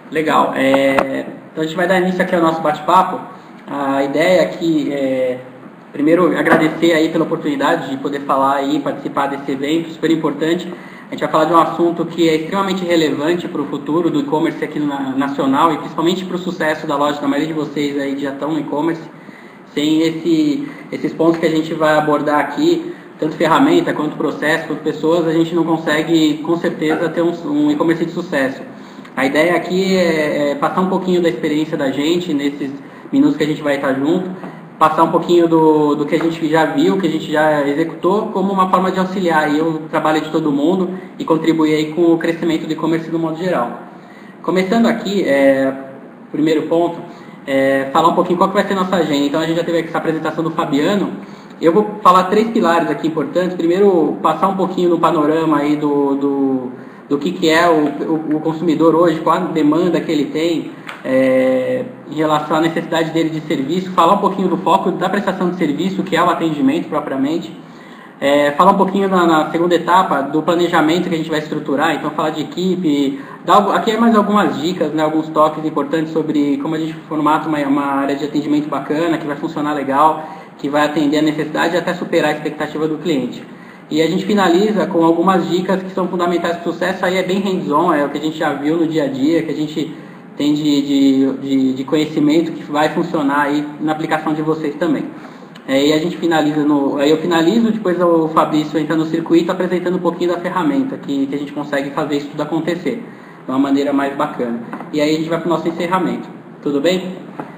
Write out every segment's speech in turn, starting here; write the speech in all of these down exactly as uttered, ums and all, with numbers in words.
Legal. É, então a gente vai dar início aqui ao nosso bate-papo. A ideia aqui é, primeiro, agradecer aí pela oportunidade de poder falar aí, participar desse evento, super importante. A gente vai falar de um assunto que é extremamente relevante para o futuro do e-commerce aqui no nacional e principalmente para o sucesso da loja da maioria de vocês aí que já estão no e-commerce. Sem esse, esses pontos que a gente vai abordar aqui, tanto ferramenta, quanto processo, quanto pessoas, a gente não consegue, com certeza, ter um, um e-commerce de sucesso. A ideia aqui é, é passar um pouquinho da experiência da gente, nesses minutos que a gente vai estar junto, passar um pouquinho do, do que a gente já viu, que a gente já executou, como uma forma de auxiliar aí o trabalho de todo mundo e contribuir aí com o crescimento do e-commerce no modo geral. Começando aqui, é, primeiro ponto, é, falar um pouquinho qual que vai ser a nossa agenda. Então a gente já teve aqui essa apresentação do Fabiano. Eu vou falar três pilares aqui importantes. Primeiro, passar um pouquinho no panorama aí do, do, do que, que é o, o, o consumidor hoje, qual a demanda que ele tem é, em relação à necessidade dele de serviço. Falar um pouquinho do foco da prestação de serviço, que é o atendimento propriamente. É, falar um pouquinho na, na segunda etapa do planejamento que a gente vai estruturar, então falar de equipe, dar, aqui é mais algumas dicas, né, alguns toques importantes sobre como a gente formata uma, uma área de atendimento bacana, que vai funcionar legal, que vai atender a necessidade e até superar a expectativa do cliente. E a gente finaliza com algumas dicas que são fundamentais para o sucesso, aí é bem hands-on, é o que a gente já viu no dia a dia, que a gente tem de, de, de, de conhecimento que vai funcionar aí na aplicação de vocês também. É, e a gente finaliza no. Aí eu finalizo, depois o Fabrício entra no circuito apresentando um pouquinho da ferramenta, que, que a gente consegue fazer isso tudo acontecer de uma maneira mais bacana. E aí a gente vai para o nosso encerramento. Tudo bem?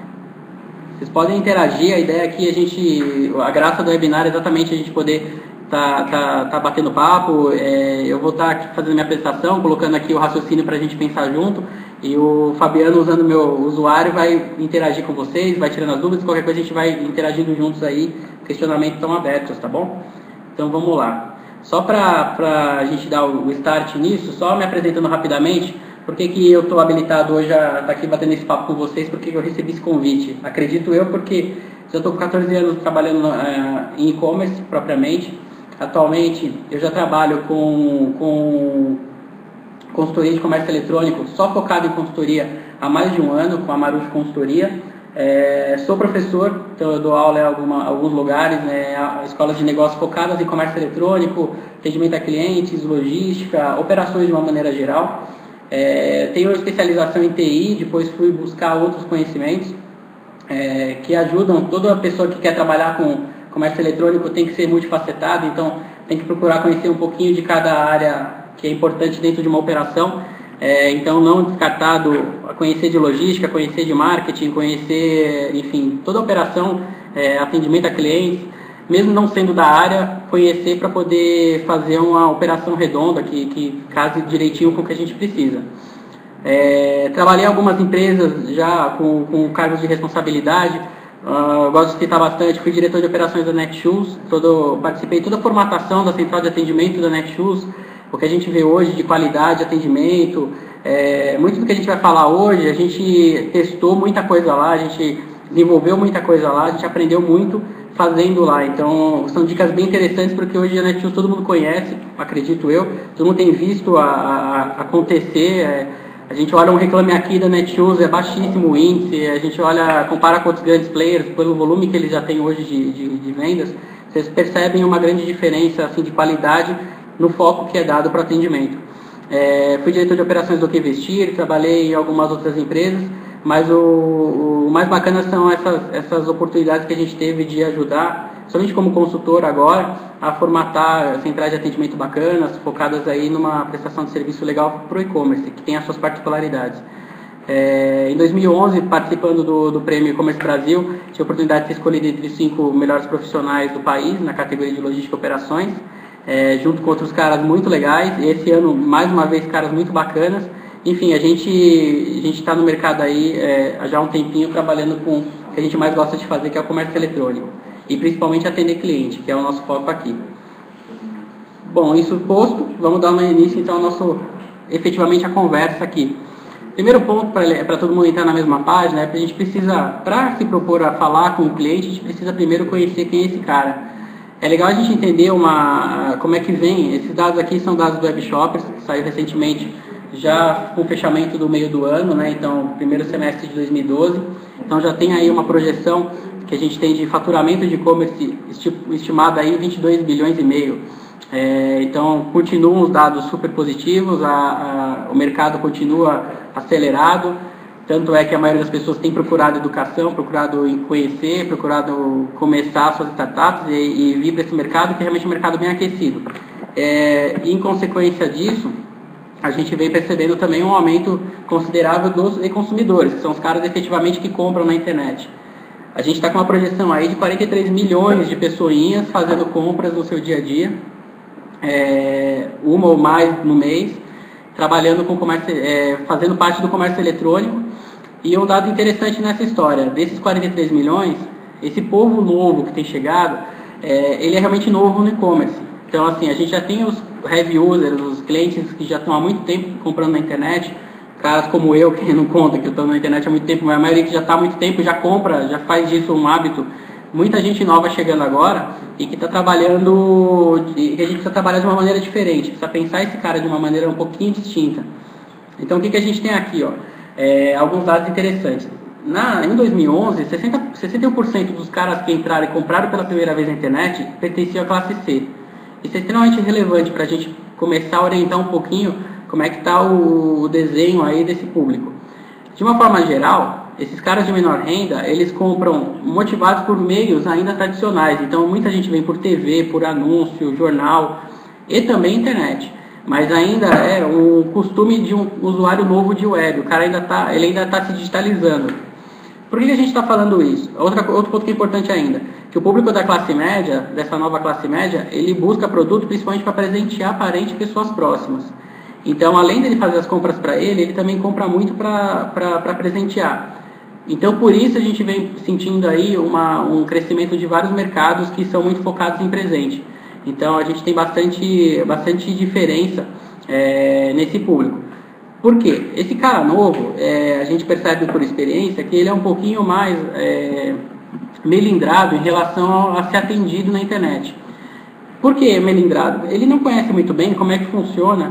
Vocês podem interagir, a ideia aqui é a gente. A graça do webinar é exatamente a gente poder tá, tá, tá batendo papo. É, eu vou estar tá aqui fazendo minha apresentação, colocando aqui o raciocínio para a gente pensar junto. E o Fabiano, usando o meu usuário, vai interagir com vocês, vai tirando as dúvidas, qualquer coisa a gente vai interagindo juntos aí, questionamentos estão abertos, tá bom? Então vamos lá. Só para a gente dar o start nisso, só me apresentando rapidamente, por que que eu estou habilitado hoje a estar aqui batendo esse papo com vocês, por que eu recebi esse convite? Acredito eu, porque eu estou com quatorze anos trabalhando uh, em e-commerce propriamente. Atualmente eu já trabalho com... com consultoria de comércio eletrônico, só focado em consultoria há mais de um ano, com a Marujo Consultoria. É, sou professor, então eu dou aula em alguma, alguns lugares, né, escolas de negócios focadas em comércio eletrônico, atendimento a clientes, logística, operações de uma maneira geral. É, tenho especialização em T I, depois fui buscar outros conhecimentos é, que ajudam. Toda pessoa que quer trabalhar com comércio eletrônico tem que ser multifacetada, então tem que procurar conhecer um pouquinho de cada área que é importante dentro de uma operação, é, então não descartado conhecer de logística, conhecer de marketing, conhecer, enfim, toda a operação, é, atendimento a clientes, mesmo não sendo da área, conhecer para poder fazer uma operação redonda que, que case direitinho com o que a gente precisa. É, trabalhei em algumas empresas já com, com cargos de responsabilidade, uh, gosto de citar bastante, fui diretor de operações da Netshoes, todo, participei de toda a formatação da central de atendimento da Netshoes. O que a gente vê hoje de qualidade, atendimento, é, muito do que a gente vai falar hoje, a gente testou muita coisa lá, a gente desenvolveu muita coisa lá, a gente aprendeu muito fazendo lá. Então, são dicas bem interessantes, porque hoje a Netshoes todo mundo conhece, acredito eu, todo mundo tem visto a, a, a acontecer. É, a gente olha um Reclame Aqui da Netshoes, é baixíssimo o índice, a gente olha, compara com outros grandes players, pelo volume que eles já têm hoje de, de, de vendas, vocês percebem uma grande diferença assim, de qualidade no foco que é dado para o atendimento. É, fui diretor de operações do Que Investir, trabalhei em algumas outras empresas, mas o, o mais bacana são essas, essas oportunidades que a gente teve de ajudar, somente como consultor agora, a formatar centrais de atendimento bacanas, focadas aí numa prestação de serviço legal para o e-commerce, que tem as suas particularidades. É, em dois mil e onze, participando do, do Prêmio E-Commerce Brasil, tive a oportunidade de ser escolhido entre os cinco melhores profissionais do país, na categoria de logística e operações, É, junto com outros caras muito legais. Esse ano, mais uma vez, caras muito bacanas. Enfim, a gente a gente está no mercado aí é, já há um tempinho trabalhando com o que a gente mais gosta de fazer, que é o comércio eletrônico. E principalmente atender cliente, que é o nosso foco aqui. Bom, isso posto, vamos dar um início então ao nosso, efetivamente, a conversa aqui. Primeiro ponto, para todo mundo entrar na mesma página, é que a gente precisa, para se propor a falar com o cliente, a gente precisa primeiro conhecer quem é esse cara. É legal a gente entender uma, como é que vem, esses dados aqui são dados do Web Shoppers, que saiu recentemente já com o fechamento do meio do ano, né? Então, primeiro semestre de dois mil e doze. Então, já tem aí uma projeção que a gente tem de faturamento de e-commerce estimado aí em vinte e dois bilhões e meio. É, então, continuam os dados super positivos, a, a, o mercado continua acelerado, tanto é que a maioria das pessoas tem procurado educação, procurado conhecer, procurado começar suas startups e, e vir para esse mercado, que é realmente um mercado bem aquecido. É, em consequência disso, a gente vem percebendo também um aumento considerável dos consumidores, que são os caras efetivamente que compram na internet. A gente está com uma projeção aí de quarenta e três milhões de pessoinhas fazendo compras no seu dia a dia, é, uma ou mais no mês, trabalhando com comércio, é, fazendo parte do comércio eletrônico. E um dado interessante nessa história, desses quarenta e três milhões, esse povo novo que tem chegado, é, ele é realmente novo no e-commerce. Então, assim, a gente já tem os heavy users, os clientes que já estão há muito tempo comprando na internet, caras como eu, que não conta, que eu estou na internet há muito tempo, mas a maioria que já está há muito tempo já compra, já faz disso um hábito. Muita gente nova chegando agora e que está trabalhando, que a gente precisa trabalhar de uma maneira diferente, precisa pensar esse cara de uma maneira um pouquinho distinta. Então, o que, que a gente tem aqui, ó? É, alguns dados interessantes. Na, em dois mil e onze, sessenta, sessenta e um por cento dos caras que entraram e compraram pela primeira vez na internet pertenciam à classe C. Isso é extremamente relevante para a gente começar a orientar um pouquinho como é que está o, o desenho aí desse público. De uma forma geral, esses caras de menor renda, eles compram motivados por meios ainda tradicionais. Então, muita gente vem por T V, por anúncio, jornal e também internet. Mas ainda é o costume de um usuário novo de web. O cara ainda está, ele ainda está se digitalizando. Por que a gente está falando isso? Outra, outro ponto que é importante ainda, que o público da classe média, dessa nova classe média, ele busca produto principalmente para presentear parentes e pessoas próximas. Então, além dele fazer as compras para ele, ele também compra muito para presentear. Então, por isso a gente vem sentindo aí uma, um crescimento de vários mercados que são muito focados em presente. Então, a gente tem bastante, bastante diferença é, nesse público. Por quê? Esse cara novo, é, a gente percebe por experiência que ele é um pouquinho mais é, melindrado em relação a ser atendido na internet. Por que melindrado? Ele não conhece muito bem como é que funciona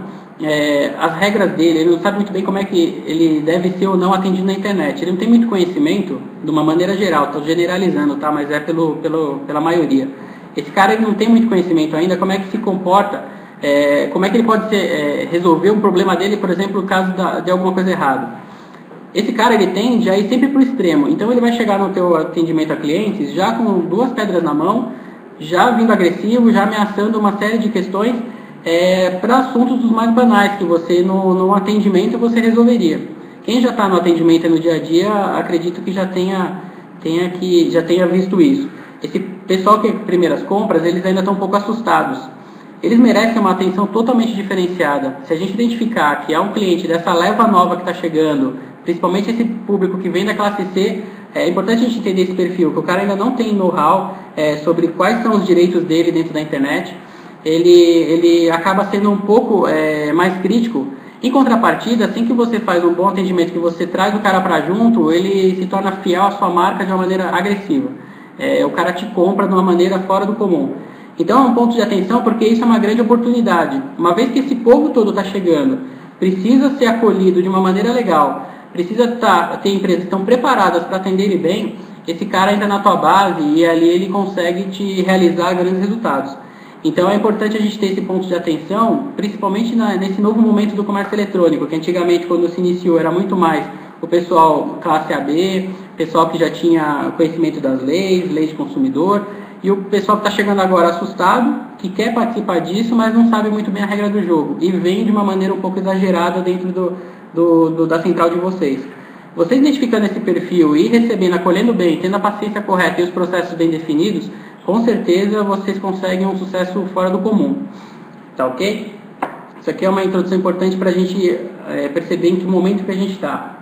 é, as regras dele, ele não sabe muito bem como é que ele deve ser ou não atendido na internet. Ele não tem muito conhecimento de uma maneira geral, estou generalizando, tá? Mas é pelo, pelo, pela maioria. Esse cara ele não tem muito conhecimento ainda como é que se comporta, é, como é que ele pode ser, é, resolver um problema dele, por exemplo, no caso da, de alguma coisa errada. Esse cara ele tende a ir sempre para o extremo, então ele vai chegar no teu atendimento a clientes já com duas pedras na mão, já vindo agressivo, já ameaçando uma série de questões é, para assuntos dos mais banais que você no, no atendimento você resolveria. Quem já está no atendimento no dia a dia, acredito que já tenha, tenha, que, já tenha visto isso. Esse pessoal que primeiras compras, eles ainda estão um pouco assustados. Eles merecem uma atenção totalmente diferenciada. Se a gente identificar que há um cliente dessa leva nova que está chegando, principalmente esse público que vem da classe C, é importante a gente entender esse perfil, que o cara ainda não tem know-how é, sobre quais são os direitos dele dentro da internet. Ele, ele acaba sendo um pouco é, mais crítico. Em contrapartida, assim que você faz um bom atendimento, que você traz o cara para junto, ele se torna fiel à sua marca de uma maneira agressiva. É, o cara te compra de uma maneira fora do comum. Então é um ponto de atenção porque isso é uma grande oportunidade. Uma vez que esse povo todo está chegando, precisa ser acolhido de uma maneira legal, precisa tá, ter empresas que estão preparadas para atender ele bem, esse cara entra na tua base e ali ele consegue te realizar grandes resultados. Então é importante a gente ter esse ponto de atenção, principalmente na, nesse novo momento do comércio eletrônico, que antigamente quando se iniciou era muito mais o pessoal classe A B, pessoal que já tinha conhecimento das leis, leis de consumidor, e o pessoal que está chegando agora assustado, que quer participar disso, mas não sabe muito bem a regra do jogo, e vem de uma maneira um pouco exagerada dentro do, do, do, da central de vocês. Vocês identificando esse perfil e recebendo, acolhendo bem, tendo a paciência correta e os processos bem definidos, com certeza vocês conseguem um sucesso fora do comum. Tá ok? Isso aqui é uma introdução importante para a gente é, perceber em que momento que a gente está.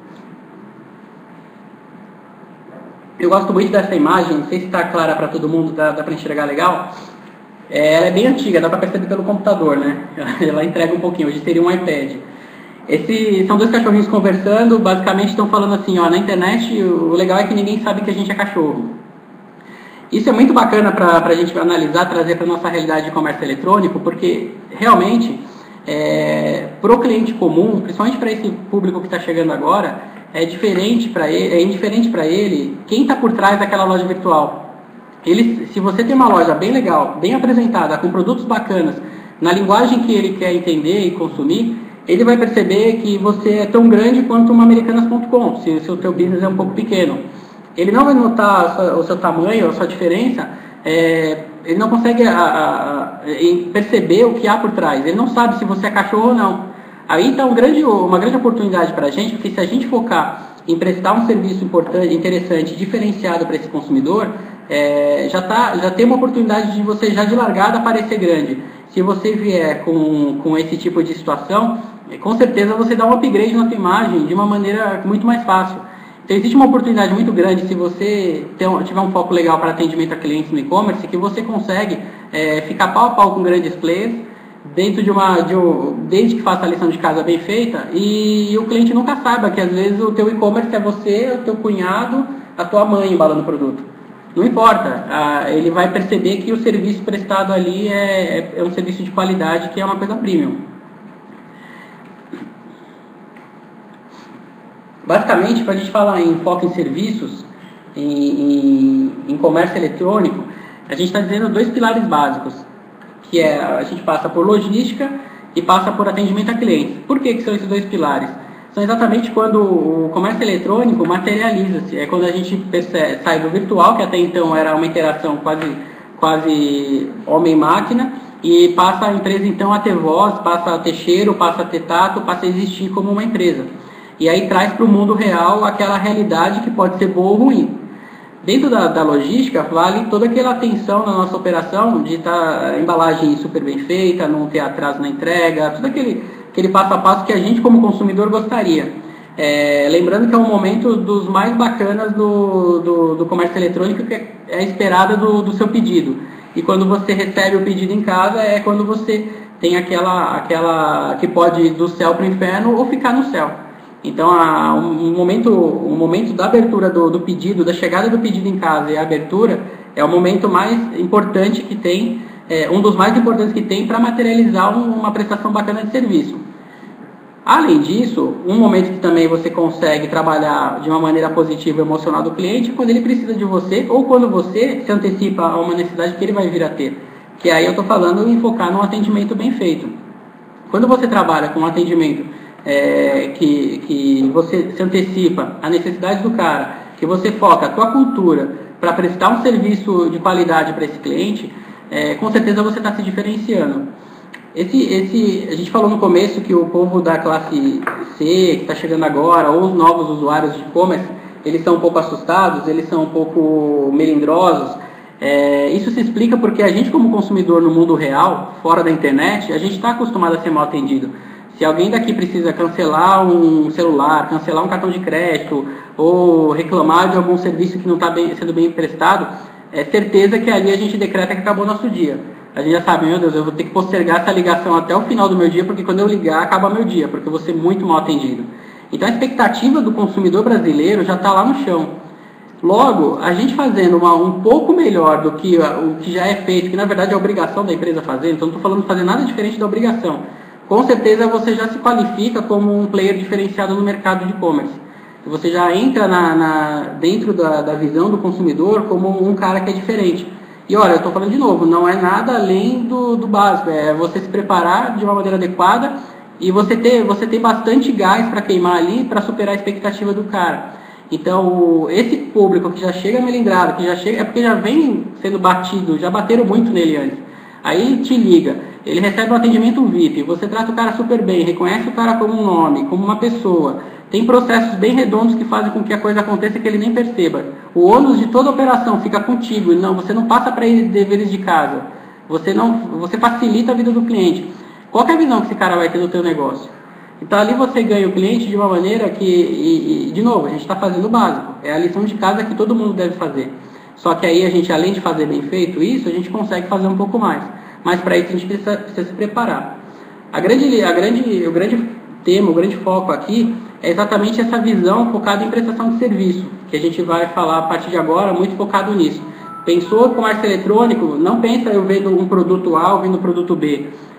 Eu gosto muito dessa imagem, não sei se está clara para todo mundo, dá, dá para enxergar legal. É, ela é bem antiga, dá para perceber pelo computador, né? Ela entrega um pouquinho, hoje seria um iPad. Esse, são dois cachorrinhos conversando, basicamente estão falando assim, ó, na internet o legal é que ninguém sabe que a gente é cachorro. Isso é muito bacana para a gente analisar, trazer para a nossa realidade de comércio eletrônico, porque realmente É, para o cliente comum, principalmente para esse público que está chegando agora, é diferente para ele, é indiferente para ele quem está por trás daquela loja virtual. Ele, se você tem uma loja bem legal, bem apresentada, com produtos bacanas, na linguagem que ele quer entender e consumir, ele vai perceber que você é tão grande quanto uma americanas ponto com, se, se o teu business é um pouco pequeno. Ele não vai notar a sua, o seu tamanho, a sua diferença, é, ele não consegue a, a, a, perceber o que há por trás, ele não sabe se você é cachorro ou não. Aí está um grande, uma grande oportunidade para a gente, porque se a gente focar em prestar um serviço importante, interessante, diferenciado para esse consumidor, é, já, tá, já tem uma oportunidade de você já de largada parecer grande. Se você vier com, com esse tipo de situação, com certeza você dá um upgrade na sua imagem de uma maneira muito mais fácil. Então existe uma oportunidade muito grande se você ter, tiver um foco legal para atendimento a clientes no e-commerce, que você consegue é, ficar pau a pau com grandes players, dentro de uma, de um, desde que faça a lição de casa bem feita, e, e o cliente nunca saiba que às vezes o teu e-commerce é você, o teu cunhado, a tua mãe embalando o produto. Não importa, ah, ele vai perceber que o serviço prestado ali é, é um serviço de qualidade, que é uma coisa premium. Basicamente, para a gente falar em foco em serviços, em, em, em comércio eletrônico, a gente está dizendo dois pilares básicos, que é a gente passa por logística e passa por atendimento a clientes. Por que, que são esses dois pilares? São exatamente quando o comércio eletrônico materializa-se, é quando a gente percebe, sai do virtual, que até então era uma interação quase, quase homem-máquina, e passa a empresa então a ter voz, passa a ter cheiro, passa a ter tato, passa a existir como uma empresa. E aí traz para o mundo real aquela realidade que pode ser boa ou ruim. Dentro da, da logística, vale toda aquela atenção na nossa operação de estar a embalagem super bem feita, não ter atraso na entrega, todo aquele, aquele passo a passo que a gente como consumidor gostaria. É, lembrando que é um momento dos mais bacanas do, do, do comércio eletrônico, que é, é a esperada do, do seu pedido. E quando você recebe o pedido em casa, é quando você tem aquela, aquela que pode ir do céu para o inferno ou ficar no céu. Então, a, um momento, o momento da abertura do, do pedido, da chegada do pedido em casa e a abertura, é o momento mais importante que tem, é, um dos mais importantes que tem para materializar um, uma prestação bacana de serviço. Além disso, um momento que também você consegue trabalhar de uma maneira positiva e emocional do cliente é quando ele precisa de você ou quando você se antecipa a uma necessidade que ele vai vir a ter. Que aí eu estou falando em focar num atendimento bem feito. Quando você trabalha com um atendimento É, que, que você se antecipa a necessidade do cara, que você foca a tua cultura para prestar um serviço de qualidade para esse cliente, é, com certeza você está se diferenciando. Esse, esse, a gente falou no começo que o povo da classe C, que está chegando agora, ou os novos usuários de e-commerce, eles são um pouco assustados, eles são um pouco melindrosos. É, isso se explica porque a gente, como consumidor no mundo real, fora da internet, a gente está acostumado a ser mal atendido. Se alguém daqui precisa cancelar um celular, cancelar um cartão de crédito ou reclamar de algum serviço que não está sendo bem prestado, é certeza que ali a gente decreta que acabou o nosso dia. A gente já sabe, meu Deus, eu vou ter que postergar essa ligação até o final do meu dia, porque quando eu ligar acaba meu dia, porque eu vou ser muito mal atendido. Então a expectativa do consumidor brasileiro já está lá no chão. Logo, a gente fazendo uma, um pouco melhor do que o que já é feito, que na verdade é a obrigação da empresa fazer, então não estou falando de fazer nada diferente da obrigação. Com certeza você já se qualifica como um player diferenciado no mercado de e-commerce. Você já entra na, na, dentro da, da visão do consumidor como um cara que é diferente. E olha, eu estou falando de novo, não é nada além do, do básico, é você se preparar de uma maneira adequada e você ter, você ter bastante gás para queimar ali para superar a expectativa do cara. Então, esse público que já chega melindrado, que já chega, é porque já vem sendo batido, já bateram muito nele antes. Aí te liga, ele recebe um atendimento V I P, você trata o cara super bem, reconhece o cara como um nome, como uma pessoa, tem processos bem redondos que fazem com que a coisa aconteça que ele nem perceba. O ônus de toda a operação fica contigo, não, você não passa para ele deveres de casa, você, não, você facilita a vida do cliente. Qual que é a visão que esse cara vai ter do teu negócio? Então ali você ganha o cliente de uma maneira que, e, e, de novo, a gente está fazendo o básico, é a lição de casa que todo mundo deve fazer. Só que aí a gente, além de fazer bem feito isso, a gente consegue fazer um pouco mais. Mas para isso a gente precisa, precisa se preparar. A grande, a grande, o grande tema, o grande foco aqui é exatamente essa visão focada em prestação de serviço, que a gente vai falar a partir de agora, muito focado nisso. Pensou em comércio eletrônico? Não pensa eu vendo um produto A ou vendo um produto B.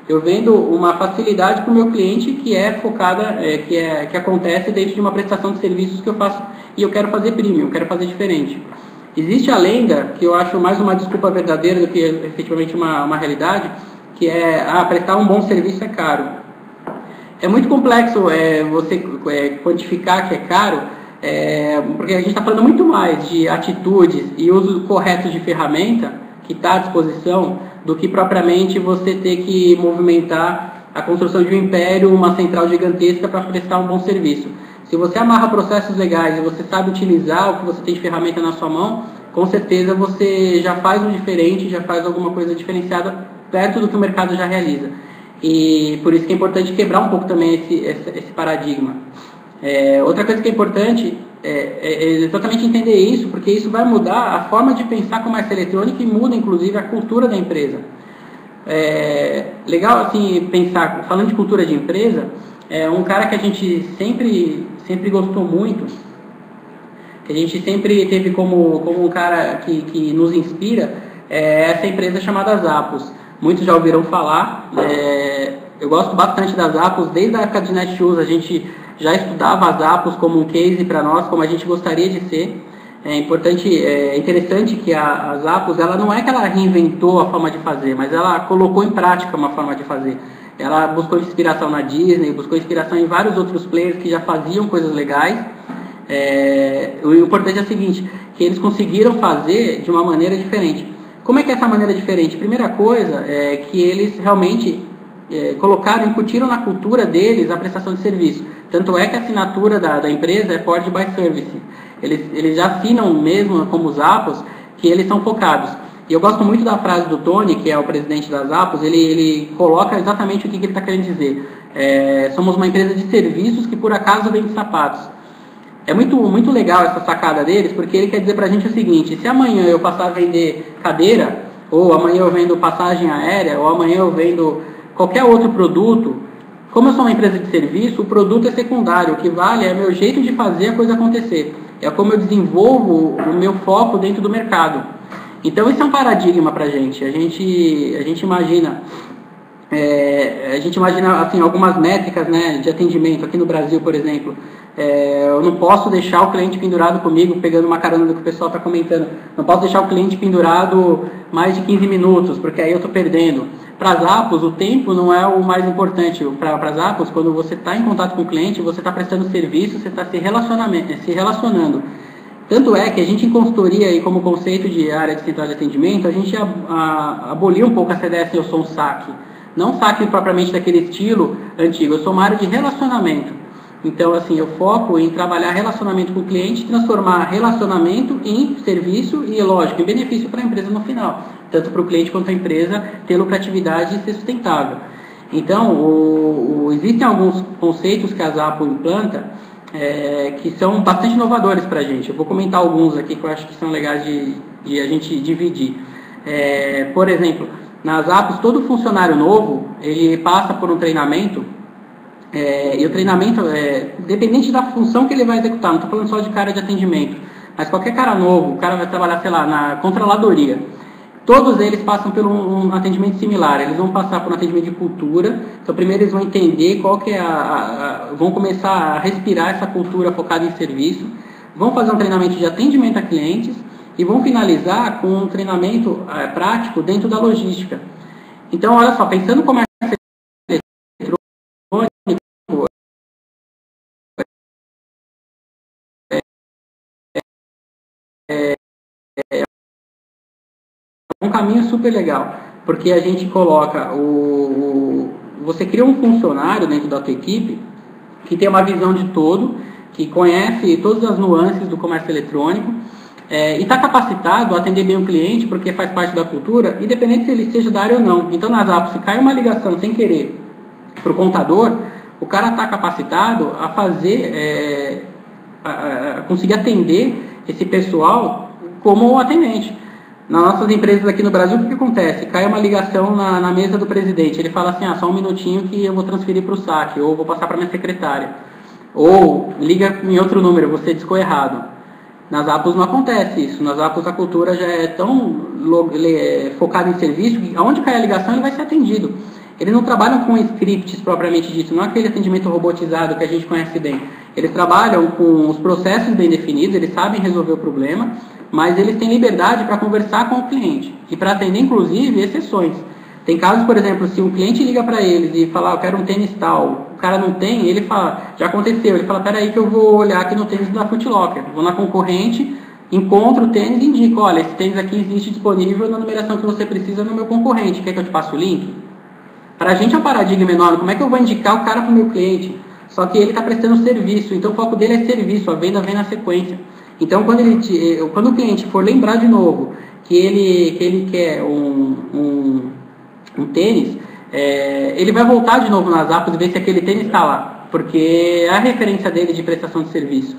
Eu vendo uma facilidade para o meu cliente que é focada, é, que, é, que acontece dentro de uma prestação de serviços que eu faço e eu quero fazer premium, eu quero fazer diferente. Existe a lenda, que eu acho mais uma desculpa verdadeira do que efetivamente uma, uma realidade, que é, ah, prestar um bom serviço é caro. É muito complexo é, você é, quantificar que é caro, é, porque a gente está falando muito mais de atitudes e uso correto de ferramenta que está à disposição do que propriamente você ter que movimentar a construção de um império, uma central gigantesca para prestar um bom serviço. Se você amarra processos legais e você sabe utilizar o que você tem de ferramenta na sua mão, com certeza você já faz um diferente, já faz alguma coisa diferenciada perto do que o mercado já realiza. E por isso que é importante quebrar um pouco também esse, esse, esse paradigma. É, outra coisa que é importante é, é, é exatamente entender isso, porque isso vai mudar a forma de pensar comércio eletrônico e muda, inclusive, a cultura da empresa. É legal, assim, pensar, falando de cultura de empresa, é um cara que a gente sempre, sempre gostou muito, que a gente sempre teve como, como um cara que, que nos inspira, é essa empresa chamada Zappos. Muitos já ouviram falar, é, eu gosto bastante das Zappos, desde a época de Netshoes a gente já estudava as Zappos como um case para nós, como a gente gostaria de ser. É importante, é interessante que a, a Zappos, ela não é que ela reinventou a forma de fazer, mas ela colocou em prática uma forma de fazer. Ela buscou inspiração na Disney, buscou inspiração em vários outros players que já faziam coisas legais. É, o importante é o seguinte, que eles conseguiram fazer de uma maneira diferente. Como é que é essa maneira diferente? Primeira coisa é que eles realmente é, colocaram, incutiram na cultura deles a prestação de serviço. Tanto é que a assinatura da, da empresa é Powered by Service. Eles, eles já assinam mesmo como os Zappos que eles são focados. E eu gosto muito da frase do Tony, que é o presidente das Zappos, ele, ele coloca exatamente o que, que ele está querendo dizer. É, somos uma empresa de serviços que por acaso vende sapatos. É muito, muito legal essa sacada deles, porque ele quer dizer pra gente o seguinte, se amanhã eu passar a vender cadeira, ou amanhã eu vendo passagem aérea, ou amanhã eu vendo qualquer outro produto, como eu sou uma empresa de serviço, o produto é secundário, o que vale é meu jeito de fazer a coisa acontecer. É como eu desenvolvo o meu foco dentro do mercado. Então isso é um paradigma pra gente. A gente, a gente imagina... É, a gente imagina assim, algumas métricas, né, de atendimento aqui no Brasil, por exemplo. É, eu não posso deixar o cliente pendurado comigo, pegando uma carona do que o pessoal está comentando. Não posso deixar o cliente pendurado mais de quinze minutos, porque aí eu estou perdendo. Para Zappos, o tempo não é o mais importante. Para Zappos, quando você está em contato com o cliente, você está prestando serviço, você está se, se relacionando. Tanto é que a gente em consultoria e como conceito de área de central de atendimento, a gente a, a, aboliu um pouco essa ideia assim, eu sou um saque. Não saque propriamente daquele estilo antigo, eu sou uma área de relacionamento. Então, assim, eu foco em trabalhar relacionamento com o cliente, transformar relacionamento em serviço e, lógico, em benefício para a empresa no final. Tanto para o cliente quanto a empresa ter lucratividade e ser sustentável. Então, o, o, existem alguns conceitos que a Zappo implanta é, que são bastante inovadores para a gente. Eu vou comentar alguns aqui que eu acho que são legais de, de a gente dividir. É, por exemplo... Nas Zappos, todo funcionário novo, ele passa por um treinamento, é, e o treinamento, é, dependente da função que ele vai executar, não estou falando só de cara de atendimento, mas qualquer cara novo, o cara vai trabalhar, sei lá, na controladoria, todos eles passam por um, um atendimento similar, eles vão passar por um atendimento de cultura, então primeiro eles vão entender qual que é a, a, a vão começar a respirar essa cultura focada em serviço, vão fazer um treinamento de atendimento a clientes, e vão finalizar com um treinamento é, prático dentro da logística. Então, olha só, pensando no comércio eletrônico, é, é, é um caminho super legal, porque a gente coloca, o, o, você cria um funcionário dentro da tua equipe que tem uma visão de todo, que conhece todas as nuances do comércio eletrônico, É, e está capacitado a atender bem o cliente, porque faz parte da cultura, independente se ele seja da área ou não. Então, na Zappos, se cai uma ligação sem querer para o contador, o cara está capacitado a fazer, é, a, a conseguir atender esse pessoal como atendente. Nas nossas empresas aqui no Brasil, o que, que acontece? Cai uma ligação na, na mesa do presidente, ele fala assim, ah, só um minutinho que eu vou transferir para o saque, ou vou passar para minha secretária. Ou liga em outro número, você discou errado. Nas Zappos não acontece isso. Nas Zappos a cultura já é tão focada em serviço que aonde cai a ligação ele vai ser atendido. eles não trabalham com scripts propriamente dito, não é aquele atendimento robotizado que a gente conhece bem. Eles trabalham com os processos bem definidos, eles sabem resolver o problema, mas eles têm liberdade para conversar com o cliente e para atender, inclusive, exceções. Tem casos, por exemplo, se um cliente liga para eles e fala, eu quero um tênis tal, o cara não tem, ele fala, já aconteceu, ele fala, peraí que eu vou olhar aqui no tênis da Foot Locker, vou na concorrente, encontro o tênis e indico, olha, esse tênis aqui existe disponível na numeração que você precisa no meu concorrente, quer que eu te passe o link? Para a gente é um paradigma enorme, como é que eu vou indicar o cara para o meu cliente? Só que ele está prestando serviço, então o foco dele é serviço, a venda vem na sequência. Então quando, ele te, quando o cliente for lembrar de novo que ele, que ele quer um, um, um tênis, é, ele vai voltar de novo nas apps e ver se aquele tênis está lá, porque é a referência dele de prestação de serviço.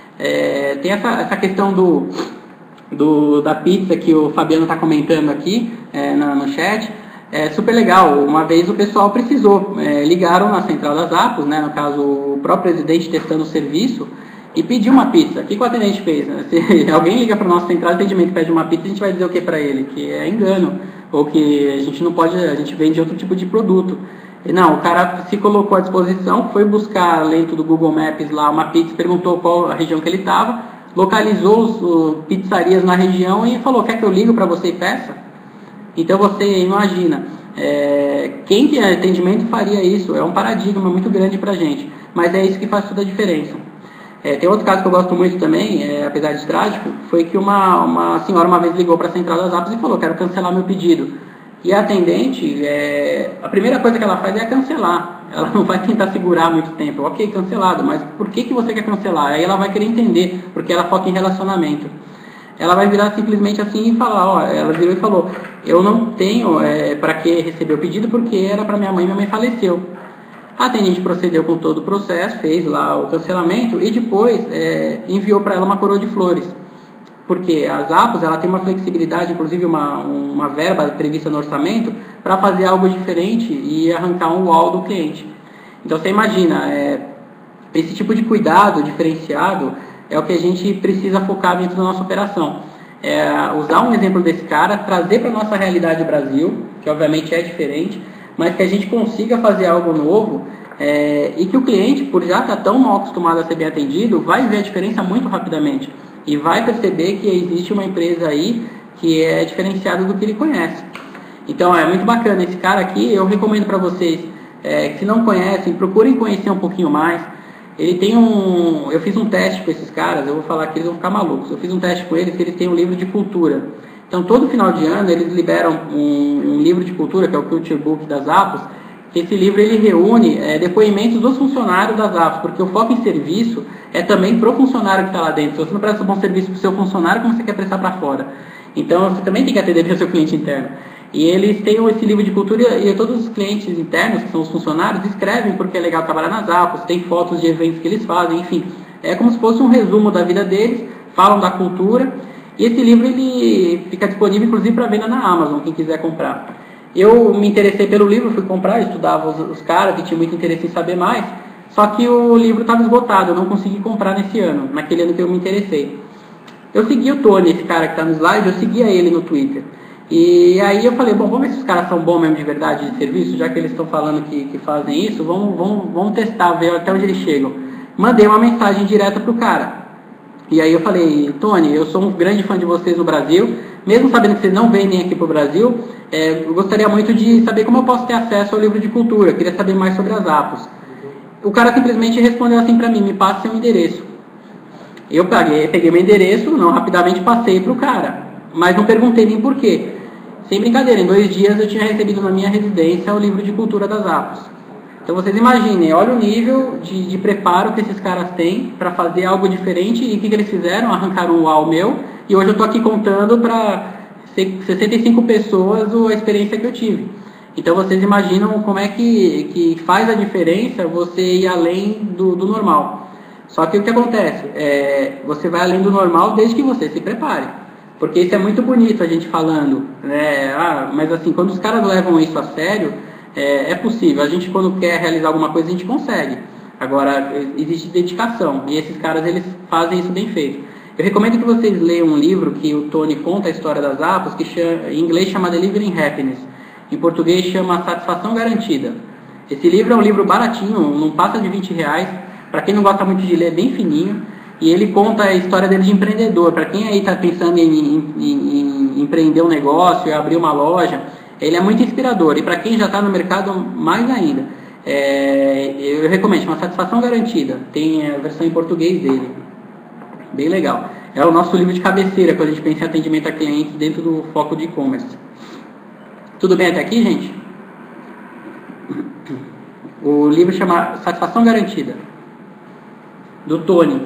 É, tem essa, essa questão do, do, da pizza que o Fabiano está comentando aqui é, na, no chat. É super legal. Uma vez o pessoal precisou, é, ligaram na central das apps, né, no caso o próprio presidente testando o serviço, e pediu uma pizza. O que, que o atendente fez? Né? Se alguém liga para o nosso central de atendimento e pede uma pizza, a gente vai dizer o que para ele? Que é engano, ou que a gente não pode, a gente vende outro tipo de produto. E não, o cara se colocou à disposição, foi buscar dentro do Google Maps lá uma pizza, perguntou qual a região que ele estava, localizou os, os pizzarias na região e falou, quer que eu ligo para você e peça? Então você imagina, é, quem que é atendimento faria isso? É um paradigma muito grande para a gente, mas é isso que faz toda a diferença. É, tem outro caso que eu gosto muito também, é, apesar de trágico, foi que uma, uma senhora uma vez ligou para a central das apps e falou, quero cancelar meu pedido. E a atendente, é, a primeira coisa que ela faz é cancelar. Ela não vai tentar segurar muito tempo. Ok, cancelado, mas por que, que você quer cancelar? Aí ela vai querer entender, porque ela foca em relacionamento. Ela vai virar simplesmente assim e falar, ó, ela virou e falou, eu não tenho é, para que receber o pedido porque era para minha mãe, minha mãe faleceu. A atendente procedeu com todo o processo, fez lá o cancelamento e depois é, enviou para ela uma coroa de flores. Porque as apps, ela tem uma flexibilidade, inclusive uma, uma verba prevista no orçamento, para fazer algo diferente e arrancar um uau do cliente. Então você imagina, é, esse tipo de cuidado diferenciado é o que a gente precisa focar dentro da nossa operação. É usar um exemplo desse cara, trazer para a nossa realidade Brasil, que obviamente é diferente, mas que a gente consiga fazer algo novo é, e que o cliente, por já estar tão mal acostumado a ser bem atendido, vai ver a diferença muito rapidamente e vai perceber que existe uma empresa aí que é diferenciada do que ele conhece. Então é muito bacana esse cara aqui, eu recomendo para vocês é, que se não conhecem, procurem conhecer um pouquinho mais. Ele tem um... Eu fiz um teste com esses caras, eu vou falar que eles vão ficar malucos. Eu fiz um teste com eles que eles têm um livro de cultura. Então, todo final de ano, eles liberam um, um livro de cultura, que é o Culture Book das apps. Esse livro, ele reúne é, depoimentos dos funcionários das apps, porque o foco em serviço é também para o funcionário que está lá dentro. Se você não presta um bom serviço para o seu funcionário, como você quer prestar para fora? Então, você também tem que atender para o seu cliente interno. E eles têm esse livro de cultura e todos os clientes internos, que são os funcionários, escrevem porque é legal trabalhar nas apps, tem fotos de eventos que eles fazem, enfim. É como se fosse um resumo da vida deles, falam da cultura. E esse livro ele fica disponível, inclusive, para venda na Amazon, quem quiser comprar. Eu me interessei pelo livro, fui comprar, estudava os, os caras que tinham muito interesse em saber mais, só que o livro estava esgotado, eu não consegui comprar nesse ano, naquele ano que eu me interessei. Eu segui o Tony, esse cara que está no slide, eu seguia ele no Twitter. E aí eu falei, bom, vamos ver se os caras são bons mesmo de verdade de serviço, já que eles estão falando que, que fazem isso, vamos, vamos, vamos testar, ver até onde eles chegam. Mandei uma mensagem direta pro cara. E aí eu falei, Tony, eu sou um grande fã de vocês no Brasil, mesmo sabendo que vocês não vêm nem aqui pro Brasil, é, eu gostaria muito de saber como eu posso ter acesso ao livro de cultura, eu queria saber mais sobre as apps. O cara simplesmente respondeu assim pra mim, me passa seu endereço. Eu peguei, peguei meu endereço, não, rapidamente passei pro cara, mas não perguntei nem por quê. Sem brincadeira, em dois dias eu tinha recebido na minha residência o livro de cultura das apps. Então vocês imaginem, olha o nível de, de preparo que esses caras têm para fazer algo diferente e o que, que eles fizeram? Arrancaram um uau meu e hoje eu estou aqui contando para sessenta e cinco pessoas a experiência que eu tive. Então vocês imaginam como é que, que faz a diferença você ir além do, do normal. Só que o que acontece? É, você vai além do normal desde que você se prepare. Porque isso é muito bonito a gente falando, né? Ah, mas assim, quando os caras levam isso a sério, é, é possível. A gente quando quer realizar alguma coisa, a gente consegue. Agora, existe dedicação. E esses caras, eles fazem isso bem feito. Eu recomendo que vocês leiam um livro que o Tony conta a história das apps, que chama, em inglês chama Delivering Happiness. Em português chama Satisfação Garantida. Esse livro é um livro baratinho, não passa de vinte reais. Para quem não gosta muito de ler, é bem fininho. E ele conta a história dele de empreendedor. Para quem aí está pensando em, em, em, em empreender um negócio, abrir uma loja, ele é muito inspirador. E para quem já está no mercado, mais ainda. É, eu recomendo, uma Satisfação Garantida. Tem a versão em português dele. Bem legal. É o nosso livro de cabeceira quando a gente pensa em atendimento a clientes dentro do foco de e-commerce. Tudo bem até aqui, gente? O livro chama Satisfação Garantida, do Tony.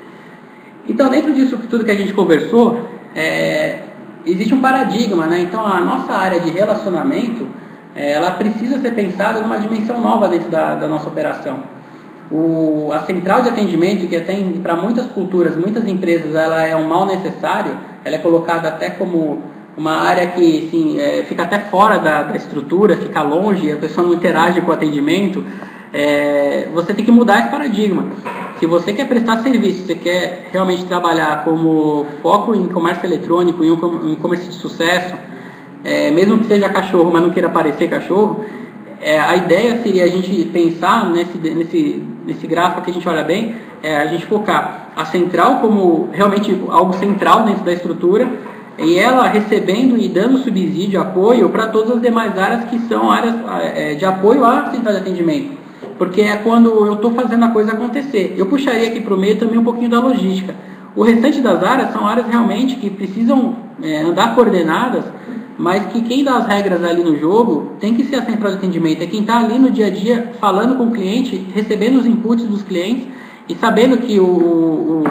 Então, dentro disso tudo que a gente conversou, é, existe um paradigma, né? Então, a nossa área de relacionamento, é, ela precisa ser pensada numa dimensão nova dentro da, da nossa operação. O, a central de atendimento, que até para muitas culturas, muitas empresas, ela é um mal necessário, ela é colocada até como uma área que assim, é, fica até fora da, da estrutura, fica longe, a pessoa não interage com o atendimento. É, você tem que mudar esse paradigma. Se você quer prestar serviço, você quer realmente trabalhar como foco em comércio eletrônico, em um comércio de sucesso, é, mesmo que seja cachorro, mas não queira parecer cachorro, é, a ideia seria a gente pensar nesse, nesse, nesse gráfico que a gente olha bem, é a gente focar a central como realmente algo central dentro da estrutura, e ela recebendo e dando subsídio, apoio para todas as demais áreas que são áreas é, de apoio à central de atendimento. Porque é quando eu estou fazendo a coisa acontecer. Eu puxaria aqui para o meio também um pouquinho da logística. O restante das áreas são áreas realmente que precisam é, andar coordenadas, mas que quem dá as regras ali no jogo tem que ser a central de atendimento. É quem está ali no dia a dia falando com o cliente, recebendo os inputs dos clientes e sabendo que o... o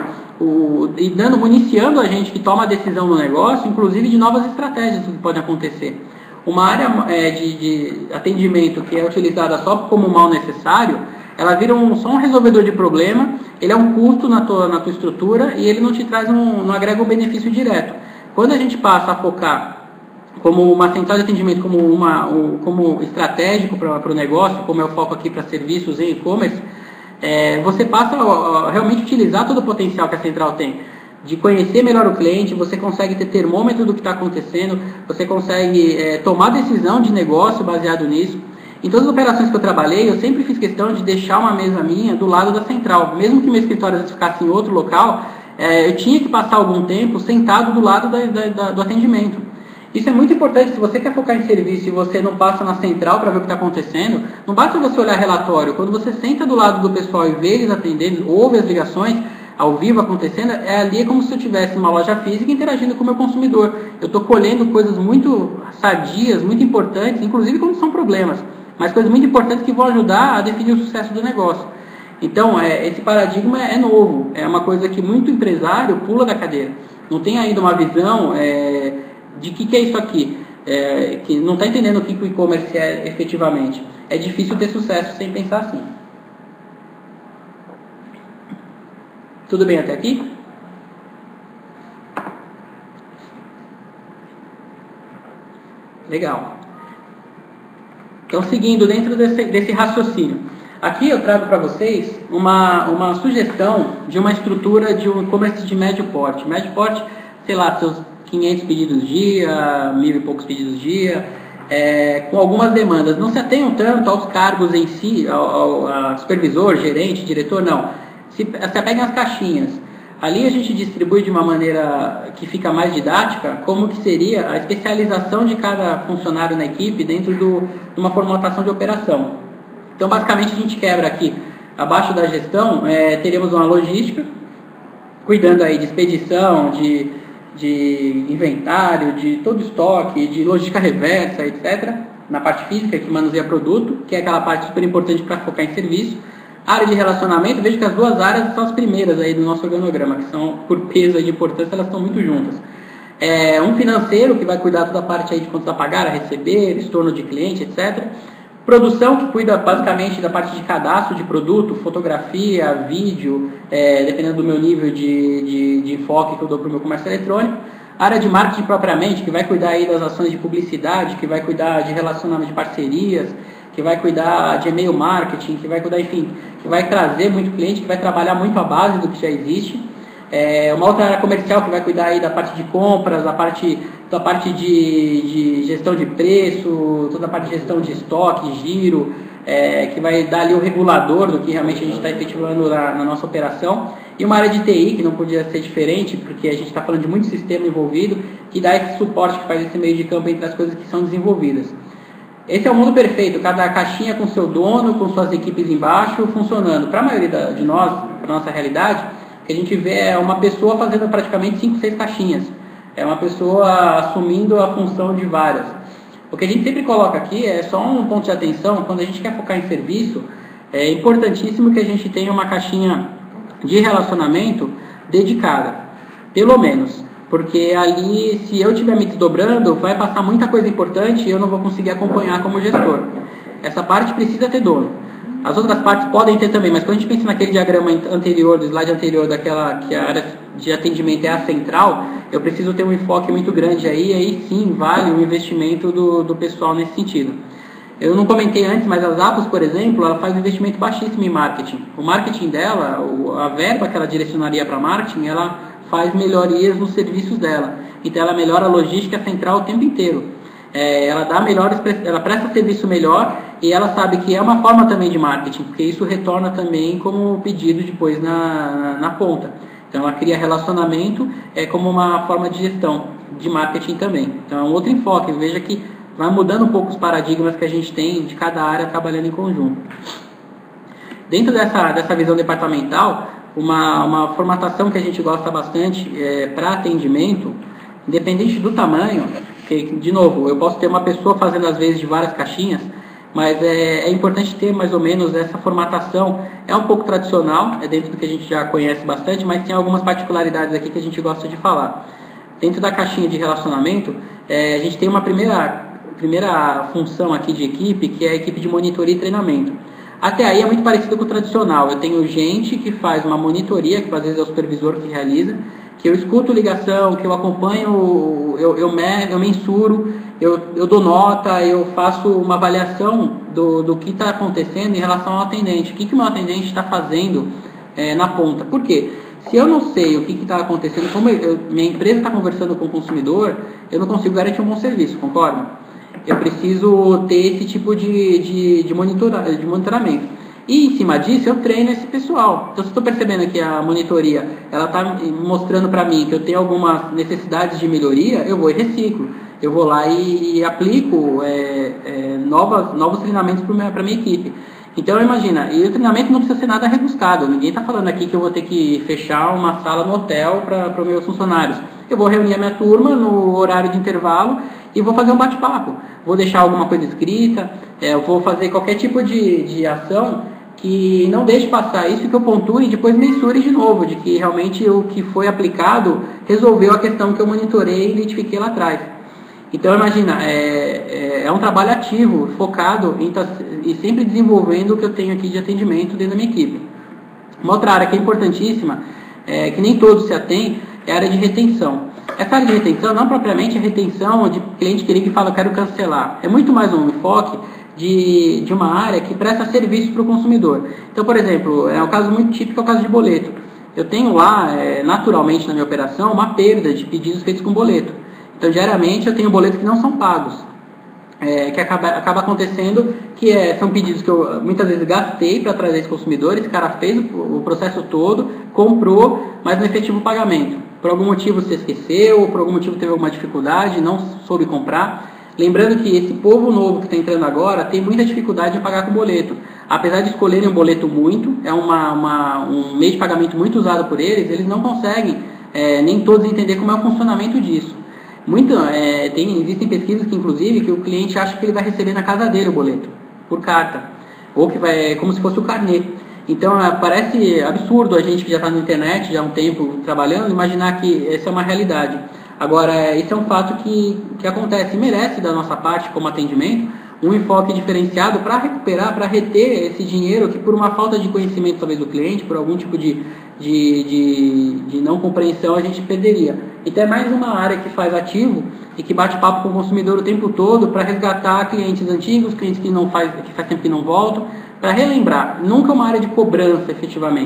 O, e dando, municiando a gente que toma a decisão no negócio, inclusive de novas estratégias que podem acontecer. Uma área é, de, de atendimento que é utilizada só como mal necessário, ela vira um, só um resolvedor de problema, ele é um custo na tua, na tua estrutura e ele não te traz um, não agrega um benefício direto. Quando a gente passa a focar como uma central de atendimento, como, uma, um, como estratégico para o negócio, como é o foco aqui para serviços em e-commerce, É, você passa a, a realmente utilizar todo o potencial que a central tem, de conhecer melhor o cliente, você consegue ter termômetro do que está acontecendo, você consegue é, tomar decisão de negócio baseado nisso. Em todas as operações que eu trabalhei, eu sempre fiz questão de deixar uma mesa minha do lado da central, mesmo que meu escritório ficasse em outro local, é, eu tinha que passar algum tempo sentado do lado da, da, da, do atendimento. Isso é muito importante. Se você quer focar em serviço e você não passa na central para ver o que está acontecendo, não basta você olhar relatório. Quando você senta do lado do pessoal e vê eles atendendo, ouve as ligações ao vivo acontecendo, é ali como se eu tivesse uma loja física interagindo com o meu consumidor. Eu estou colhendo coisas muito sadias, muito importantes, inclusive quando são problemas, mas coisas muito importantes que vão ajudar a definir o sucesso do negócio. Então, é, esse paradigma é novo, é uma coisa que muito empresário pula da cadeira. Não tem ainda uma visão... É, de que, que é isso aqui, é, que não está entendendo o que, que o e-commerce é efetivamente. É difícil ter sucesso sem pensar assim. Tudo bem até aqui? Legal. Então, seguindo dentro desse, desse raciocínio. Aqui eu trago para vocês uma, uma sugestão de uma estrutura de um e-commerce de médio porte. Médio porte, sei lá, seus quinhentos pedidos dia, mil e poucos pedidos dia, é, com algumas demandas. Não se atenham tanto aos cargos em si, ao, ao a supervisor, gerente, diretor, não. Se, se apeguem às caixinhas. Ali a gente distribui de uma maneira que fica mais didática, como que seria a especialização de cada funcionário na equipe dentro do, de uma formatação de operação. Então, basicamente, a gente quebra aqui, abaixo da gestão, é, teríamos uma logística, cuidando aí de expedição, de... de inventário, de todo estoque, de logística reversa, etcétera. Na parte física, que manuseia produto, que é aquela parte super importante para focar em serviço. Área de relacionamento, vejo que as duas áreas são as primeiras aí do nosso organograma, que são, por peso de importância, elas estão muito juntas. É, um financeiro, que vai cuidar toda a parte aí de contas a pagar, a receber, estorno de cliente, etcétera. Produção, que cuida basicamente da parte de cadastro de produto, fotografia, vídeo, é, dependendo do meu nível de, de, de enfoque que eu dou para o meu comércio eletrônico. Área de marketing propriamente, que vai cuidar aí das ações de publicidade, que vai cuidar de relacionamento de parcerias, que vai cuidar de e-mail marketing, que vai cuidar, enfim, que vai trazer muito cliente, que vai trabalhar muito a base do que já existe. É, uma outra área comercial que vai cuidar aí da parte de compras, da parte, da parte de, de gestão de preço, toda a parte de gestão de estoque, giro, é, que vai dar ali o regulador do que realmente a gente está efetivando na, na nossa operação. E uma área de T I, que não podia ser diferente, porque a gente está falando de muito sistema envolvido, que dá esse suporte, que faz esse meio de campo entre as coisas que são desenvolvidas. Esse é o mundo perfeito, cada caixinha com seu dono, com suas equipes embaixo, funcionando. Para a maioria de nós, para a nossa realidade, o que a gente vê é uma pessoa fazendo praticamente cinco, seis caixinhas. É uma pessoa assumindo a função de várias. O que a gente sempre coloca aqui é só um ponto de atenção, quando a gente quer focar em serviço, é importantíssimo que a gente tenha uma caixinha de relacionamento dedicada, pelo menos. Porque ali, se eu estiver me desdobrando, vai passar muita coisa importante e eu não vou conseguir acompanhar como gestor. Essa parte precisa ter dono. As outras partes podem ter também, mas quando a gente pensa naquele diagrama anterior, do slide anterior, daquela que a área de atendimento é a central, eu preciso ter um enfoque muito grande aí, e aí sim vale o investimento do, do pessoal nesse sentido. Eu não comentei antes, mas a Zappos, por exemplo, ela faz um investimento baixíssimo em marketing. O marketing dela, a verba que ela direcionaria para marketing, ela faz melhorias nos serviços dela. Então ela melhora a logística central o tempo inteiro. É, ela dá melhores, ela presta serviço melhor e ela sabe que é uma forma também de marketing, porque isso retorna também como pedido depois na, na, na ponta. Então ela cria relacionamento é, como uma forma de gestão de marketing também. Então é um outro enfoque. Veja que vai mudando um pouco os paradigmas que a gente tem de cada área trabalhando em conjunto. Dentro dessa, dessa visão departamental, uma, uma formatação que a gente gosta bastante é, para atendimento, independente do tamanho, que, de novo, eu posso ter uma pessoa fazendo às vezes de várias caixinhas, mas é, é importante ter mais ou menos essa formatação. É um pouco tradicional, é dentro do que a gente já conhece bastante, mas tem algumas particularidades aqui que a gente gosta de falar. Dentro da caixinha de relacionamento, é, a gente tem uma primeira, primeira função aqui de equipe, que é a equipe de monitoria e treinamento. Até aí é muito parecido com o tradicional. Eu tenho gente que faz uma monitoria, que às vezes é o supervisor que realiza, que eu escuto ligação, que eu acompanho, eu, eu, me, eu mensuro, eu, eu dou nota, eu faço uma avaliação do, do que está acontecendo em relação ao atendente. O que, que o meu atendente está fazendo é, na ponta. Por quê? Se eu não sei o que está acontecendo, como eu, minha empresa está conversando com o consumidor, eu não consigo garantir um bom serviço, concorda? Eu preciso ter esse tipo de, de, de, monitora, de monitoramento. E em cima disso eu treino esse pessoal. Então se estou percebendo que a monitoria ela está mostrando para mim que eu tenho algumas necessidades de melhoria, eu vou e reciclo. Eu vou lá e, e aplico é, é, novas, novos treinamentos para a minha equipe. Então imagina, e o treinamento não precisa ser nada rebuscado. Ninguém está falando aqui que eu vou ter que fechar uma sala no hotel para os meus funcionários. Eu vou reunir a minha turma no horário de intervalo e vou fazer um bate-papo. Vou deixar alguma coisa escrita, é, eu vou fazer qualquer tipo de, de ação que não deixe passar isso, que eu pontue e depois mensure de novo, de que realmente o que foi aplicado resolveu a questão que eu monitorei e identifiquei lá atrás. Então imagina, é, é, é um trabalho ativo, focado em tá, e sempre desenvolvendo o que eu tenho aqui de atendimento dentro da minha equipe. Uma outra área que é importantíssima, é, que nem todos se atém, é a área de retenção. Essa área de retenção não propriamente é retenção de cliente que liga e fala, eu quero cancelar. É muito mais um enfoque de, de uma área que presta serviço para o consumidor. Então, por exemplo, é um caso muito típico, é o caso de boleto. Eu tenho lá, é, naturalmente na minha operação, uma perda de pedidos feitos com boleto. Então, diariamente eu tenho boletos que não são pagos. É, que acaba, acaba acontecendo que é, são pedidos que eu muitas vezes gastei para trazer esse consumidor, esse cara fez o, o processo todo, comprou, mas no efetivo pagamento. Por algum motivo se esqueceu, por algum motivo teve alguma dificuldade, não soube comprar. Lembrando que esse povo novo que está entrando agora tem muita dificuldade em pagar com boleto. Apesar de escolherem um boleto muito, é uma, uma, um meio de pagamento muito usado por eles, eles não conseguem, é, nem todos entender como é o funcionamento disso. Muito, é, tem, existem pesquisas que, inclusive, que o cliente acha que ele vai receber na casa dele o boleto, por carta, ou que vai, como se fosse o carnê. Então, é, parece absurdo a gente que já está na internet, já há um tempo trabalhando, imaginar que essa é uma realidade. Agora, isso é um fato que, que acontece e merece, da nossa parte, como atendimento, um enfoque diferenciado para recuperar, para reter esse dinheiro que, por uma falta de conhecimento, talvez, do cliente, por algum tipo de, de, de, de não compreensão, a gente perderia. Então, é mais uma área que faz ativo e que bate papo com o consumidor o tempo todo para resgatar clientes antigos, clientes que, não faz, que faz tempo que não voltam, para relembrar. Nunca é uma área de cobrança, efetivamente.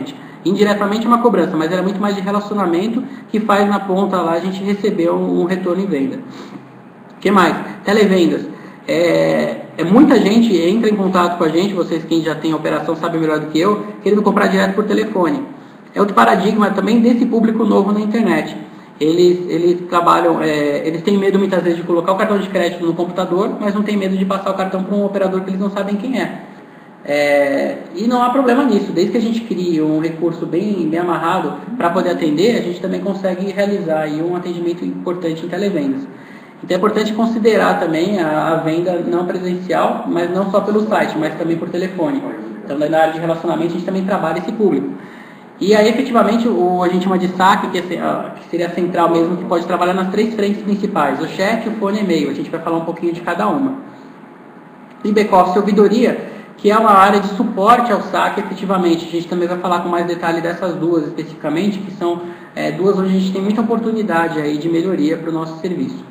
indiretamente é uma cobrança, mas era muito mais de relacionamento que faz na ponta lá a gente receber um, um retorno em venda. O que mais? Televendas. É, é, muita gente entra em contato com a gente, vocês quem já tem operação sabem melhor do que eu, querendo comprar direto por telefone. É outro paradigma também desse público novo na internet. Eles, eles trabalham, é, eles têm medo muitas vezes de colocar o cartão de crédito no computador, mas não tem medo de passar o cartão para um operador que eles não sabem quem é. É, e não há problema nisso, desde que a gente crie um recurso bem, bem amarrado para poder atender, a gente também consegue realizar aí um atendimento importante em televendas. Então é importante considerar também a, a venda não presencial, mas não só pelo site, mas também por telefone. Então na área de relacionamento a gente também trabalha esse público. E aí efetivamente o, a gente chama de saque, que, é, que seria a central mesmo, que pode trabalhar nas três frentes principais, o chat, o fone e e-mail. A gente vai falar um pouquinho de cada uma. E back-office ouvidoria, que é uma área de suporte ao saque efetivamente. A gente também vai falar com mais detalhe dessas duas especificamente, que são é, duas onde a gente tem muita oportunidade aí de melhoria para o nosso serviço.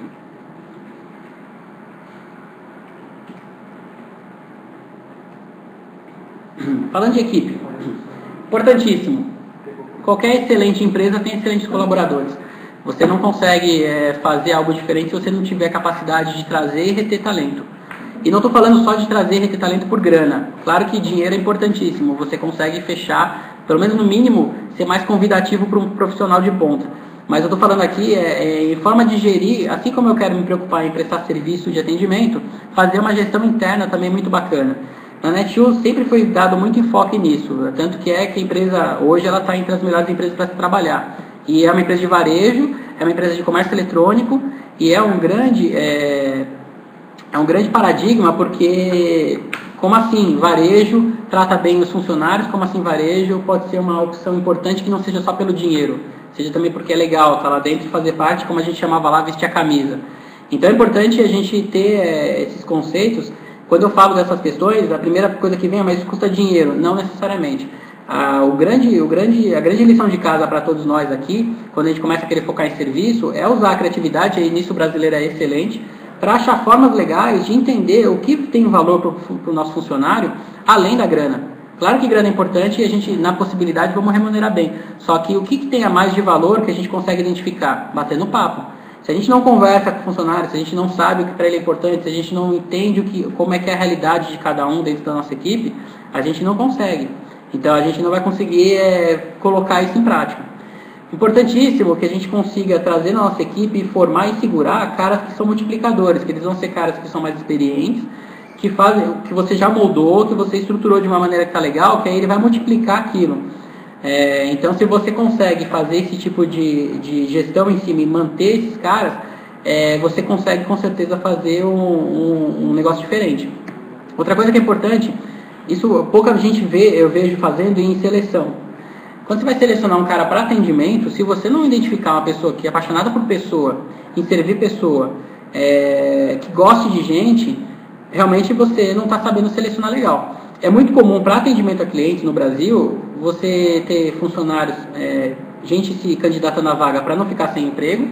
Falando de equipe, importantíssimo, qualquer excelente empresa tem excelentes colaboradores. Você não consegue é, fazer algo diferente se você não tiver capacidade de trazer e reter talento. E não estou falando só de trazer e reter talento por grana. Claro que dinheiro é importantíssimo, você consegue fechar, pelo menos no mínimo, ser mais convidativo para um profissional de ponta. Mas eu estou falando aqui é, é, em forma de gerir, assim como eu quero me preocupar em prestar serviço de atendimento, fazer uma gestão interna também muito bacana. Na Netshoes sempre foi dado muito enfoque nisso, tanto que é que a empresa, hoje ela está entre as melhores empresas para se trabalhar. E é uma empresa de varejo, é uma empresa de comércio eletrônico, e é um grande, é, é um grande paradigma, porque, como assim, varejo trata bem os funcionários, como assim varejo pode ser uma opção importante que não seja só pelo dinheiro, seja também porque é legal, tá lá dentro e fazer parte, como a gente chamava lá, vestir a camisa. Então é importante a gente ter é, esses conceitos. Quando eu falo dessas questões, a primeira coisa que vem é, mas isso custa dinheiro. Não necessariamente. Ah, o grande, o grande, a grande lição de casa para todos nós aqui, quando a gente começa a querer focar em serviço, é usar a criatividade, e nisso o brasileiro é excelente, para achar formas legais de entender o que tem valor para o nosso funcionário, além da grana. Claro que grana é importante e a gente, na possibilidade, vamos remunerar bem. Só que o que, que tem a mais de valor que a gente consegue identificar? Batendo papo. Se a gente não conversa com o funcionário, se a gente não sabe o que para ele é importante, se a gente não entende o que, como é que é a realidade de cada um dentro da nossa equipe, a gente não consegue. Então a gente não vai conseguir é, colocar isso em prática. Importantíssimo que a gente consiga trazer na nossa equipe, formar e segurar caras que são multiplicadores, que eles vão ser caras que são mais experientes, que fazem, que você já moldou, que você estruturou de uma maneira que está legal, que aí ele vai multiplicar aquilo. É, então, se você consegue fazer esse tipo de, de gestão em cima e manter esses caras, é, você consegue com certeza fazer um, um, um negócio diferente. Outra coisa que é importante, isso pouca gente vê, eu vejo fazendo em seleção. Quando você vai selecionar um cara para atendimento, se você não identificar uma pessoa que é apaixonada por pessoa, em servir pessoa, é, que goste de gente, realmente você não está sabendo selecionar legal. É muito comum para atendimento a cliente no Brasil, você ter funcionários, é, gente se candidatando à vaga para não ficar sem emprego,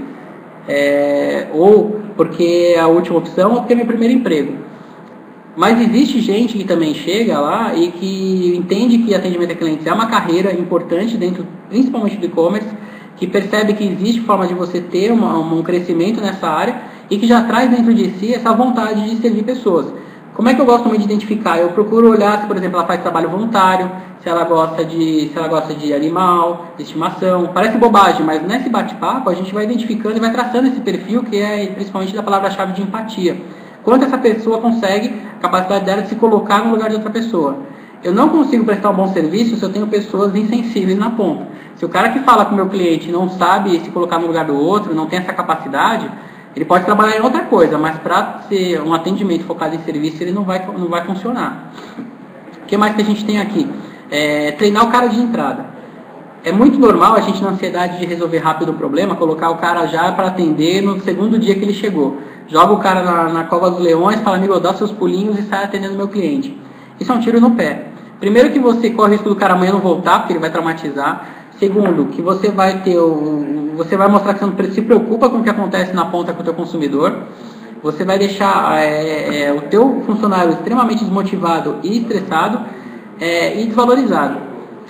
é, ou porque é a última opção, ou porque é meu primeiro emprego. Mas existe gente que também chega lá e que entende que atendimento a clientes é uma carreira importante, dentro, principalmente do e-commerce, que percebe que existe forma de você ter uma, um crescimento nessa área e que já traz dentro de si essa vontade de servir pessoas. Como é que eu gosto muito de identificar? Eu procuro olhar se, por exemplo, ela faz trabalho voluntário, se ela gosta de, se ela gosta de animal, de estimação. Parece bobagem, mas nesse bate-papo a gente vai identificando e vai traçando esse perfil, que é principalmente da palavra-chave de empatia. Quanto essa pessoa consegue, a capacidade dela de se colocar no lugar de outra pessoa. Eu não consigo prestar um bom serviço se eu tenho pessoas insensíveis na ponta. Se o cara que fala com o meu cliente não sabe se colocar no lugar do outro, não tem essa capacidade, ele pode trabalhar em outra coisa, mas para ser um atendimento focado em serviço, ele não vai, não vai funcionar. O que mais que a gente tem aqui? É, treinar o cara de entrada. É muito normal a gente, na ansiedade de resolver rápido o problema, colocar o cara já para atender no segundo dia que ele chegou. Joga o cara na, na cova dos leões, fala, amigo, dá seus pulinhos e sai atendendo o meu cliente. Isso é um tiro no pé. Primeiro que você corre o risco do cara amanhã não voltar, porque ele vai traumatizar. Segundo, que você vai ter o, você vai mostrar que você não se preocupa com o que acontece na ponta com o teu consumidor. Você vai deixar é, é, o teu funcionário extremamente desmotivado e estressado é, e desvalorizado.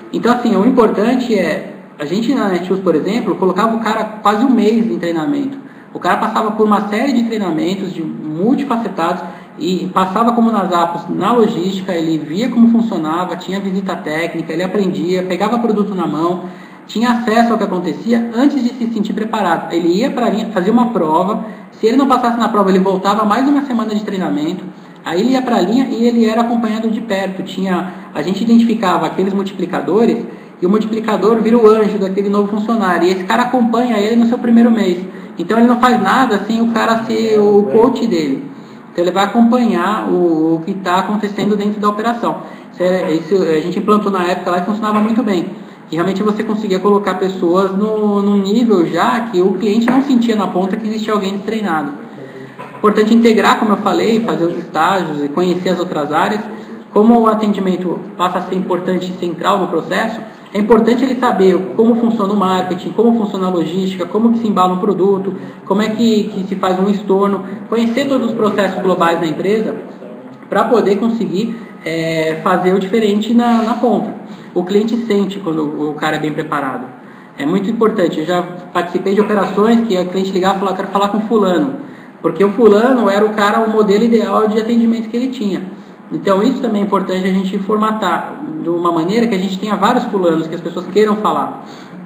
Então, assim, o importante é, a gente na Netshoes, por exemplo, colocava o cara quase um mês em treinamento. O cara passava por uma série de treinamentos de multifacetados e passava como nas Zappos na logística, ele via como funcionava, tinha visita técnica, ele aprendia, pegava produto na mão, tinha acesso ao que acontecia antes de se sentir preparado. Ele ia para a linha, fazia uma prova, se ele não passasse na prova, ele voltava mais uma semana de treinamento, aí ele ia para a linha e ele era acompanhado de perto. Tinha, a gente identificava aqueles multiplicadores e o multiplicador vira o anjo daquele novo funcionário, e esse cara acompanha ele no seu primeiro mês. Então ele não faz nada sem o cara ser o coach dele. Então ele vai acompanhar o, o que está acontecendo dentro da operação. Isso, é, isso a gente implantou na época lá e funcionava muito bem. E realmente você conseguia colocar pessoas no, no nível já que o cliente não sentia na ponta que existia alguém treinado. Importante integrar, como eu falei, fazer os estágios e conhecer as outras áreas. Como o atendimento passa a ser importante e central no processo, é importante ele saber como funciona o marketing, como funciona a logística, como que se embala um produto, como é que, que se faz um estorno, conhecer todos os processos globais da empresa para poder conseguir é, fazer o diferente na, na ponta. O cliente sente quando o cara é bem preparado. É muito importante. Eu já participei de operações que o cliente ligava e falava, quero falar com fulano, porque o fulano era o cara, o modelo ideal de atendimento que ele tinha. Então isso também é importante a gente formatar de uma maneira que a gente tenha vários fulanos, que as pessoas queiram falar.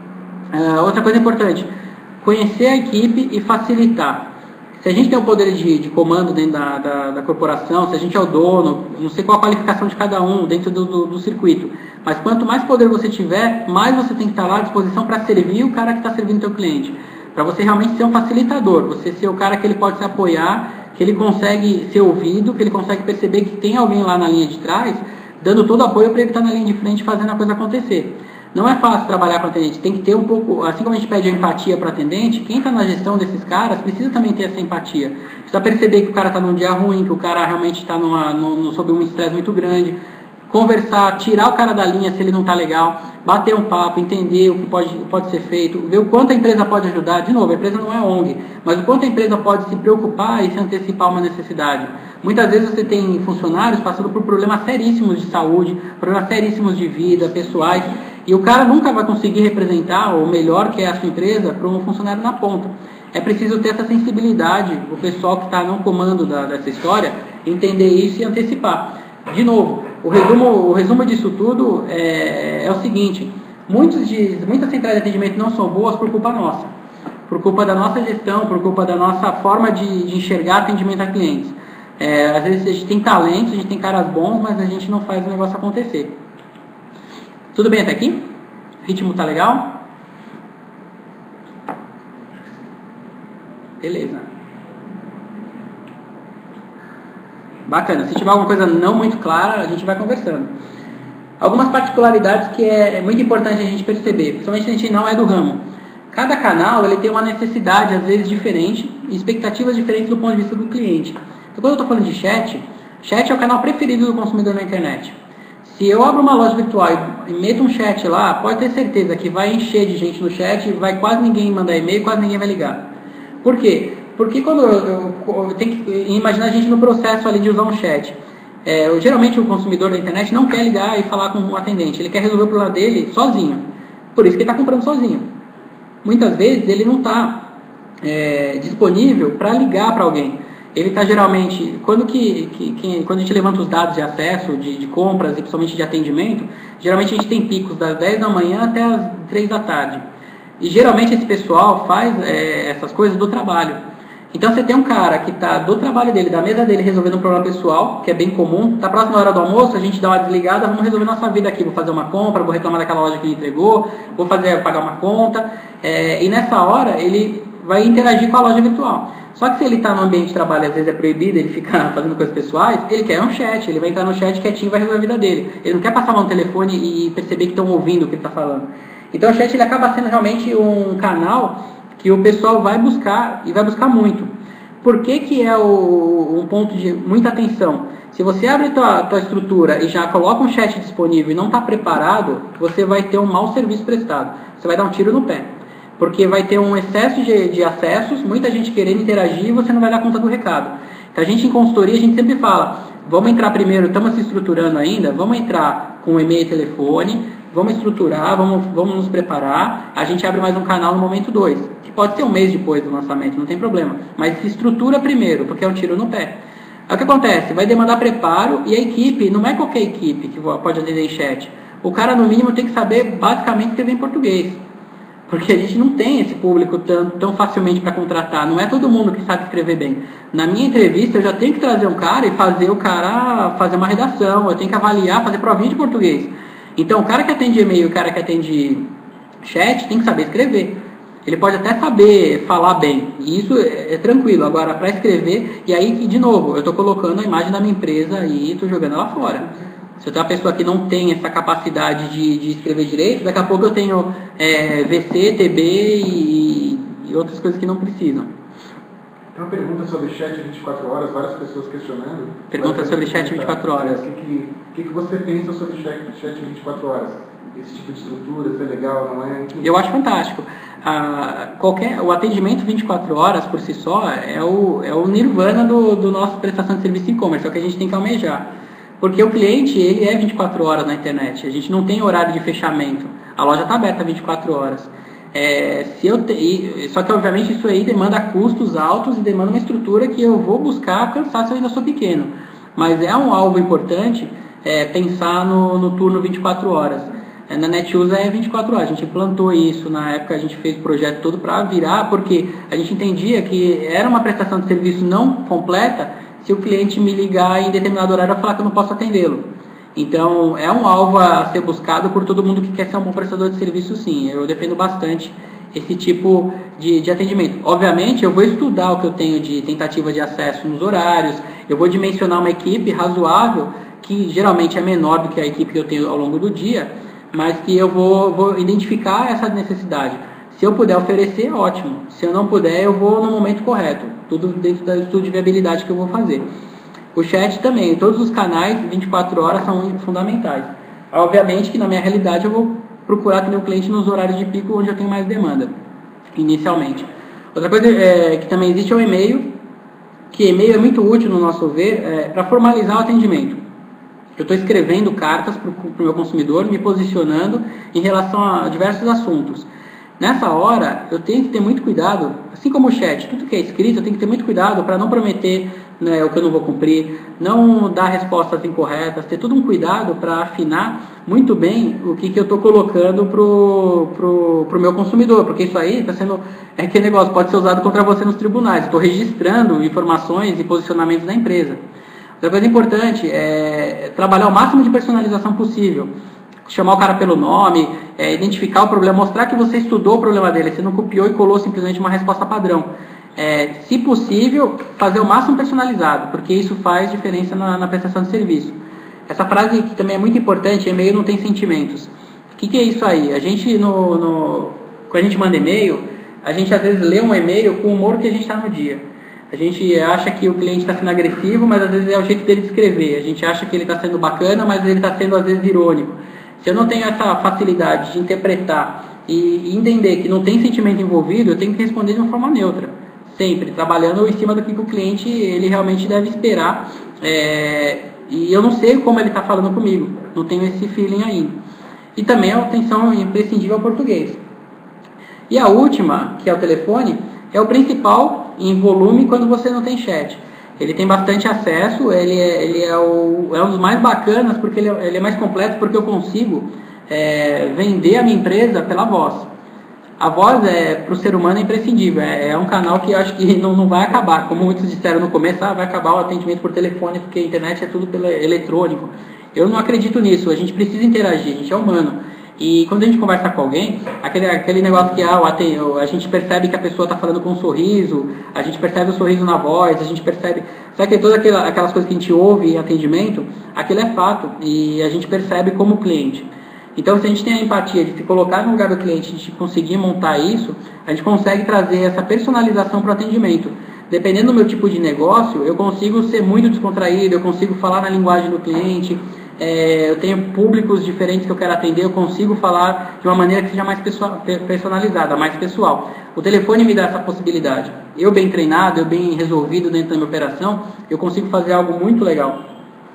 Uh, outra coisa importante, conhecer a equipe e facilitar. Se a gente tem o poder de, de comando dentro da, da, da corporação, se a gente é o dono, não sei qual a qualificação de cada um dentro do, do, do circuito, mas quanto mais poder você tiver, mais você tem que estar lá à disposição para servir o cara que está servindo o teu cliente. Para você realmente ser um facilitador, você ser o cara que ele pode se apoiar, que ele consegue ser ouvido, que ele consegue perceber que tem alguém lá na linha de trás, dando todo o apoio para ele estar na linha de frente fazendo a coisa acontecer. Não é fácil trabalhar com atendente, tem que ter um pouco, assim como a gente pede a empatia para atendente, quem está na gestão desses caras precisa também ter essa empatia. Precisa perceber que o cara está num dia ruim, que o cara realmente está sob um estresse muito grande, conversar, tirar o cara da linha se ele não está legal, bater um papo, entender o que pode, pode ser feito, ver o quanto a empresa pode ajudar. De novo, a empresa não é O N G, mas o quanto a empresa pode se preocupar e se antecipar uma necessidade. Muitas vezes você tem funcionários passando por problemas seríssimos de saúde, problemas seríssimos de vida, pessoais, e o cara nunca vai conseguir representar o melhor que é a sua empresa para um funcionário na ponta. É preciso ter essa sensibilidade, o pessoal que está no comando da, dessa história, entender isso e antecipar. De novo, o resumo, o resumo disso tudo é, é o seguinte, muitos de, muitas centrais de atendimento não são boas por culpa nossa, por culpa da nossa gestão, por culpa da nossa forma de, de enxergar atendimento a clientes. É, às vezes a gente tem talentos, a gente tem caras bons, mas a gente não faz o negócio acontecer. Tudo bem até aqui? O ritmo tá legal? Beleza. Bacana. Se tiver alguma coisa não muito clara, a gente vai conversando. Algumas particularidades que é muito importante a gente perceber, principalmente se a gente não é do ramo. Cada canal ele tem uma necessidade, às vezes, diferente, e expectativas diferentes do ponto de vista do cliente. Então, quando eu estou falando de chat, chat é o canal preferido do consumidor na internet. Se eu abro uma loja virtual e meto um chat lá, pode ter certeza que vai encher de gente no chat, vai quase ninguém mandar e-mail, quase ninguém vai ligar. Por quê? Porque quando eu, eu, eu tenho que imaginar a gente no processo ali de usar um chat. É, eu, geralmente o consumidor da internet não quer ligar e falar com um atendente, ele quer resolver o problema dele sozinho. Por isso que ele está comprando sozinho. Muitas vezes ele não está é, disponível para ligar para alguém. Ele está geralmente, quando, que, que, que, quando a gente levanta os dados de acesso, de, de compras e principalmente de atendimento, geralmente a gente tem picos das dez da manhã até as três da tarde. E geralmente esse pessoal faz é, essas coisas do trabalho. Então você tem um cara que está do trabalho dele, da mesa dele, resolvendo um problema pessoal, que é bem comum. Está próximo da hora do almoço, a gente dá uma desligada, vamos resolver nossa vida aqui. Vou fazer uma compra, vou reclamar daquela loja que ele entregou, vou fazer, pagar uma conta. É, e nessa hora ele vai interagir com a loja virtual. Só que se ele está no ambiente de trabalho, às vezes é proibido ele ficar fazendo coisas pessoais, ele quer um chat, ele vai entrar no chat quietinho e vai resolver a vida dele. Ele não quer passar a mão no telefone e perceber que estão ouvindo o que ele está falando. Então o chat ele acaba sendo realmente um canal que o pessoal vai buscar e vai buscar muito. Por que que é o, um ponto de muita atenção? Se você abre a tua, tua estrutura e já coloca um chat disponível e não está preparado, você vai ter um mau serviço prestado. Você vai dar um tiro no pé. Porque vai ter um excesso de, de acessos, muita gente querendo interagir e você não vai dar conta do recado. Então a gente em consultoria, a gente sempre fala, vamos entrar primeiro, estamos se estruturando ainda, vamos entrar com e-mail e telefone, vamos estruturar, vamos, vamos nos preparar, a gente abre mais um canal no momento dois, que pode ser um mês depois do lançamento, não tem problema, mas se estrutura primeiro, porque é um tiro no pé. Aí o que acontece? Vai demandar preparo e a equipe, não é qualquer equipe que pode atender em chat, o cara no mínimo tem que saber basicamente escrever em português, porque a gente não tem esse público tão, tão facilmente para contratar, não é todo mundo que sabe escrever bem. Na minha entrevista eu já tenho que trazer um cara e fazer o cara fazer uma redação, eu tenho que avaliar, fazer provinha de português. Então, o cara que atende e-mail e o cara que atende chat tem que saber escrever. Ele pode até saber falar bem, e isso é, é tranquilo. Agora, para escrever, e aí, de novo, eu estou colocando a imagem da minha empresa e estou jogando ela fora. Se eu tenho uma pessoa que não tem essa capacidade de, de escrever direito, daqui a pouco eu tenho é, V C, T B e, e outras coisas que não precisam. Tem uma pergunta sobre chat vinte e quatro horas, várias pessoas questionando. Pergunta sobre chat vinte e quatro horas. O que, que, que, que você pensa sobre chat, chat vinte e quatro horas? Esse tipo de estrutura, se é legal, não é? Eu acho fantástico. Ah, qualquer, o atendimento vinte e quatro horas por si só é o, é o nirvana do, do nosso prestação de serviço e-commerce, é o que a gente tem que almejar. Porque o cliente, ele é vinte e quatro horas na internet, a gente não tem horário de fechamento, a loja está aberta vinte e quatro horas. É, se eu te, só que obviamente isso aí demanda custos altos e demanda uma estrutura que eu vou buscar alcançar se eu ainda sou pequeno. Mas é um alvo importante é, pensar no, no turno vinte e quatro horas. É, na Netshoes é vinte e quatro horas, a gente implantou isso, na época a gente fez o projeto todo para virar, porque a gente entendia que era uma prestação de serviço não completa se o cliente me ligar em determinado horário e falar que eu não posso atendê-lo. Então, é um alvo a ser buscado por todo mundo que quer ser um bom prestador de serviço, sim. Eu defendo bastante esse tipo de, de atendimento. Obviamente, eu vou estudar o que eu tenho de tentativa de acesso nos horários, eu vou dimensionar uma equipe razoável, que geralmente é menor do que a equipe que eu tenho ao longo do dia, mas que eu vou, vou identificar essa necessidade. Se eu puder oferecer, ótimo. Se eu não puder, eu vou no momento correto. Tudo dentro do estudo de viabilidade que eu vou fazer. O chat também, todos os canais, vinte e quatro horas, são fundamentais. Obviamente que na minha realidade eu vou procurar atender o cliente nos horários de pico onde eu tenho mais demanda, inicialmente. Outra coisa é, que também existe é o e-mail, que e-mail é muito útil, no nosso ver, é, para formalizar o atendimento. Eu estou escrevendo cartas para o meu consumidor, me posicionando em relação a diversos assuntos. Nessa hora, eu tenho que ter muito cuidado, assim como o chat, tudo que é escrito, eu tenho que ter muito cuidado para não prometer, né, o que eu não vou cumprir, não dar respostas incorretas, ter todo um cuidado para afinar muito bem o que, que eu estou colocando pro, pro, pro meu consumidor, porque isso aí está sendo, é que negócio pode ser usado contra você nos tribunais. Estou registrando informações e posicionamentos da empresa. Outra coisa importante é trabalhar o máximo de personalização possível. Chamar o cara pelo nome, é, identificar o problema, mostrar que você estudou o problema dele, você não copiou e colou simplesmente uma resposta padrão. É, se possível, fazer o máximo personalizado, porque isso faz diferença na, na prestação de serviço. Essa frase que também é muito importante, e-mail não tem sentimentos. O que, que é isso aí? A gente, no, no, quando a gente manda e-mail, a gente às vezes lê um e-mail com o humor que a gente está no dia. A gente acha que o cliente está sendo agressivo, mas às vezes é o jeito dele de escrever. A gente acha que ele está sendo bacana, mas ele está sendo às vezes irônico. Se eu não tenho essa facilidade de interpretar e entender que não tem sentimento envolvido, eu tenho que responder de uma forma neutra. Sempre, trabalhando em cima do que o cliente ele realmente deve esperar. É, e eu não sei como ele está falando comigo. Não tenho esse feeling ainda. E também a atenção imprescindível ao português. E a última, que é o telefone, é o principal em volume quando você não tem chat. Ele tem bastante acesso, ele é, ele é, o, é um dos mais bacanas, porque ele é, ele é mais completo, porque eu consigo é, vender a minha empresa pela voz. A voz, é, para o ser humano, é imprescindível. É, é um canal que eu acho que não, não vai acabar. Como muitos disseram no começo, ah, vai acabar o atendimento por telefone, porque a internet é tudo pelo eletrônico. Eu não acredito nisso, a gente precisa interagir, a gente é humano. E quando a gente conversa com alguém, aquele, aquele negócio que ah, a gente percebe que a pessoa está falando com um sorriso, a gente percebe o sorriso na voz, a gente percebe... Sabe que todas aquelas, aquelas coisas que a gente ouve em atendimento, aquilo é fato e a gente percebe como cliente. Então, se a gente tem a empatia de se colocar no lugar do cliente, de conseguir montar isso, a gente consegue trazer essa personalização para o atendimento. Dependendo do meu tipo de negócio, eu consigo ser muito descontraído, eu consigo falar na linguagem do cliente, é, eu tenho públicos diferentes que eu quero atender, eu consigo falar de uma maneira que seja mais personalizada, mais pessoal. O telefone me dá essa possibilidade. Eu bem treinado, eu bem resolvido dentro da minha operação, eu consigo fazer algo muito legal.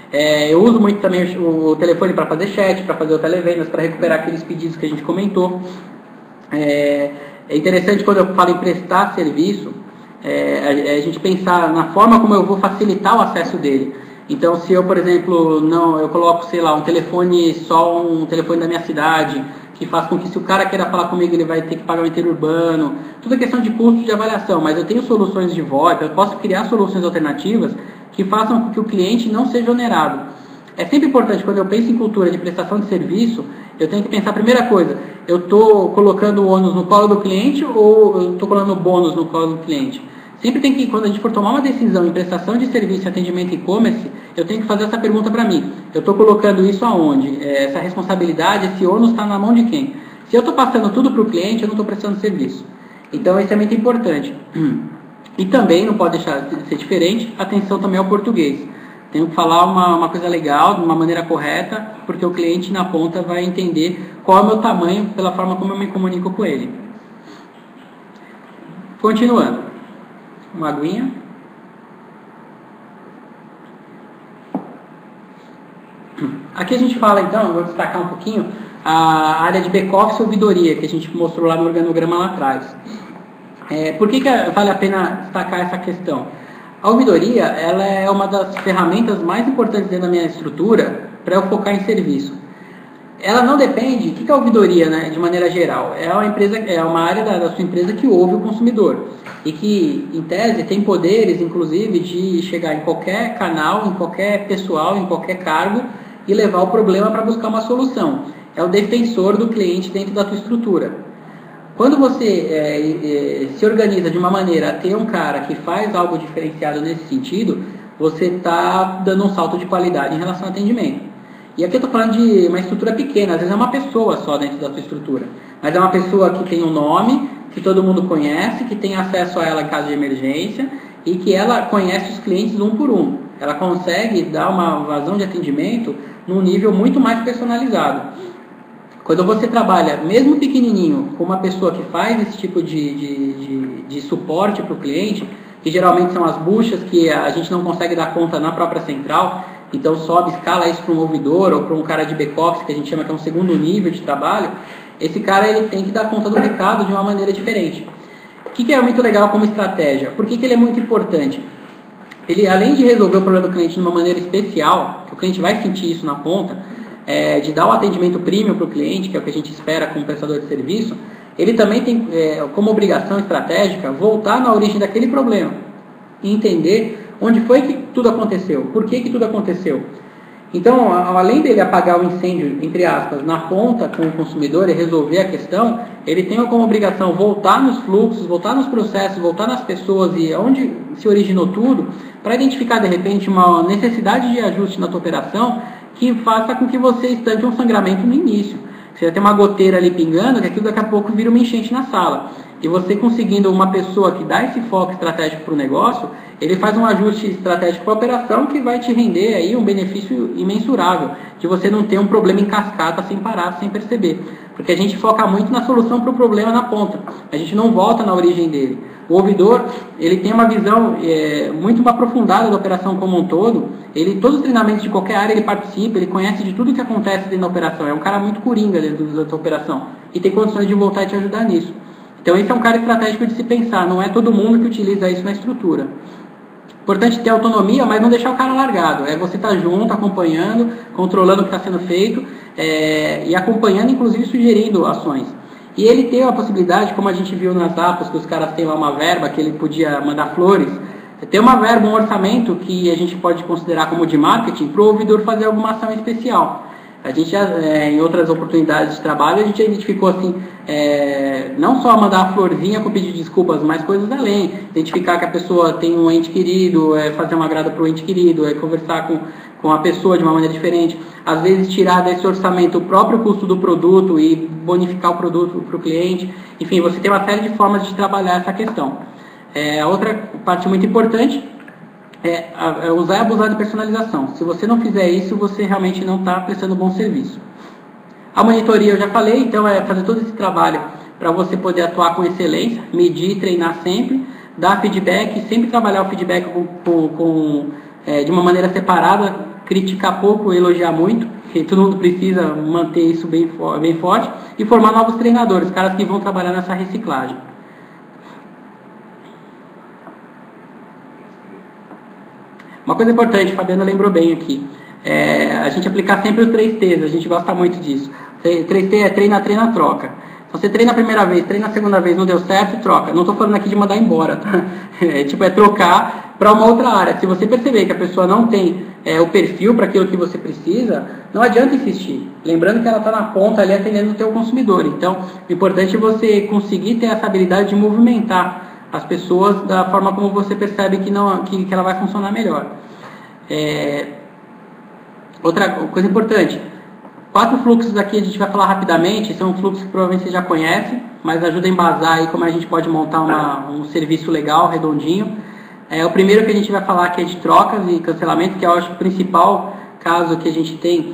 É, eu uso muito também o, o telefone para fazer chat, para fazer o televendas, para recuperar aqueles pedidos que a gente comentou. É, é interessante quando eu falo em prestar serviço, é, a, a gente pensar na forma como eu vou facilitar o acesso dele. Então, se eu, por exemplo, não, eu coloco, sei lá, um telefone, só um telefone da minha cidade, que faz com que se o cara queira falar comigo, ele vai ter que pagar o interurbano, tudo é questão de custo de avaliação, mas eu tenho soluções de VoIP, eu posso criar soluções alternativas que façam com que o cliente não seja onerado. É sempre importante, quando eu penso em cultura de prestação de serviço, eu tenho que pensar a primeira coisa, eu estou colocando o ônus no colo do cliente ou eu estou colocando o bônus no colo do cliente? Sempre tem que, quando a gente for tomar uma decisão em prestação de serviço e atendimento e-commerce, eu tenho que fazer essa pergunta para mim. Eu estou colocando isso aonde? É, essa responsabilidade, esse ônus está na mão de quem? Se eu estou passando tudo para o cliente, eu não estou prestando serviço. Então, isso é muito importante. E também, não pode deixar de ser diferente, atenção também ao português. Tenho que falar uma, uma coisa legal, de uma maneira correta, porque o cliente na ponta vai entender qual é o meu tamanho pela forma como eu me comunico com ele. Continuando. Uma aguinha. Aqui a gente fala então, vou destacar um pouquinho, a área de back-office e ouvidoria, que a gente mostrou lá no organograma lá atrás. É, por que, que vale a pena destacar essa questão? A ouvidoria, ela é uma das ferramentas mais importantes dentro da minha estrutura para eu focar em serviço. Ela não depende, o que é a ouvidoria, né, de maneira geral? É uma, empresa, é uma área da, da sua empresa que ouve o consumidor e que, em tese, tem poderes, inclusive, de chegar em qualquer canal, em qualquer pessoal, em qualquer cargo e levar o problema para buscar uma solução. É o defensor do cliente dentro da tua estrutura. Quando você é, é, se organiza de uma maneira a ter um cara que faz algo diferenciado nesse sentido, você está dando um salto de qualidade em relação ao atendimento. E aqui eu estou falando de uma estrutura pequena, às vezes é uma pessoa só dentro da sua estrutura. Mas é uma pessoa que tem um nome, que todo mundo conhece, que tem acesso a ela em caso de emergência e que ela conhece os clientes um por um. Ela consegue dar uma vazão de atendimento num nível muito mais personalizado. Quando você trabalha, mesmo pequenininho, com uma pessoa que faz esse tipo de, de, de, de suporte para o cliente, que geralmente são as buchas que a gente não consegue dar conta na própria central, então sobe, escala isso para um ouvidor ou para um cara de back-office, que a gente chama que é um segundo nível de trabalho, esse cara ele tem que dar conta do recado de uma maneira diferente. O que, que é muito legal como estratégia? Por que, que ele é muito importante? Ele, além de resolver o problema do cliente de uma maneira especial, que o cliente vai sentir isso na ponta, é, de dar o atendimento premium para o cliente, que é o que a gente espera como prestador de serviço, ele também tem é, como obrigação estratégica voltar na origem daquele problema e entender onde foi que tudo aconteceu, por que que tudo aconteceu. Então, além dele apagar o incêndio, entre aspas, na ponta com o consumidor e resolver a questão, ele tem como obrigação voltar nos fluxos, voltar nos processos, voltar nas pessoas e onde se originou tudo, para identificar de repente uma necessidade de ajuste na tua operação que faça com que você estanque um sangramento no início. Você vai ter uma goteira ali pingando, que aquilo daqui a pouco vira uma enchente na sala. E você conseguindo uma pessoa que dá esse foco estratégico para o negócio, ele faz um ajuste estratégico para a operação que vai te render aí um benefício imensurável, de você não ter um problema em cascata sem parar, sem perceber. Porque a gente foca muito na solução para o problema na ponta, a gente não volta na origem dele. O ouvidor, ele tem uma visão é, muito aprofundada da operação como um todo, ele, todos os treinamentos de qualquer área ele participa, ele conhece de tudo que acontece dentro da operação, é um cara muito coringa dentro da tua operação, e tem condições de voltar e te ajudar nisso. Então esse é um cara estratégico de se pensar, não é todo mundo que utiliza isso na estrutura. Importante ter autonomia, mas não deixar o cara largado. É você estar junto, acompanhando, controlando o que está sendo feito é, e acompanhando, inclusive sugerindo ações. E ele tem a possibilidade, como a gente viu nas apas, que os caras têm lá uma verba, que ele podia mandar flores, tem uma verba, um orçamento que a gente pode considerar como de marketing para o ouvidor fazer alguma ação especial. A gente já, é, em outras oportunidades de trabalho, a gente já identificou assim, é, não só mandar a florzinha com pedido de desculpas, mas coisas além. Identificar que a pessoa tem um ente querido, é, fazer uma agrada para o ente querido, é, conversar com, com a pessoa de uma maneira diferente. Às vezes tirar desse orçamento o próprio custo do produto e bonificar o produto para o cliente. Enfim, você tem uma série de formas de trabalhar essa questão. É, a outra parte muito importante é, é usar e abusar de personalização. Se você não fizer isso, você realmente não está prestando bom serviço. A monitoria eu já falei, então é fazer todo esse trabalho para você poder atuar com excelência, medir, treinar sempre, dar feedback, sempre trabalhar o feedback com, com, com, é, de uma maneira separada criticar pouco e elogiar muito, porque todo mundo precisa manter isso bem, bem forte, e formar novos treinadores, caras que vão trabalhar nessa reciclagem. Uma coisa importante, a Fabiana lembrou bem aqui, é a gente aplicar sempre os três T's, a gente gosta muito disso. três T é treina, treina, troca. Então você treina a primeira vez, treina a segunda vez, não deu certo, troca. Não estou falando aqui de mandar embora, tá? É, tipo, é trocar para uma outra área. Se você perceber que a pessoa não tem é, o perfil para aquilo que você precisa, não adianta insistir. Lembrando que ela está na ponta ali atendendo o teu consumidor. Então, o importante é você conseguir ter essa habilidade de movimentar as pessoas da forma como você percebe que, não, que, que ela vai funcionar melhor. É, outra coisa importante, quatro fluxos aqui a gente vai falar rapidamente, são fluxos que provavelmente você já conhece, mas ajuda a embasar aí como a gente pode montar uma, um serviço legal, redondinho. É, o primeiro que a gente vai falar aqui é de trocas e cancelamento, que eu acho que o principal caso que a gente tem,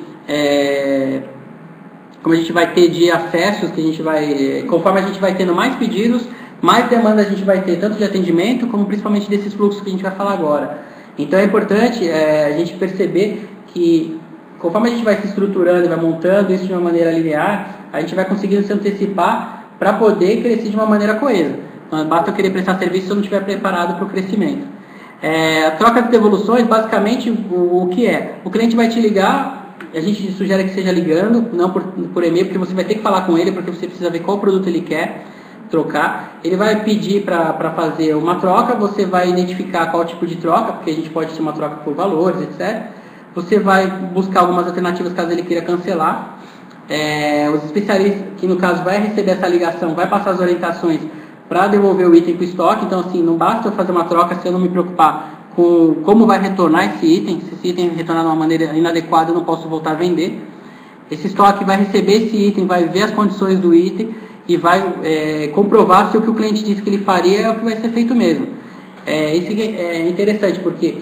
é, como a gente vai ter de acessos, que a gente vai, conforme a gente vai tendo mais pedidos, mais demanda a gente vai ter, tanto de atendimento, como principalmente desses fluxos que a gente vai falar agora. Então é importante é, a gente perceber que, conforme a gente vai se estruturando e vai montando isso de uma maneira linear, a gente vai conseguindo se antecipar para poder crescer de uma maneira coesa. Não basta eu querer prestar serviço se eu não estiver preparado para o crescimento. É, a troca de devoluções, basicamente, o, o que é? O cliente vai te ligar, a gente sugere que seja ligando, não por, por e-mail, porque você vai ter que falar com ele, porque você precisa ver qual produto ele quer trocar. Ele vai pedir para fazer uma troca, você vai identificar qual tipo de troca, porque a gente pode ter uma troca por valores, etcétera. Você vai buscar algumas alternativas caso ele queira cancelar. É, os especialistas, que no caso vai receber essa ligação, vai passar as orientações para devolver o item para o estoque. Então, assim, não basta eu fazer uma troca se eu não me preocupar com como vai retornar esse item. Se esse item retornar de uma maneira inadequada, eu não posso voltar a vender. Esse estoque vai receber esse item, vai ver as condições do item e vai é, comprovar se o que o cliente disse que ele faria é o que vai ser feito mesmo. É, isso é interessante, porque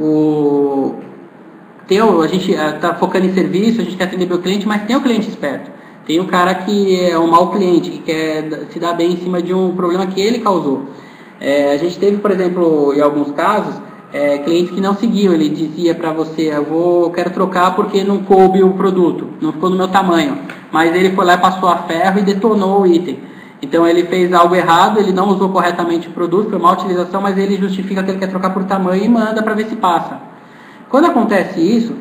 o, tem o, a gente está focando em serviço, a gente quer atender o cliente, mas tem o cliente esperto. Tem o cara que é um mau cliente, que quer se dar bem em cima de um problema que ele causou. É, a gente teve, por exemplo, em alguns casos, é, clientes que não seguiam. Ele dizia para você, eu, vou, eu quero trocar porque não coube o produto, não ficou no meu tamanho. Mas ele foi lá e passou a ferro e detonou o item. Então ele fez algo errado, ele não usou corretamente o produto, foi má utilização, mas ele justifica que ele quer trocar por tamanho e manda para ver se passa. Quando acontece isso,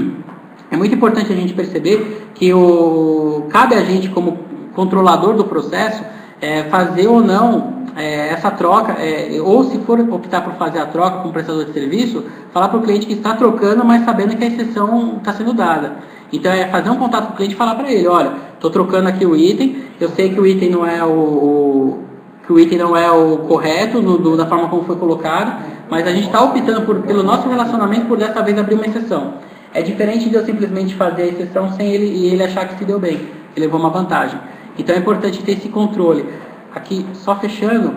é muito importante a gente perceber que o, cabe a gente, como controlador do processo, é, fazer ou não é, essa troca, é, ou se for optar por fazer a troca com o prestador de serviço, falar para o cliente que está trocando, mas sabendo que a exceção está sendo dada. Então é fazer um contato com o cliente e falar para ele, olha, estou trocando aqui o item, eu sei que o item não é o, o que o item não é o correto no, do, da forma como foi colocado, mas a gente está optando por, pelo nosso relacionamento por dessa vez abrir uma exceção. É diferente de eu simplesmente fazer a exceção sem ele e ele achar que se deu bem, que levou uma vantagem. Então é importante ter esse controle. Aqui, só fechando,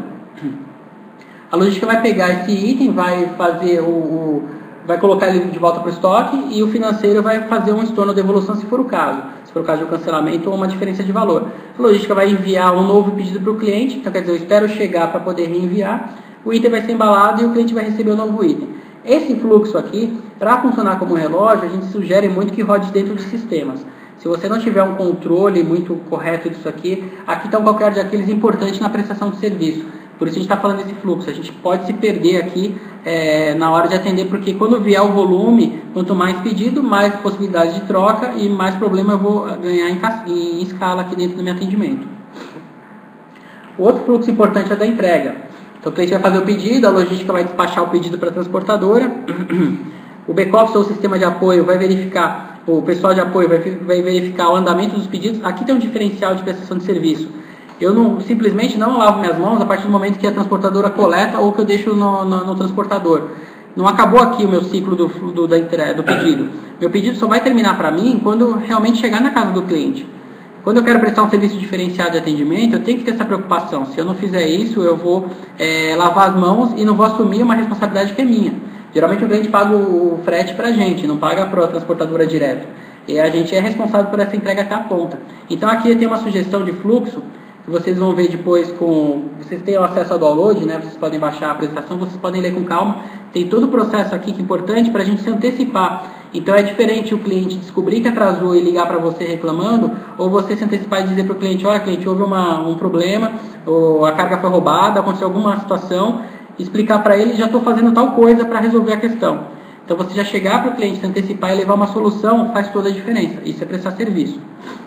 a logística vai pegar esse item, vai fazer o, o vai colocar ele de volta para o estoque e o financeiro vai fazer um estorno de devolução se for o caso. Se for o caso de um cancelamento ou uma diferença de valor. A logística vai enviar um novo pedido para o cliente, então quer dizer, eu espero chegar para poder reenviar, o item vai ser embalado e o cliente vai receber o novo item. Esse fluxo aqui, para funcionar como relógio, a gente sugere muito que rode dentro de sistemas. Se você não tiver um controle muito correto disso aqui, aqui está um qualquer de aqueles importante na prestação de serviço. Por isso a gente está falando desse fluxo. A gente pode se perder aqui é, na hora de atender, porque quando vier o volume, quanto mais pedido, mais possibilidade de troca e mais problema eu vou ganhar em, em escala aqui dentro do meu atendimento. O outro fluxo importante é da entrega. Então o cliente vai fazer o pedido, a logística vai despachar o pedido para a transportadora, o back-office ou o sistema de apoio vai verificar, o pessoal de apoio vai, vai verificar o andamento dos pedidos. Aqui tem um diferencial de prestação de serviço. Eu não, simplesmente não lavo minhas mãos a partir do momento que a transportadora coleta ou que eu deixo no, no, no transportador. Não acabou aqui o meu ciclo do, do, da entrega, do pedido. Meu pedido só vai terminar para mim quando realmente chegar na casa do cliente. Quando eu quero prestar um serviço diferenciado de atendimento, eu tenho que ter essa preocupação. Se eu não fizer isso, eu vou é, lavar as mãos e não vou assumir uma responsabilidade que é minha. Geralmente o cliente paga o frete para a gente, não paga para a transportadora direto. E a gente é responsável por essa entrega até a ponta. Então aqui tem uma sugestão de fluxo, que vocês vão ver depois com... Vocês têm acesso ao download, né? Vocês podem baixar a apresentação, vocês podem ler com calma. Tem todo o processo aqui que é importante para a gente se antecipar Então é diferente o cliente descobrir que atrasou e ligar para você reclamando, ou você se antecipar e dizer para o cliente, olha cliente, houve uma, um problema, ou a carga foi roubada, aconteceu alguma situação, explicar para ele, já estou fazendo tal coisa para resolver a questão. Então você já chegar para o cliente, se antecipar e levar uma solução, faz toda a diferença. Isso é prestar serviço.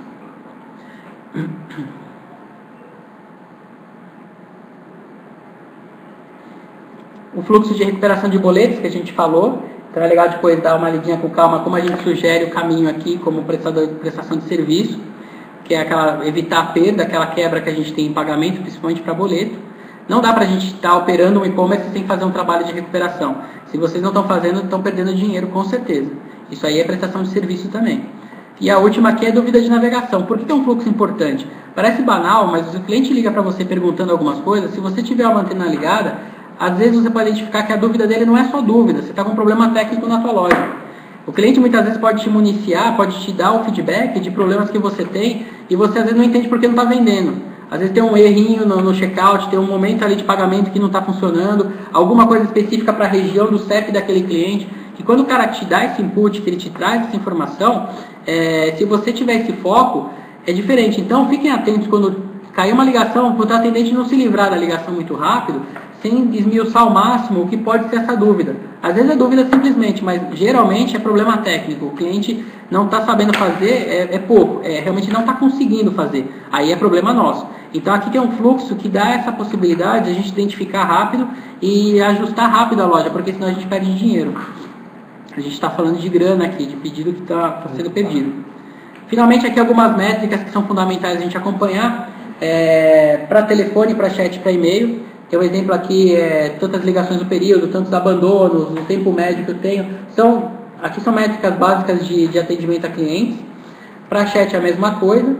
O fluxo de recuperação de boletos que a gente falou. Então é legal depois dar uma lidinha com calma como a gente sugere o caminho aqui como prestador de prestação de serviço, que é aquela, evitar a perda, aquela quebra que a gente tem em pagamento, principalmente para boleto. Não dá para a gente estar operando um e-commerce sem fazer um trabalho de recuperação. Se vocês não estão fazendo, estão perdendo dinheiro com certeza. Isso aí é prestação de serviço também. E a última aqui é dúvida de navegação. Por que é um fluxo importante? Parece banal, mas se o cliente liga para você perguntando algumas coisas, se você tiver uma antena ligada, às vezes você pode identificar que a dúvida dele não é só dúvida, você está com um problema técnico na tua loja. O cliente muitas vezes pode te municiar, pode te dar o feedback de problemas que você tem e você às vezes não entende porque não está vendendo. Às vezes tem um errinho no, no checkout, tem um momento ali de pagamento que não está funcionando, alguma coisa específica para a região do C E P daquele cliente, que quando o cara te dá esse input, que ele te traz essa informação, é, se você tiver esse foco, é diferente. Então fiquem atentos quando cair uma ligação, para o atendente não se livrar da ligação muito rápido, sem esmiuçar ao máximo o que pode ser essa dúvida. Às vezes é dúvida simplesmente, mas geralmente é problema técnico. O cliente não está sabendo fazer, é, é pouco, é, realmente não está conseguindo fazer. Aí é problema nosso. Então aqui tem um fluxo que dá essa possibilidade de a gente identificar rápido e ajustar rápido a loja, porque senão a gente perde dinheiro. A gente está falando de grana aqui, de pedido que está sendo perdido. Finalmente aqui algumas métricas que são fundamentais a gente acompanhar. É, para telefone, para chat, para e-mail. Tem um exemplo aqui, é, tantas ligações do período, tantos abandonos, o tempo médio que eu tenho. São, aqui são métricas básicas de, de atendimento a clientes. Para chat é a mesma coisa.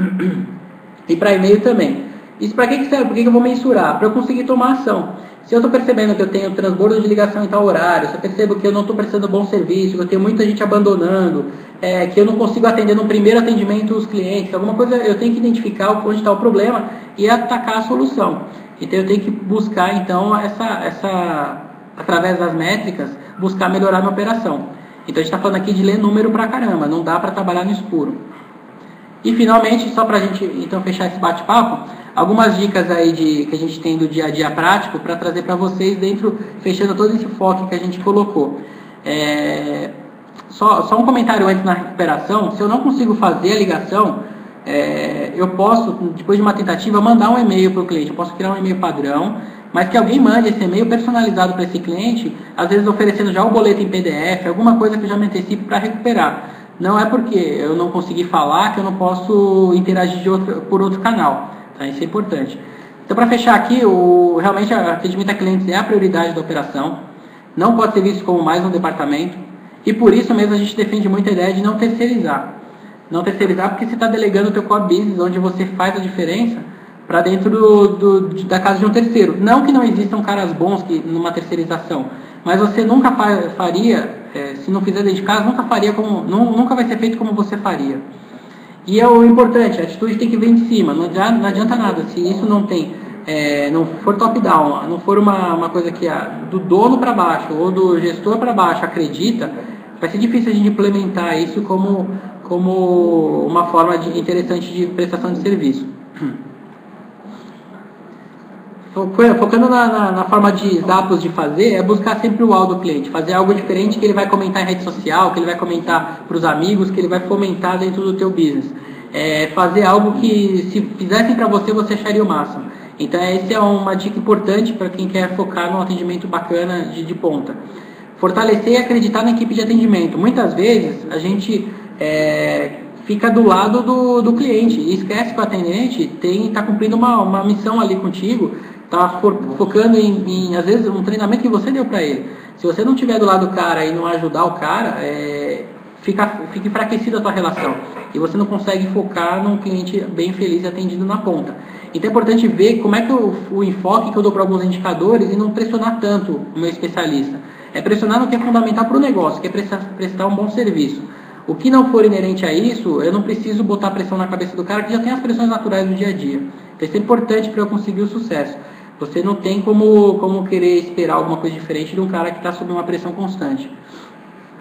E para e-mail também. Isso para que, que serve? Por que, que eu vou mensurar? Para eu conseguir tomar ação. Se eu estou percebendo que eu tenho transbordo de ligação em tal horário, se eu percebo que eu não estou prestando bom serviço, que eu tenho muita gente abandonando, é, que eu não consigo atender no primeiro atendimento os clientes, alguma coisa, eu tenho que identificar onde está o problema e atacar a solução. Então eu tenho que buscar, então, essa, essa, através das métricas, buscar melhorar a minha operação. Então a gente está falando aqui de ler número pra caramba, não dá para trabalhar no escuro. E finalmente, só para a gente então fechar esse bate-papo, algumas dicas aí de, que a gente tem do dia a dia prático para trazer para vocês dentro, fechando todo esse foco que a gente colocou. É, só, só um comentário antes na recuperação, se eu não consigo fazer a ligação, é, eu posso, depois de uma tentativa, mandar um e-mail para o cliente, eu posso criar um e-mail padrão, mas que alguém mande esse e-mail personalizado para esse cliente, às vezes oferecendo já o boleto em P D F, alguma coisa que eu já me antecipe para recuperar. Não é porque eu não consegui falar que eu não posso interagir de outro, por outro canal. Tá? Isso é importante. Então, para fechar aqui, o, realmente o atendimento a clientes é a prioridade da operação. Não pode ser visto como mais um departamento. E por isso mesmo a gente defende muito a ideia de não terceirizar. Não terceirizar porque você está delegando o teu core business, onde você faz a diferença, para dentro do, do, da casa de um terceiro. Não que não existam caras bons que, numa terceirização, mas você nunca faria, é, se não fizer dentro de casa, nunca faria como, nunca vai ser feito como você faria. E é o importante, a atitude tem que vir de cima, não adianta, não adianta nada, se isso não tem, é, não for top-down, não for uma, uma coisa que a, do dono para baixo ou do gestor para baixo acredita, vai ser difícil a gente implementar isso como, como uma forma de, interessante de prestação de serviço. Focando na, na, na forma de Zappos de fazer, é buscar sempre o wow do cliente, fazer algo diferente que ele vai comentar em rede social, que ele vai comentar para os amigos, que ele vai fomentar dentro do teu business. É fazer algo que, se fizessem para você, você acharia o máximo. Então, essa é uma dica importante para quem quer focar num atendimento bacana de, de ponta. Fortalecer e acreditar na equipe de atendimento. Muitas vezes, a gente é, fica do lado do, do cliente e esquece que o atendente está cumprindo uma, uma missão ali contigo, está focando em, em, às vezes, um treinamento que você deu para ele. Se você não estiver do lado do cara e não ajudar o cara, é, fica, fica enfraquecida a tua relação. E você não consegue focar num cliente bem feliz e atendido na ponta. Então é importante ver como é que eu, o enfoque que eu dou para alguns indicadores e não pressionar tanto o meu especialista. É pressionar no que é fundamental para o negócio, que é prestar, prestar um bom serviço. O que não for inerente a isso, eu não preciso botar pressão na cabeça do cara, que já tem as pressões naturais do dia a dia. Então isso é importante para eu conseguir o sucesso. Você não tem como, como querer esperar alguma coisa diferente de um cara que está sob uma pressão constante.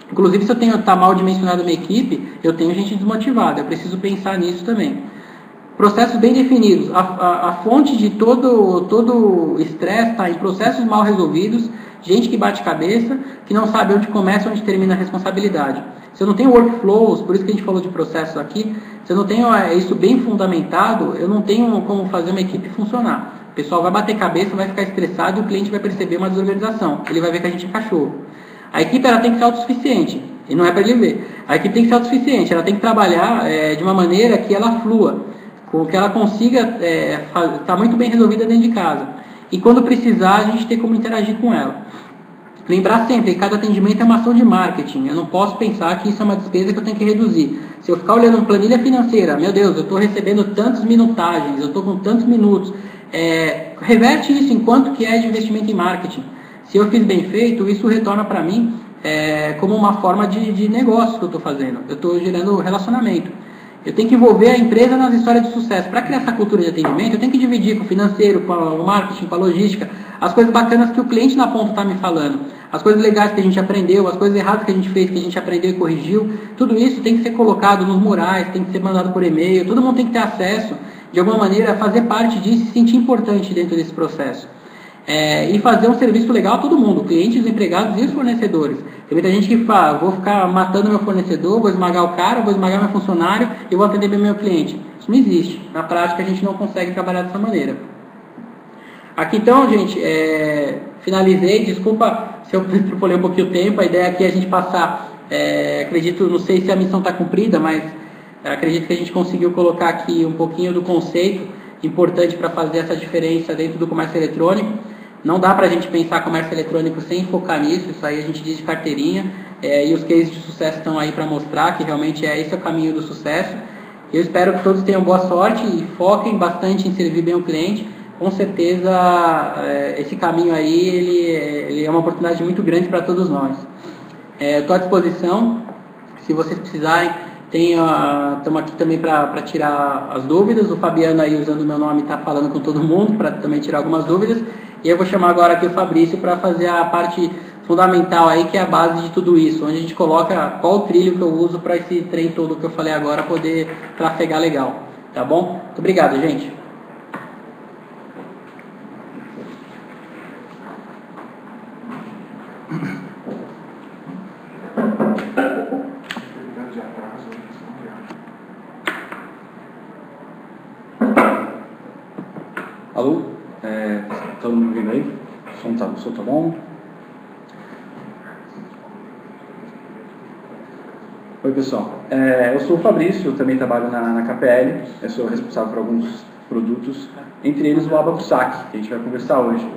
Inclusive, se eu tenho tá mal dimensionado minha equipe, eu tenho gente desmotivada. Eu preciso pensar nisso também. Processos bem definidos. A, a, a fonte de todo todo estresse está em processos mal resolvidos, gente que bate cabeça, que não sabe onde começa e onde termina a responsabilidade. Se eu não tenho workflows, por isso que a gente falou de processos aqui, se eu não tenho isso bem fundamentado, eu não tenho como fazer uma equipe funcionar. O pessoal vai bater cabeça, vai ficar estressado e o cliente vai perceber uma desorganização. Ele vai ver que a gente é cachorro. A equipe ela tem que ser autossuficiente, e não é para ele ver. A equipe tem que ser autossuficiente, ela tem que trabalhar é, de uma maneira que ela flua, que ela consiga estar é, tá muito bem resolvida dentro de casa. E quando precisar, a gente tem como interagir com ela. Lembrar sempre que cada atendimento é uma ação de marketing. Eu não posso pensar que isso é uma despesa que eu tenho que reduzir. Se eu ficar olhando uma planilha financeira, meu Deus, eu estou recebendo tantas minutagens, eu estou com tantos minutos. É, reverte isso em quanto que é de investimento em marketing. Se eu fiz bem feito, isso retorna para mim é, como uma forma de, de negócio que eu estou fazendo. Eu estou gerando relacionamento. Eu tenho que envolver a empresa nas histórias de sucesso. Para criar essa cultura de atendimento, eu tenho que dividir com o financeiro, com o marketing, com a logística, as coisas bacanas que o cliente na ponta está me falando, as coisas legais que a gente aprendeu, as coisas erradas que a gente fez, que a gente aprendeu e corrigiu. Tudo isso tem que ser colocado nos murais, tem que ser mandado por e-mail, todo mundo tem que ter acesso, de alguma maneira, a fazer parte disso e se sentir importante dentro desse processo. É, e fazer um serviço legal a todo mundo, clientes, os empregados e os fornecedores. Tem muita gente que fala, vou ficar matando meu fornecedor, vou esmagar o cara, vou esmagar meu funcionário e vou atender bem meu cliente. Isso não existe. Na prática, a gente não consegue trabalhar dessa maneira. Aqui então, gente, é, finalizei. Desculpa se eu extrapolei um pouquinho o tempo. A ideia aqui é a gente passar, é, acredito, não sei se a missão está cumprida, mas é, acredito que a gente conseguiu colocar aqui um pouquinho do conceito importante para fazer essa diferença dentro do comércio eletrônico. Não dá para a gente pensar comércio eletrônico sem focar nisso, isso aí a gente diz de carteirinha, é, e os cases de sucesso estão aí para mostrar que realmente é, esse é o caminho do sucesso. Eu espero que todos tenham boa sorte e foquem bastante em servir bem o cliente. Com certeza, é, esse caminho aí ele, ele é uma oportunidade muito grande para todos nós. É, estou à disposição, se vocês precisarem. Estamos aqui também para tirar as dúvidas. O Fabiano aí, usando o meu nome, está falando com todo mundo para também tirar algumas dúvidas. E eu vou chamar agora aqui o Fabrício para fazer a parte fundamental aí, que é a base de tudo isso, onde a gente coloca qual o trilho que eu uso para esse trem todo que eu falei agora poder trafegar legal. Tá bom? Muito obrigado, gente. Alô? É, todo mundo ouvindo aí? O som tá, o som tá bom? Oi, pessoal. É, eu sou o Fabrício, eu também trabalho na, na K P L. Eu sou responsável por alguns produtos, entre eles o Abaco Saque, que a gente vai conversar hoje.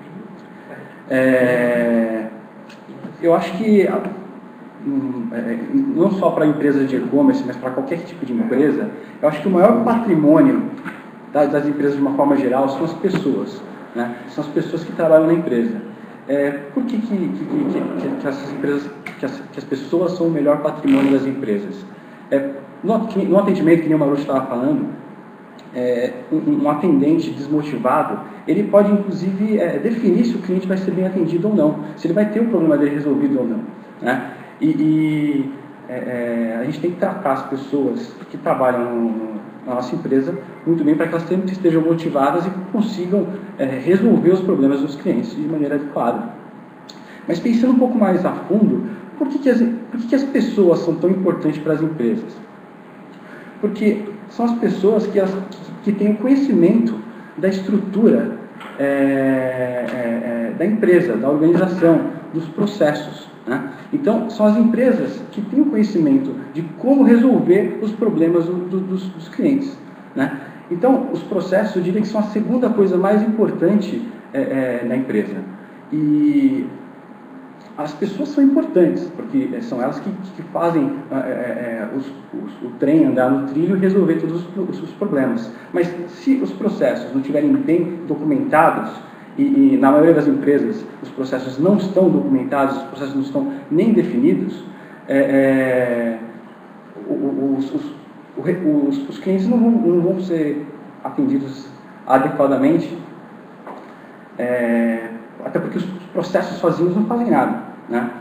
É, eu acho que, hum, é, não só para empresas de e-commerce, mas para qualquer tipo de empresa, eu acho que o maior patrimônio das empresas de uma forma geral são as pessoas, né? São as pessoas que trabalham na empresa. É, por que, que, que, que, que, essas empresas, que as, que as pessoas são o melhor patrimônio das empresas? É, no, no atendimento, que nem o Marucho estava falando, é, um, um atendente desmotivado, ele pode inclusive é, definir se o cliente vai ser bem atendido ou não, se ele vai ter o problema dele resolvido ou não, né? E, e é, é, a gente tem que tratar as pessoas que trabalham no, na nossa empresa muito bem, para que elas sempre estejam motivadas e consigam é, resolver os problemas dos clientes de maneira adequada. Mas pensando um pouco mais a fundo, por que, que, as, por que, que as pessoas são tão importantes para as empresas? Porque são as pessoas que, as, que, que têm o conhecimento da estrutura é, é, é, da empresa, da organização, dos processos, né? Então, são as empresas que têm o conhecimento de como resolver os problemas do, do, dos, dos clientes, né? Então, os processos, eu diria que são a segunda coisa mais importante é, é, na empresa. E as pessoas são importantes, porque são elas que, que fazem é, é, os, os, o trem andar no trilho e resolver todos os, os problemas. Mas se os processos não estiverem bem documentados, e, e na maioria das empresas os processos não estão documentados, os processos não estão nem definidos, é, é, os, os, os, os clientes não vão, não vão ser atendidos adequadamente, é, até porque os processos sozinhos não fazem nada, né?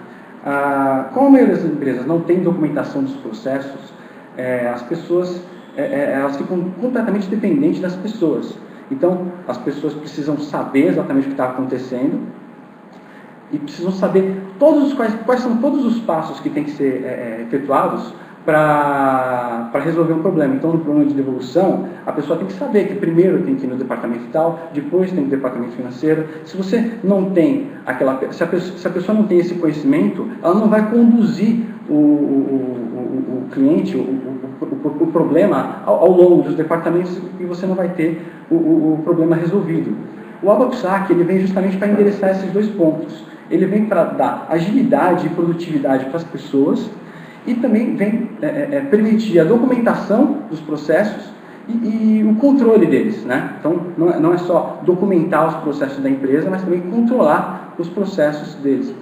Ah, como a maioria das empresas não tem documentação dos processos, é, as pessoas é, é, elas ficam completamente dependentes das pessoas. Então, as pessoas precisam saber exatamente o que está acontecendo e precisam saber todos os, quais, quais são todos os passos que têm que ser é, efetuados para resolver um problema. Então, no problema de devolução, a pessoa tem que saber que primeiro tem que ir no departamento tal, depois tem no departamento financeiro. Se você não tem aquela, se a pessoa, se a pessoa não tem esse conhecimento, ela não vai conduzir o, o, o, o cliente, o, o, o, o problema ao, ao longo dos departamentos, e você não vai ter o, o, o problema resolvido. O ABAP-S A C, ele vem justamente para endereçar esses dois pontos. Ele vem para dar agilidade e produtividade para as pessoas, e também vem é, é, permitir a documentação dos processos e, e o controle deles, né? Então, não é, não é só documentar os processos da empresa, mas também controlar os processos deles.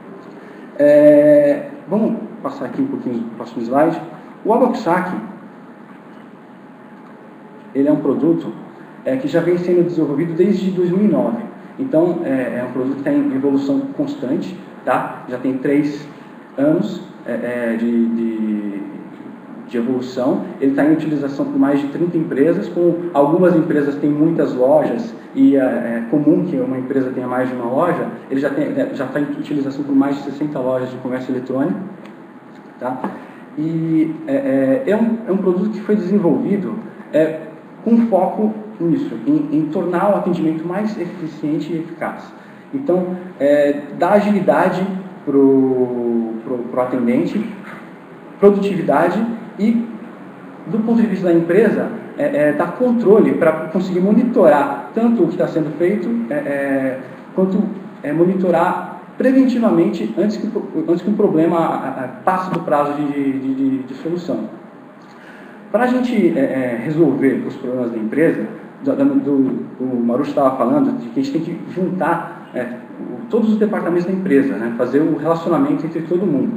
É, vamos passar aqui um pouquinho no próximo slide. O ABAP-S A C, ele é um produto é, que já vem sendo desenvolvido desde dois mil e nove. Então, é, é um produto que está em evolução constante, tá? Já tem três anos É, de, de, de evolução. Ele está em utilização por mais de trinta empresas, com algumas empresas têm muitas lojas, e é, é comum que uma empresa tenha mais de uma loja. Ele já tem, já está em utilização por mais de sessenta lojas de comércio eletrônico, tá? E é, é, é, um, é um produto que foi desenvolvido é, com foco nisso, em, em tornar o atendimento mais eficiente e eficaz. Então, é, dá agilidade para o atendente, produtividade e, do ponto de vista da empresa, é, é, dar controle para conseguir monitorar tanto o que está sendo feito, é, é, quanto é, monitorar preventivamente antes que, antes que um problema a, a, passe do prazo de, de, de, de solução. Para a gente é, resolver os problemas da empresa, do, do, o Marucho estava falando de que a gente tem que juntar é, todos os departamentos da empresa, né? Fazer o relacionamento entre todo mundo.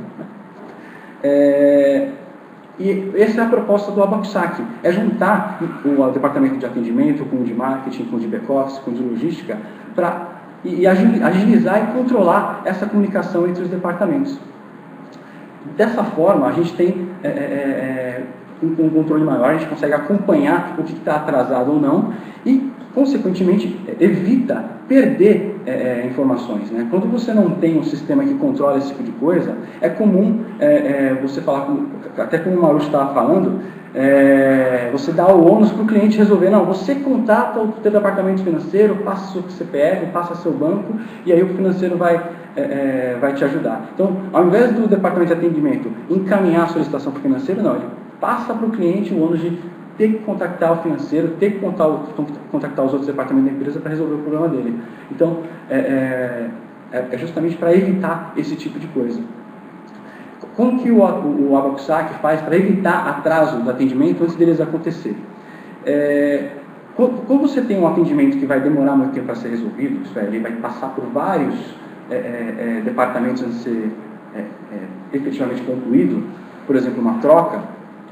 É, e essa é a proposta do ABAP-S A C, é juntar o departamento de atendimento com o de marketing, com o de back-office, com o de logística, para e, e agilizar e controlar essa comunicação entre os departamentos. Dessa forma, a gente tem é, é, um, um controle maior, a gente consegue acompanhar o que está atrasado ou não e, consequentemente, evita perder é, informações, né? Quando você não tem um sistema que controla esse tipo de coisa, é comum é, é, você falar, com, até como o Marucho estava falando, é, você dá o ônus para o cliente resolver. Não, você contata o teu departamento financeiro, passa seu C P F, passa seu banco, e aí o financeiro vai, é, é, vai te ajudar. Então, ao invés do departamento de atendimento encaminhar a solicitação para o financeiro, não, ele passa para o cliente o ônus de ter que contactar o financeiro, ter que contactar os outros departamentos da empresa para resolver o problema dele. Então, é, é, é justamente para evitar esse tipo de coisa. Como que o, o, o ABAP-S A C faz para evitar atraso do atendimento antes deles acontecer? É, quando você tem um atendimento que vai demorar muito tempo para ser resolvido, isso é, ele vai passar por vários é, é, departamentos antes de ser é, é, efetivamente concluído, por exemplo, uma troca,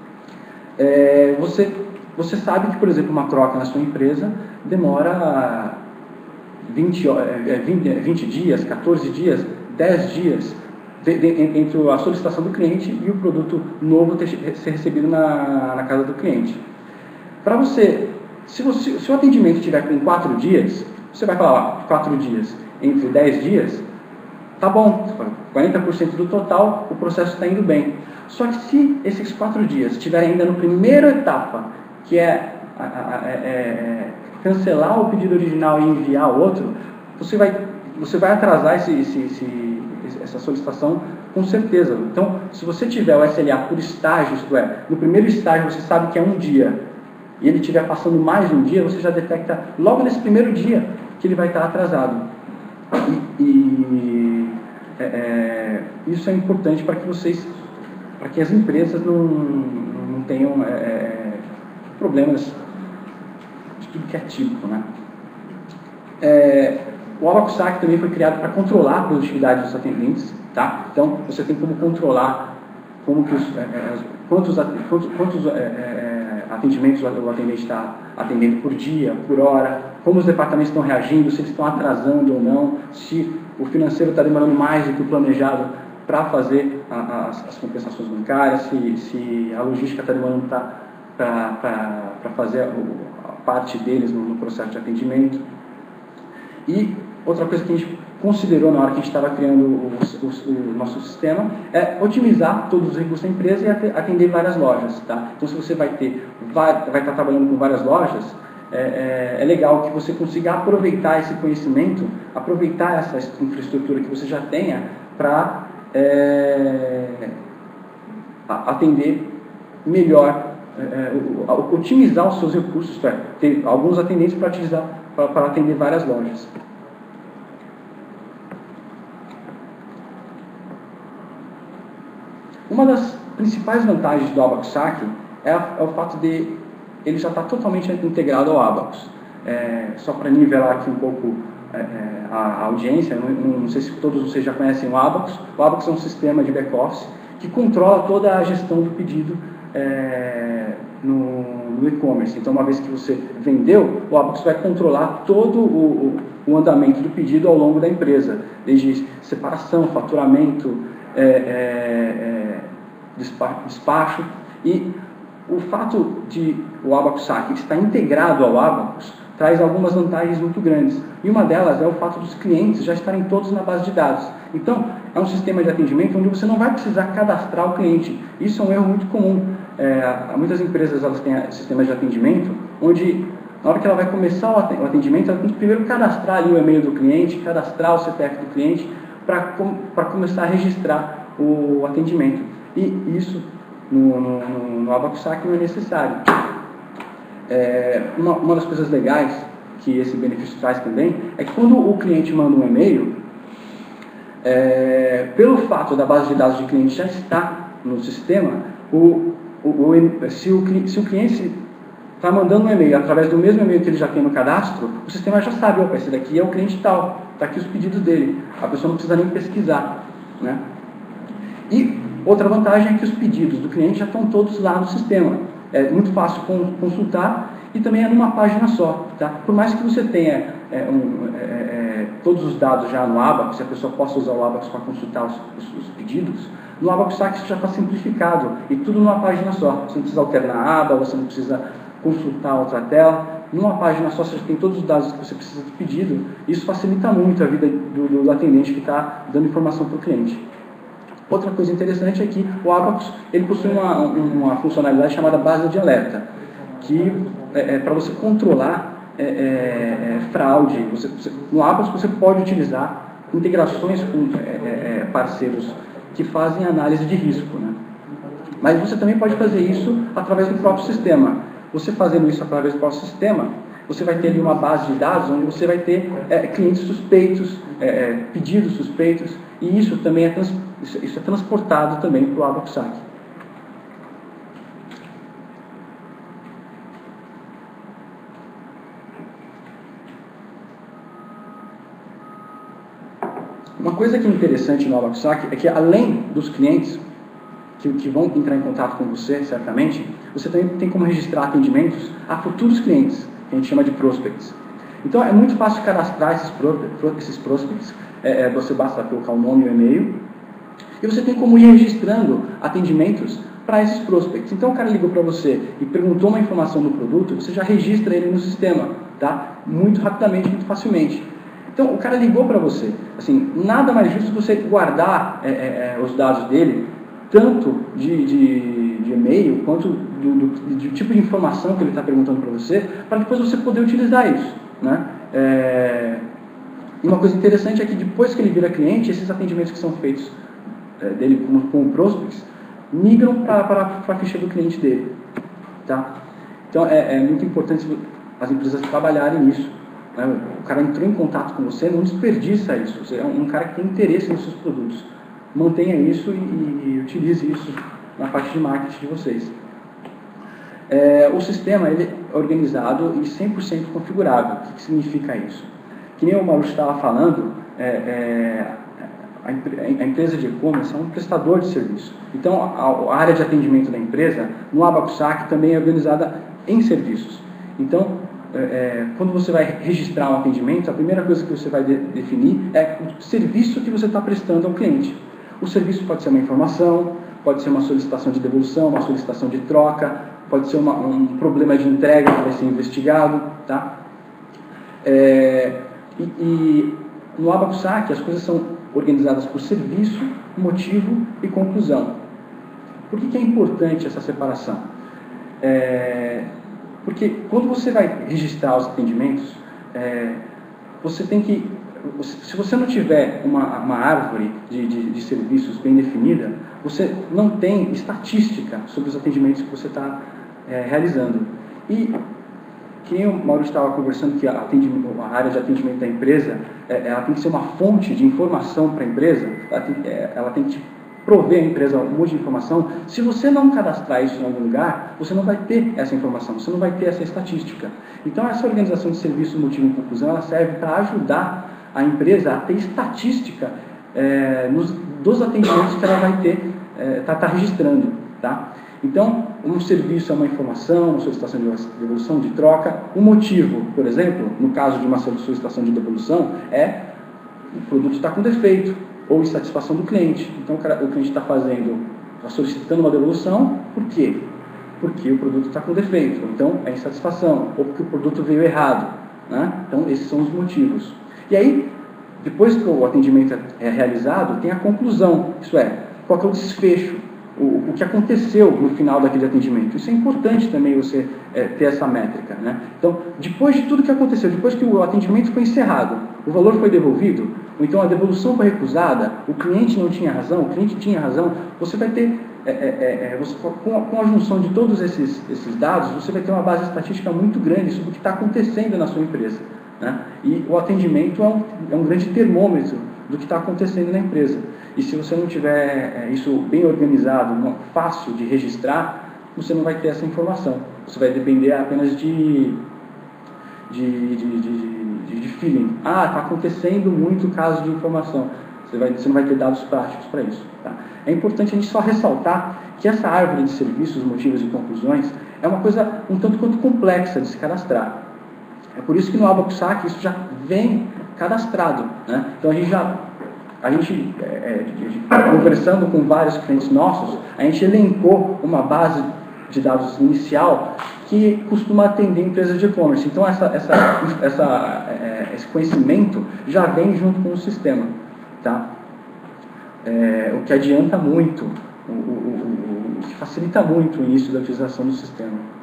É, você, você sabe que, por exemplo, uma troca na sua empresa demora vinte, vinte, vinte dias, quatorze dias, dez dias de, de, entre a solicitação do cliente e o produto novo ter, ser recebido na, na casa do cliente. Para você, se, você, se o atendimento estiver em quatro dias, você vai falar, ó, quatro dias entre dez dias, tá bom, quarenta por cento do total, o processo está indo bem. Só que se esses quatro dias estiverem ainda na primeira etapa, que é, a, a, a, é cancelar o pedido original e enviar outro, você vai, você vai atrasar esse, esse, esse, essa solicitação com certeza. Então, se você tiver o S L A por estágio, isto é, no primeiro estágio você sabe que é um dia, e ele estiver passando mais de um dia, você já detecta logo nesse primeiro dia que ele vai estar atrasado. E, e é, é, isso é importante para que vocês, para que as empresas não, não tenham é, problemas de tudo que é típico, né? É, o ABAP-S A C também foi criado para controlar a produtividade dos atendentes, tá? Então, você tem como controlar como que os, é, quantos, quantos, quantos é, é, atendimentos o atendente está atendendo por dia, por hora, como os departamentos estão reagindo, se eles estão atrasando ou não, se o financeiro está demorando mais do que o planejado para fazer a, a, as compensações bancárias, se, se a logística está demorando para fazer a, a parte deles no, no processo de atendimento. E outra coisa que a gente considerou na hora que a gente estava criando o, o, o nosso sistema é otimizar todos os recursos da empresa e atender várias lojas. Tá? Então, se você vai ter, vai, vai estar trabalhando com várias lojas, é, é, é legal que você consiga aproveitar esse conhecimento, aproveitar essa infraestrutura que você já tenha para é, atender melhor, é, otimizar os seus recursos, é, ter alguns atendentes para utilizar para atender várias lojas. Uma das principais vantagens do Abacus S A C é, é o fato de ele já estar totalmente integrado ao Abacus. É, só para nivelar aqui um pouco é, a, a audiência, não, não sei se todos vocês já conhecem o Abacus. O Abacus é um sistema de back-office que controla toda a gestão do pedido é, no, no e-commerce. Então, uma vez que você vendeu, o Abacus vai controlar todo o, o, o andamento do pedido ao longo da empresa, desde separação, faturamento, é, é, é, despacho. E o fato de o Abacus S A C estar integrado ao Abacus traz algumas vantagens muito grandes. E uma delas é o fato dos clientes já estarem todos na base de dados. Então, é um sistema de atendimento onde você não vai precisar cadastrar o cliente. Isso é um erro muito comum. É, muitas empresas elas têm sistemas de atendimento onde, na hora que ela vai começar o atendimento, ela tem que primeiro cadastrar ali o e-mail do cliente, cadastrar o C P F do cliente, para começar a registrar o atendimento. E isso, no, no, no Abacus S A C, não é necessário. É, uma, uma das coisas legais que esse benefício traz também é que quando o cliente manda um e-mail, é, pelo fato da base de dados de cliente já estar no sistema, o, o, o, se, o, se o cliente está mandando um e-mail através do mesmo e-mail que ele já tem no cadastro, o sistema já sabe, opa, esse daqui é o cliente tal, está aqui os pedidos dele, a pessoa não precisa nem pesquisar, né? E outra vantagem é que os pedidos do cliente já estão todos lá no sistema. É muito fácil consultar e também é numa página só. Tá? Por mais que você tenha é, um, é, é, todos os dados já no Abacus, se a pessoa possa usar o Abacus para consultar os, os, os pedidos, no Abacus S A C isso já está simplificado e tudo numa página só. Você não precisa alternar a aba, você não precisa consultar outra tela. Numa página só você já tem todos os dados que você precisa do pedido. Isso facilita muito a vida do, do atendente que está dando informação para o cliente. Outra coisa interessante é que o Abacus ele possui uma, uma funcionalidade chamada base de alerta, que é, é para você controlar é, é, fraude. Você, você, no Abacus você pode utilizar integrações com é, é, parceiros que fazem análise de risco, né? Mas você também pode fazer isso através do próprio sistema. Você fazendo isso através do próprio sistema, você vai ter ali uma base de dados onde você vai ter é, clientes suspeitos, é, pedidos suspeitos, e isso também é, trans, isso, isso é transportado também para o Abacus S A C. Uma coisa que é interessante no Abacus S A C é que, além dos clientes que, que vão entrar em contato com você, certamente, você também tem como registrar atendimentos a futuros clientes, que a gente chama de prospects. Então, é muito fácil cadastrar esses, pro, esses prospects. É, é, você basta colocar o nome e o e-mail. E você tem como ir registrando atendimentos para esses prospects. Então, o cara ligou para você e perguntou uma informação do produto, você já registra ele no sistema, tá? Muito rapidamente, muito facilmente. Então, o cara ligou para você. Assim, nada mais justo você guardar é, é, os dados dele, tanto de, de, de e-mail, quanto do, do, do tipo de informação que ele está perguntando para você, para depois você poder utilizar isso, né? É, e uma coisa interessante é que depois que ele vira cliente, esses atendimentos que são feitos é, dele com, com o prospects, migram para a ficha do cliente dele, tá? Então, é, é muito importante as empresas trabalharem nisso. Né? O cara entrou em contato com você, não desperdiça isso. Você é um cara que tem interesse nos seus produtos. Mantenha isso e, e utilize isso na parte de marketing de vocês. É, o sistema ele é organizado e cem por cento configurável. O que, que significa isso? Que nem o Maurício estava falando, é, é, a, a empresa de e-commerce é um prestador de serviço. Então, a, a área de atendimento da empresa, no Abacus S A C, também é organizada em serviços. Então, é, é, quando você vai registrar um atendimento, a primeira coisa que você vai de, definir é o serviço que você está prestando ao cliente. O serviço pode ser uma informação, pode ser uma solicitação de devolução, uma solicitação de troca, pode ser uma, um problema de entrega que vai ser investigado. Tá? É, e, e no Abacus S A C as coisas são organizadas por serviço, motivo e conclusão. Por que, que é importante essa separação? É, porque quando você vai registrar os atendimentos, é, você tem que, se você não tiver uma, uma árvore de, de, de serviços bem definida, você não tem estatística sobre os atendimentos que você está é, realizando. E que o Maurício estava conversando que a, a área de atendimento da empresa, é, ela tem que ser uma fonte de informação para a empresa, ela tem, é, ela tem que prover a empresa um monte de informação. Se você não cadastrar isso em algum lugar, você não vai ter essa informação, você não vai ter essa estatística. Então, essa organização de serviço, motivo e conclusão, ela serve para ajudar a empresa a ter estatística é, nos, dos atendimentos que ela vai ter, é, tá, tá registrando. Tá? Então, um serviço é uma informação, uma solicitação de devolução, de troca. O motivo, por exemplo, no caso de uma solicitação de devolução, é o produto está com defeito ou insatisfação do cliente. Então, o cliente está fazendo, está solicitando uma devolução, por quê? Porque o produto está com defeito, então é insatisfação, ou porque o produto veio errado. Né? Então, esses são os motivos. E aí, depois que o atendimento é realizado, tem a conclusão, isso é, qual que é o desfecho, o, o que aconteceu no final daquele atendimento. Isso é importante também você é, ter essa métrica. Né? Então, depois de tudo que aconteceu, depois que o atendimento foi encerrado, o valor foi devolvido, ou então a devolução foi recusada, o cliente não tinha razão, o cliente tinha razão, você vai ter, é, é, é, você, com, a, com a junção de todos esses, esses dados, você vai ter uma base estatística muito grande sobre o que está acontecendo na sua empresa. Né? E o atendimento é um, é um grande termômetro do que está acontecendo na empresa. E se você não tiver é, isso bem organizado, fácil de registrar, você não vai ter essa informação. Você vai depender apenas de, de, de, de, de feeling. Ah, está acontecendo muito caso de informação. Você, vai, você não vai ter dados práticos para isso. Tá? É importante a gente só ressaltar que essa árvore de serviços, motivos e conclusões é uma coisa um tanto quanto complexa de se cadastrar. É por isso que no Abacus S A C isso já vem cadastrado. Né? Então a gente já, a gente, é, é, conversando com vários clientes nossos, a gente elencou uma base de dados inicial que costuma atender empresas de e-commerce. Então essa, essa, essa, é, esse conhecimento já vem junto com o sistema. Tá? É, o que adianta muito, o, o, o, o que facilita muito o início da utilização do sistema.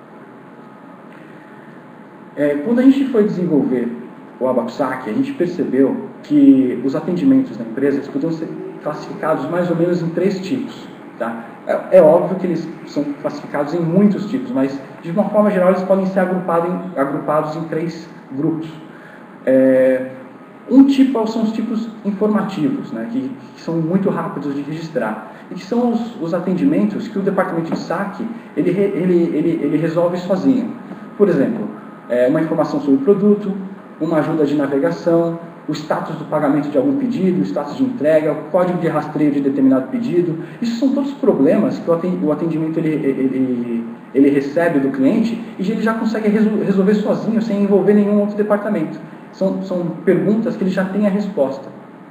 É, quando a gente foi desenvolver o Abacus S A C, a gente percebeu que os atendimentos da empresa eles podiam ser classificados mais ou menos em três tipos. Tá? É, é óbvio que eles são classificados em muitos tipos, mas de uma forma geral eles podem ser agrupados em, agrupados em três grupos. É, um tipo são os tipos informativos, né, que, que são muito rápidos de registrar, e que são os, os atendimentos que o departamento de S A C ele, ele, ele, ele resolve sozinho. Por exemplo, é, uma informação sobre o produto, uma ajuda de navegação, o status do pagamento de algum pedido, o status de entrega, o código de rastreio de determinado pedido. Isso são todos problemas que o atendimento ele, ele, ele recebe do cliente e ele já consegue resolver sozinho, sem envolver nenhum outro departamento. São, são perguntas que ele já tem a resposta.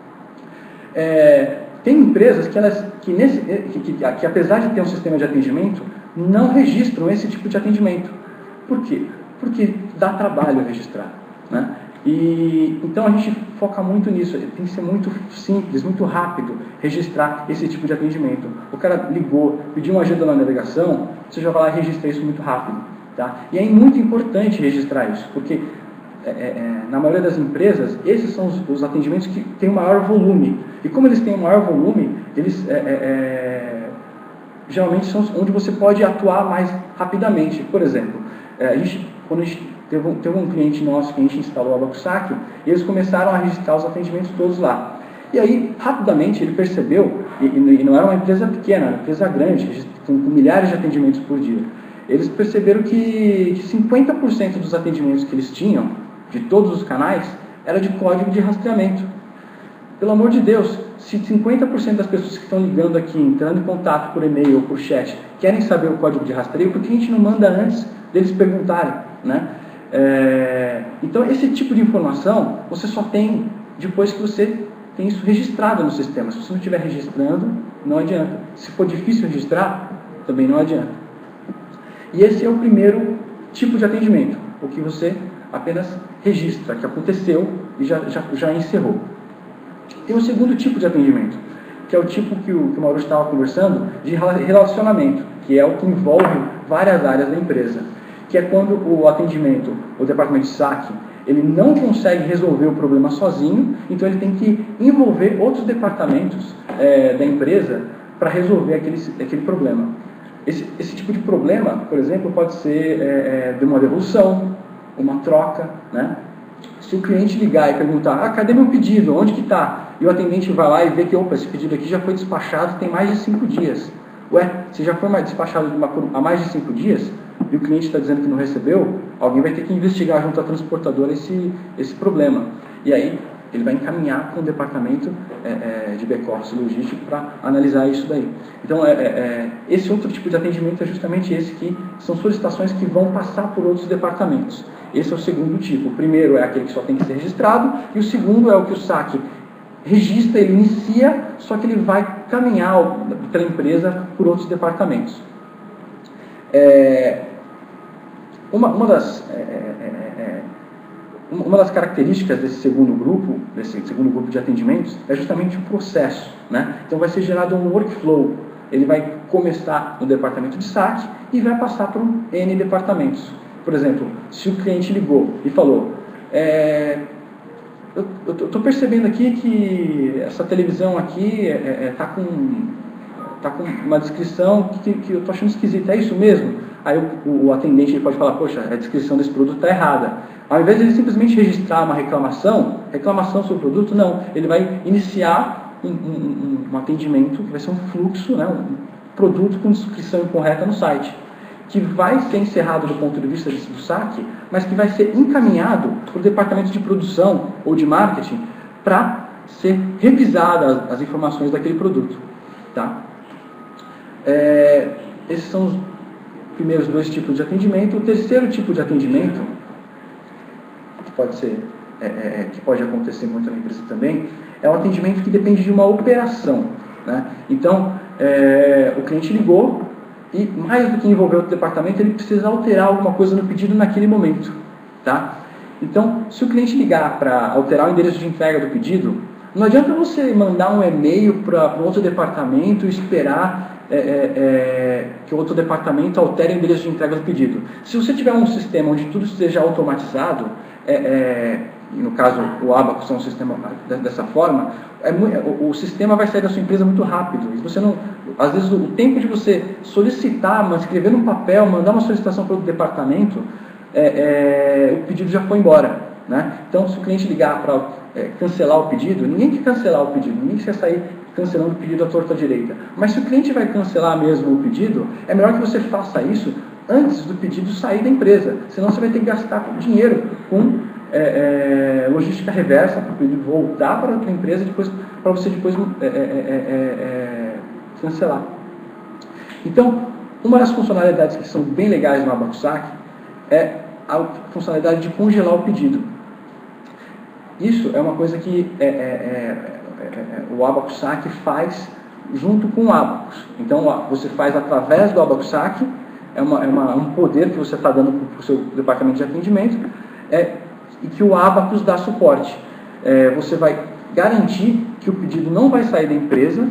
É, tem empresas que, elas, que, nesse, que, que, que, apesar de ter um sistema de atendimento, não registram esse tipo de atendimento. Por quê? Porque dá trabalho registrar. Né? E, então a gente foca muito nisso, tem que ser muito simples, muito rápido registrar esse tipo de atendimento. O cara ligou, pediu uma ajuda na navegação, você já vai lá e registra isso muito rápido. Tá? E é muito importante registrar isso, porque é, é, na maioria das empresas, esses são os, os atendimentos que têm o maior volume. E como eles têm o maior volume, eles é, é, é, geralmente são onde você pode atuar mais rapidamente. Por exemplo, é, a gente, quando a gente teve um, teve um cliente nosso que a gente instalou o Abacus S A C, e eles começaram a registrar os atendimentos todos lá. E aí, rapidamente, ele percebeu, e, e não era uma empresa pequena, era uma empresa grande, com, com milhares de atendimentos por dia. Eles perceberam que, que cinquenta por cento dos atendimentos que eles tinham, de todos os canais, era de código de rastreamento. Pelo amor de Deus, se cinquenta por cento das pessoas que estão ligando aqui, entrando em contato por e-mail ou por chat, querem saber o código de rastreio, por que a gente não manda antes deles perguntarem? Né? É, então, esse tipo de informação você só tem depois que você tem isso registrado no sistema. Se você não estiver registrando, não adianta. Se for difícil registrar, também não adianta. E esse é o primeiro tipo de atendimento, o que você apenas registra, que aconteceu e já, já, já encerrou. Tem o segundo tipo de atendimento, que é o tipo que o, que o Maurício estava conversando, de relacionamento, que é o que envolve várias áreas da empresa, que é quando o atendimento, o departamento de saque, ele não consegue resolver o problema sozinho, então ele tem que envolver outros departamentos é, da empresa para resolver aquele, aquele problema. Esse, esse tipo de problema, por exemplo, pode ser é, é, de uma devolução, uma troca, né? Se o cliente ligar e perguntar, ah, cadê meu pedido? Onde que está? E o atendente vai lá e vê que, opa, esse pedido aqui já foi despachado tem mais de cinco dias. Ué, se já foi despachado de uma, há mais de cinco dias e o cliente está dizendo que não recebeu, alguém vai ter que investigar junto à transportadora esse, esse problema. E aí ele vai encaminhar para um departamento é, é, de back-office logístico para analisar isso daí. Então, é, é, esse outro tipo de atendimento é justamente esse, que são solicitações que vão passar por outros departamentos. Esse é o segundo tipo. O primeiro é aquele que só tem que ser registrado, e o segundo é o que o saque registra, ele inicia, só que ele vai caminhar pela empresa por outros departamentos. É, uma, uma das... É, é, é, Uma das características desse segundo grupo, desse segundo grupo de atendimentos, é justamente o processo, né? Então vai ser gerado um workflow. Ele vai começar no departamento de saque e vai passar por N departamentos. Por exemplo, se o cliente ligou e falou, é, eu estou percebendo aqui que essa televisão aqui está é, é, tá com, tá com uma descrição que, que eu estou achando esquisita, é isso mesmo? Aí o, o atendente ele pode falar, poxa, a descrição desse produto está errada. Ao invés de ele simplesmente registrar uma reclamação, reclamação sobre o produto, não. Ele vai iniciar um, um, um atendimento, que vai ser um fluxo, né, um produto com descrição incorreta no site, que vai ser encerrado do ponto de vista do saque, mas que vai ser encaminhado para o departamento de produção ou de marketing para ser revisadas as, as informações daquele produto. Tá? É, esses são os primeiros dois tipos de atendimento. O terceiro tipo de atendimento, que pode ser, é, é, que pode acontecer muito na empresa também, é um atendimento que depende de uma operação. Né? Então, é, o cliente ligou e, mais do que envolver outro departamento, ele precisa alterar alguma coisa no pedido naquele momento. Tá? Então, se o cliente ligar para alterar o endereço de entrega do pedido, não adianta você mandar um e-mail para outro departamento e esperar É, é, é, que o outro departamento altere o endereço de entrega do pedido. Se você tiver um sistema onde tudo esteja automatizado, é, é, no caso o Abacus é um sistema dessa forma, é, o, o sistema vai sair da sua empresa muito rápido. E você não, às vezes o tempo de você solicitar, mas escrever num papel, mandar uma solicitação para outro departamento, é, é, o pedido já foi embora. Né? Então, se o cliente ligar para é, cancelar o pedido, ninguém quer cancelar o pedido, ninguém quer sair cancelando o pedido à torta à direita. Mas se o cliente vai cancelar mesmo o pedido, é melhor que você faça isso antes do pedido sair da empresa. Senão você vai ter que gastar dinheiro com é, é, logística reversa para o pedido voltar para a tua empresa depois, para você depois é, é, é, é, cancelar. Então, uma das funcionalidades que são bem legais no Abacus Saque é a funcionalidade de congelar o pedido. Isso é uma coisa que é, é, é, o Abacus Saque faz junto com o Abacus. Então, você faz através do Abacus Saque, é, uma, é uma, um poder que você está dando para o seu departamento de atendimento, é, e que o Abacus dá suporte. É, você vai garantir que o pedido não vai sair da empresa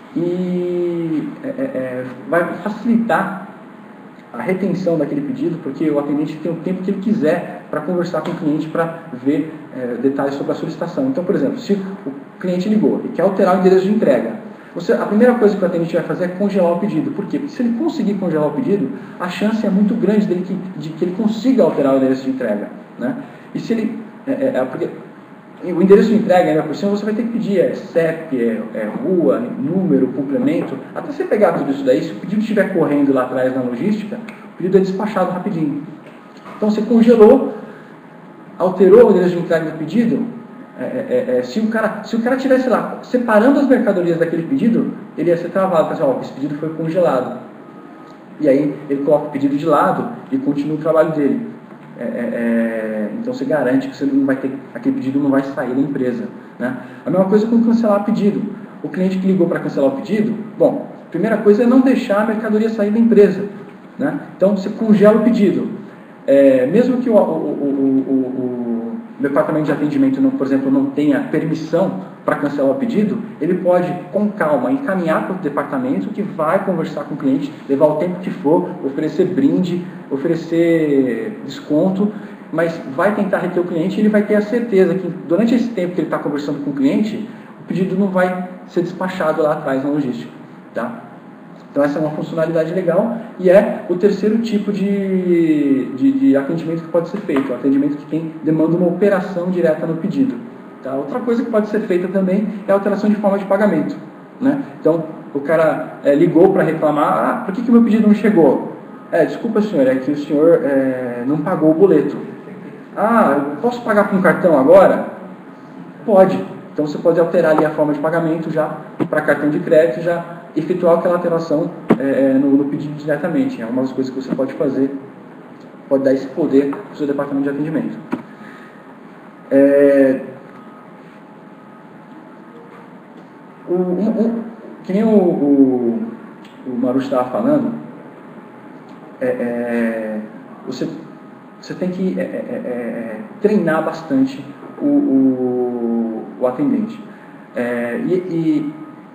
e é, é, vai facilitar a retenção daquele pedido, porque o atendente tem o tempo que ele quiser para conversar com o cliente, para ver é, detalhes sobre a solicitação. Então, por exemplo, se o cliente ligou e quer alterar o endereço de entrega, você, a primeira coisa que o atendente vai fazer é congelar o pedido. Por quê? Porque se ele conseguir congelar o pedido, a chance é muito grande dele que, de que ele consiga alterar o endereço de entrega. Né? E se ele... É, é, porque o endereço de entrega, ainda por cima, você vai ter que pedir é C E P, é, é rua, número, complemento. Até você pegar tudo isso daí, se o pedido estiver correndo lá atrás na logística, o pedido é despachado rapidinho. Então você congelou, alterou o endereço de entrega do pedido. É, é, é, se o cara se o cara estivesse lá separando as mercadorias daquele pedido, ele ia ser travado, para dizer, ó, esse pedido foi congelado. E aí ele coloca o pedido de lado e continua o trabalho dele. É, é, Então você garante que você não vai ter, aquele pedido não vai sair da empresa, né? A mesma coisa com cancelar pedido. O cliente que ligou para cancelar o pedido, bom, a primeira coisa é não deixar a mercadoria sair da empresa, né? Então você congela o pedido. É, mesmo que o, o, o, o, o departamento de atendimento, não, por exemplo, não tenha permissão para cancelar o pedido, ele pode, com calma, encaminhar para o departamento que vai conversar com o cliente, levar o tempo que for, oferecer brinde, oferecer desconto, mas vai tentar reter o cliente e ele vai ter a certeza que durante esse tempo que ele está conversando com o cliente, o pedido não vai ser despachado lá atrás na logística, tá? Então essa é uma funcionalidade legal e é o terceiro tipo de, de, de atendimento que pode ser feito, o atendimento que tem, demanda uma operação direta no pedido. Tá? Outra coisa que pode ser feita também é a alteração de forma de pagamento, né? Então o cara é, ligou para reclamar, ah, por que o meu pedido não chegou? É, desculpa senhor, é que o senhor é, não pagou o boleto. Ah, eu posso pagar com cartão agora? Pode. Então você pode alterar ali a forma de pagamento já para cartão de crédito, já efetuar aquela alteração é, no, no pedido diretamente. É uma das coisas que você pode fazer, pode dar esse poder para o seu departamento de atendimento. É, o, um, um, que nem o, o, o Marucho estava falando, é, é, você, você tem que é, é, é, treinar bastante o, o, o atendente. É, e, e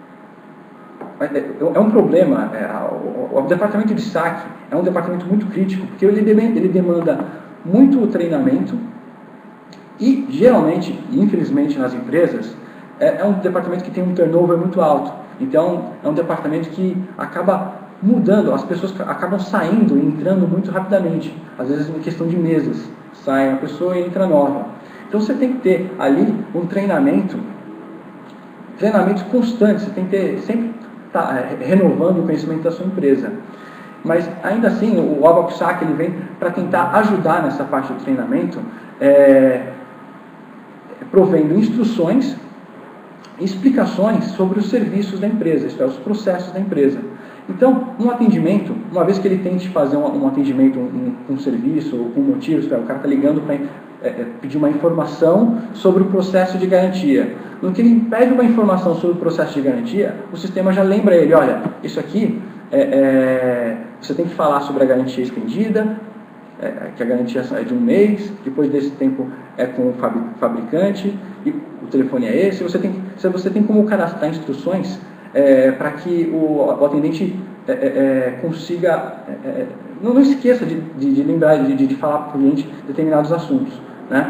é um problema, é, o, o departamento de saque é um departamento muito crítico, porque ele demanda, ele demanda muito treinamento e, geralmente, infelizmente nas empresas, é, é um departamento que tem um turnover muito alto. Então, é um departamento que acaba mudando, as pessoas acabam saindo e entrando muito rapidamente, às vezes em questão de meses, sai uma pessoa e entra nova. Então, você tem que ter ali um treinamento, treinamento constante, você tem que ter sempre tá renovando o conhecimento da sua empresa. Mas ainda assim, o Abacus Saque ele vem para tentar ajudar nessa parte do treinamento, é, provendo instruções e explicações sobre os serviços da empresa, isto é, os processos da empresa. Então, um atendimento, uma vez que ele tente fazer um, um atendimento, um, um serviço, ou um motivo, isto é, o cara está ligando para é, pedir uma informação sobre o processo de garantia. No que ele pede uma informação sobre o processo de garantia, o sistema já lembra ele, olha, isso aqui, é, é, você tem que falar sobre a garantia estendida, é, que a garantia é de um mês, depois desse tempo é com o fabricante, e o telefone é esse, você tem, você tem como cadastrar instruções é, para que o, o atendente é, é, consiga, é, não, não esqueça de, de, de lembrar, de, de falar para o cliente determinados assuntos, né?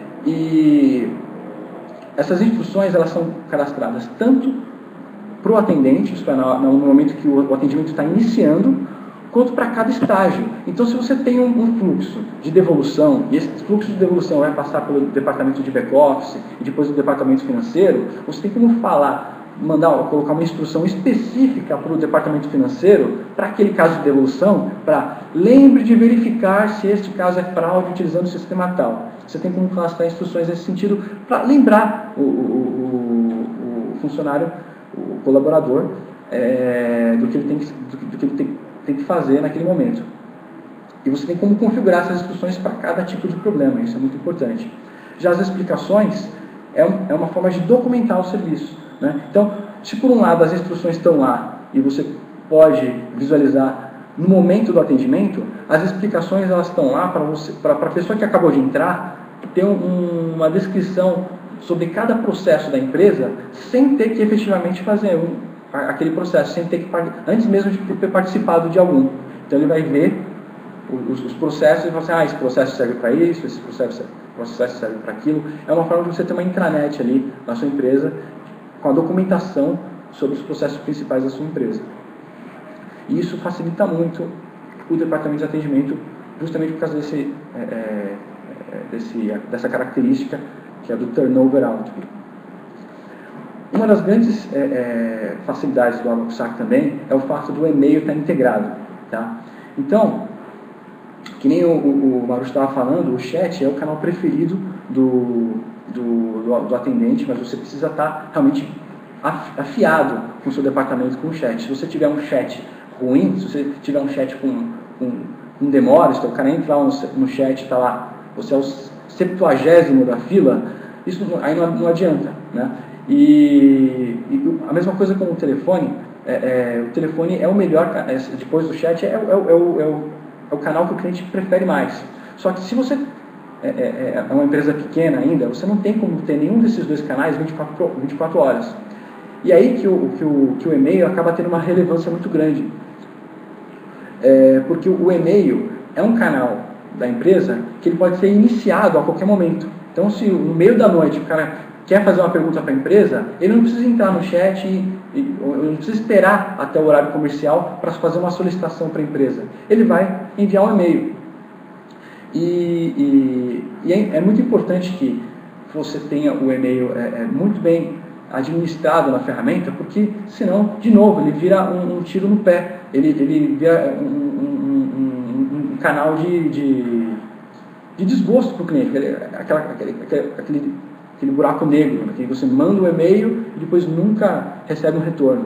E essas instruções elas são cadastradas tanto para o atendente, isto é, no momento que o atendimento está iniciando, quanto para cada estágio. Então, se você tem um, um fluxo de devolução, e esse fluxo de devolução vai passar pelo departamento de back-office e depois do departamento financeiro, você tem como falar, mandar, colocar uma instrução específica para o departamento financeiro, para aquele caso de devolução, para lembre de verificar se este caso é fraude utilizando o sistema tal. Você tem como cadastrar instruções nesse sentido para lembrar o, o, o, o funcionário, o colaborador, é, do que ele, tem que, do, do que ele tem, tem que fazer naquele momento. E você tem como configurar essas instruções para cada tipo de problema, isso é muito importante. Já as explicações é, um, é uma forma de documentar o serviço, né? Então, se por um lado as instruções estão lá e você pode visualizar no momento do atendimento, as explicações elas estão lá para você, para a pessoa que acabou de entrar ter um, uma descrição sobre cada processo da empresa, sem ter que efetivamente fazer um, aquele processo, sem ter que antes mesmo de ter participado de algum. Então ele vai ver os, os processos e vai falar assim, ah, esse processo serve para isso, esse processo, processo serve para aquilo. É uma forma de você ter uma intranet ali na sua empresa com a documentação sobre os processos principais da sua empresa. E isso facilita muito o departamento de atendimento, justamente por causa desse, é, é, desse, dessa característica que é do turnover alto. Uma das grandes é, é, facilidades do Abacus Saque também é o fato do e-mail estar integrado. Tá? Então, que nem o, o, o Marucho estava falando, o chat é o canal preferido do, do, do, do atendente, mas você precisa estar realmente afiado com o seu departamento com o chat. Se você tiver um chat ruim, se você tiver um chat com, com, com demora, se o cara entra lá no, no chat, está lá, você é o septuagésimo da fila, isso aí não, não adianta, né? E, e a mesma coisa com o telefone, é, é, o telefone é o melhor, é, depois do chat, é, é, é, o, é, o, é o canal que o cliente prefere mais. Só que se você é, é, é uma empresa pequena ainda, você não tem como ter nenhum desses dois canais vinte e quatro horas. E aí que o, que o, que o e-mail acaba tendo uma relevância muito grande. É, porque o e-mail é um canal da empresa que ele pode ser iniciado a qualquer momento. Então, se no meio da noite o cara quer fazer uma pergunta para a empresa, ele não precisa entrar no chat e, e não precisa esperar até o horário comercial para fazer uma solicitação para a empresa. Ele vai enviar um e-mail. E, e, e é, é muito importante que você tenha o e-mail é, é muito bem administrado na ferramenta, porque senão, de novo, ele vira um, um tiro no pé, ele, ele vira um, um, um, um canal de, de, de desgosto para o cliente, aquele, aquela, aquele, aquele, aquele buraco negro, que você manda um e-mail e depois nunca recebe um retorno.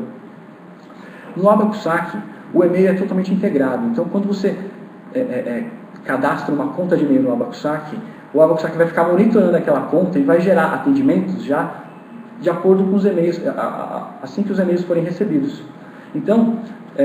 No Abacusac, o e-mail é totalmente integrado, então quando você é, é, é, cadastra uma conta de e-mail no Abacusac, o Abacusac vai ficar monitorando aquela conta e vai gerar atendimentos já de acordo com os e-mails, assim que os e-mails forem recebidos. Então,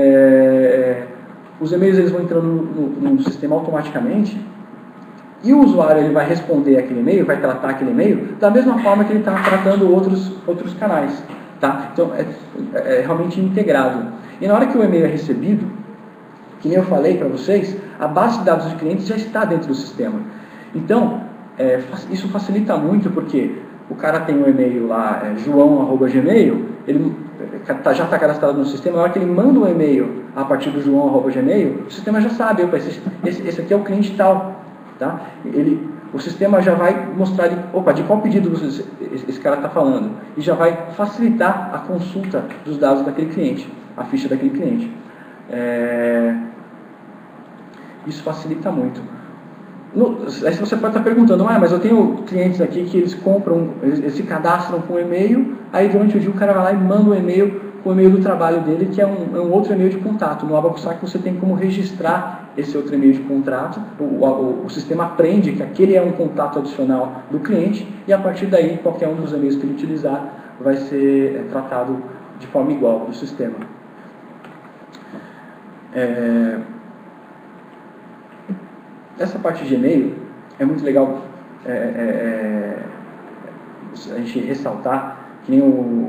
é, os e-mails eles vão entrando no, no, no sistema automaticamente e o usuário ele vai responder aquele e-mail, vai tratar aquele e-mail da mesma forma que ele está tratando outros, outros canais. Tá? Então, é, é realmente integrado. E na hora que o e-mail é recebido, que nem eu falei para vocês, a base de dados de clientes já está dentro do sistema. Então, é, isso facilita muito porque o cara tem um e-mail lá, é, joão arroba gmail, ele já está cadastrado no sistema, na hora que ele manda um e-mail a partir do joão arroba gmail, o sistema já sabe, opa, esse, esse, esse aqui é o cliente tal. Tá? Ele, o sistema já vai mostrar, opa, de qual pedido esse, esse cara está falando, e já vai facilitar a consulta dos dados daquele cliente, a ficha daquele cliente. É, isso facilita muito. No, aí você pode estar perguntando, ah, mas eu tenho clientes aqui que eles compram, eles, eles se cadastram com um e-mail, aí durante o dia o cara vai lá e manda um e-mail com o e-mail do trabalho dele, que é um, é um outro e-mail de contato. No Abacusac você tem como registrar esse outro e-mail de contrato, o, o, o sistema aprende que aquele é um contato adicional do cliente, e a partir daí qualquer um dos e-mails que ele utilizar vai ser é, tratado de forma igual do sistema. É... Essa parte de e-mail é muito legal é, é, é, a gente ressaltar, que nem o,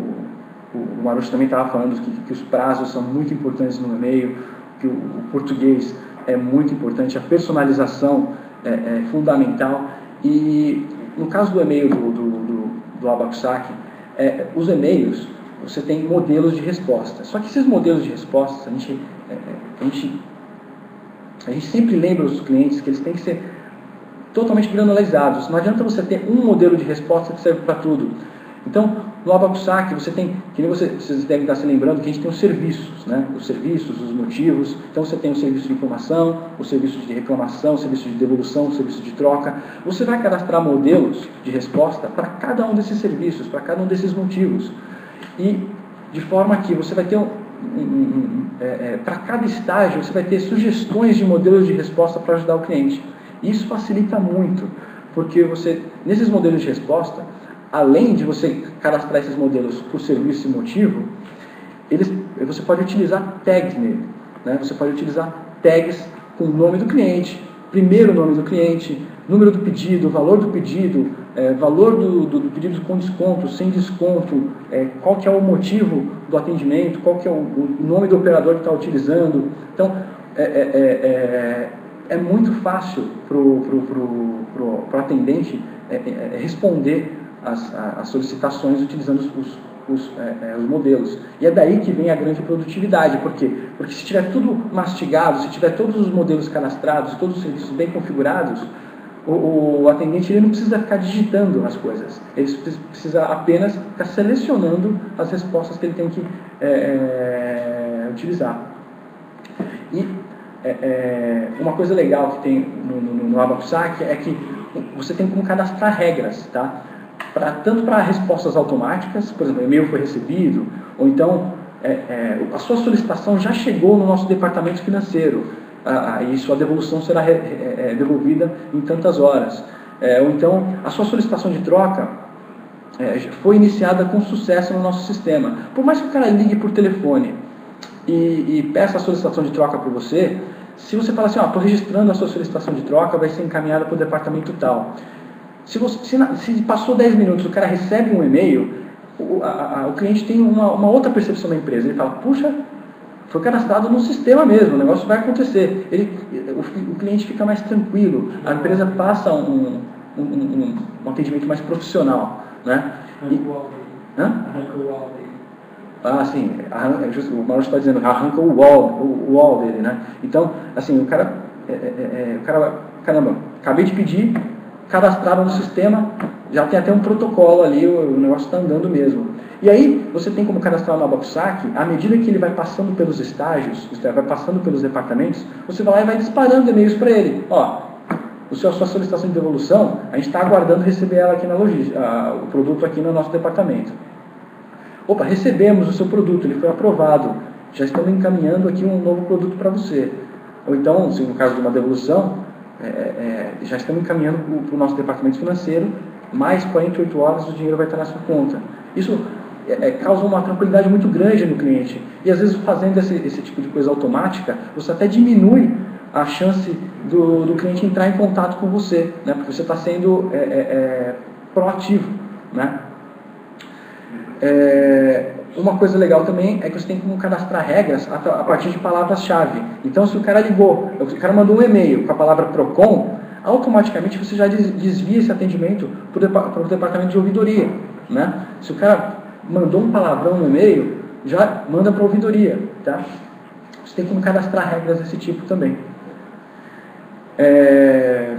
o Marucho também estava falando, que, que os prazos são muito importantes no e-mail, que o, o português é muito importante, a personalização é, é fundamental. E no caso do e-mail do, do, do, do Abacusac, é, os e-mails, você tem modelos de resposta. Só que esses modelos de resposta, a gente, é, a gente A gente sempre lembra os clientes que eles têm que ser totalmente granularizados. Não adianta você ter um modelo de resposta que serve para tudo. Então, no Abacusac, você tem, que nem você, vocês devem estar se lembrando, que a gente tem os serviços, né? Os serviços, os motivos. Então, você tem o serviço de informação, o serviço de reclamação, o serviço de devolução, o serviço de troca. Você vai cadastrar modelos de resposta para cada um desses serviços, para cada um desses motivos. E de forma que você vai ter um, um, um, é, é, para cada estágio, você vai ter sugestões de modelos de resposta para ajudar o cliente. E isso facilita muito, porque você, nesses modelos de resposta, além de você cadastrar esses modelos por serviço e motivo, eles, você pode utilizar tags nele. Né? Você pode utilizar tags com o nome do cliente, primeiro nome do cliente, número do pedido, valor do pedido, é, valor do, do, do pedido com desconto, sem desconto, é, qual que é o motivo do atendimento, qual que é o, o nome do operador que está utilizando. Então, é, é, é, é muito fácil para o pro, pro, pro, pro atendente é, é, responder as, as solicitações utilizando os, os, os, é, os modelos. E é daí que vem a grande produtividade. Por quê? Porque se tiver tudo mastigado, se tiver todos os modelos cadastrados, todos os serviços bem configurados, o, o atendente ele não precisa ficar digitando as coisas. Ele precisa apenas ficar selecionando as respostas que ele tem que é, é, utilizar. E é, é, uma coisa legal que tem no, no, no Abacusac é que você tem como cadastrar regras, tá? Pra, tanto para respostas automáticas, por exemplo, o e-mail foi recebido, ou então é, é, a sua solicitação já chegou no nosso departamento financeiro, ah, e sua devolução será re, é, devolvida em tantas horas. É, ou então, a sua solicitação de troca é, foi iniciada com sucesso no nosso sistema. Por mais que o cara ligue por telefone e, e peça a solicitação de troca para você, se você fala assim, ó, estou registrando a sua solicitação de troca, vai ser encaminhada para o departamento tal. Se, você, se, se passou dez minutos, o cara recebe um e-mail, o, a, a, o cliente tem uma, uma outra percepção da empresa. Ele fala, puxa, foi cadastrado no sistema mesmo, o negócio vai acontecer. Ele, o, o cliente fica mais tranquilo, a empresa passa um, um, um, um atendimento mais profissional. Né? E, hã? Ah, sim, arranca, o Mauro está dizendo, arranca o wall, o wall dele, né? Então, assim, o cara, é, é, é, o cara, caramba, acabei de pedir, cadastraram no sistema, já tem até um protocolo ali, o, o negócio está andando mesmo. E aí, você tem como cadastrar no AbacoSac, à medida que ele vai passando pelos estágios, vai passando pelos departamentos, você vai lá e vai disparando e-mails para ele. Ó, o seu, a sua solicitação de devolução, a gente está aguardando receber ela aqui na logística, a, o produto aqui no nosso departamento. Opa, recebemos o seu produto, ele foi aprovado, já estamos encaminhando aqui um novo produto para você. Ou então, se no caso de uma devolução, é, é, já estamos encaminhando para o nosso departamento financeiro, mais quarenta e oito horas o dinheiro vai estar na sua conta. Isso é, é, causa uma tranquilidade muito grande no cliente. E às vezes fazendo esse, esse tipo de coisa automática, você até diminui a chance do, do cliente entrar em contato com você, né? Porque você está sendo é, é, é, proativo, né? É, uma coisa legal também é que você tem como cadastrar regras a, a partir de palavras-chave. Então, se o cara ligou, o cara mandou um e-mail com a palavra PROCON, automaticamente você já desvia esse atendimento para o departamento de ouvidoria, né? Se o cara mandou um palavrão no e-mail, já manda para a ouvidoria, tá? Você tem como cadastrar regras desse tipo também. É...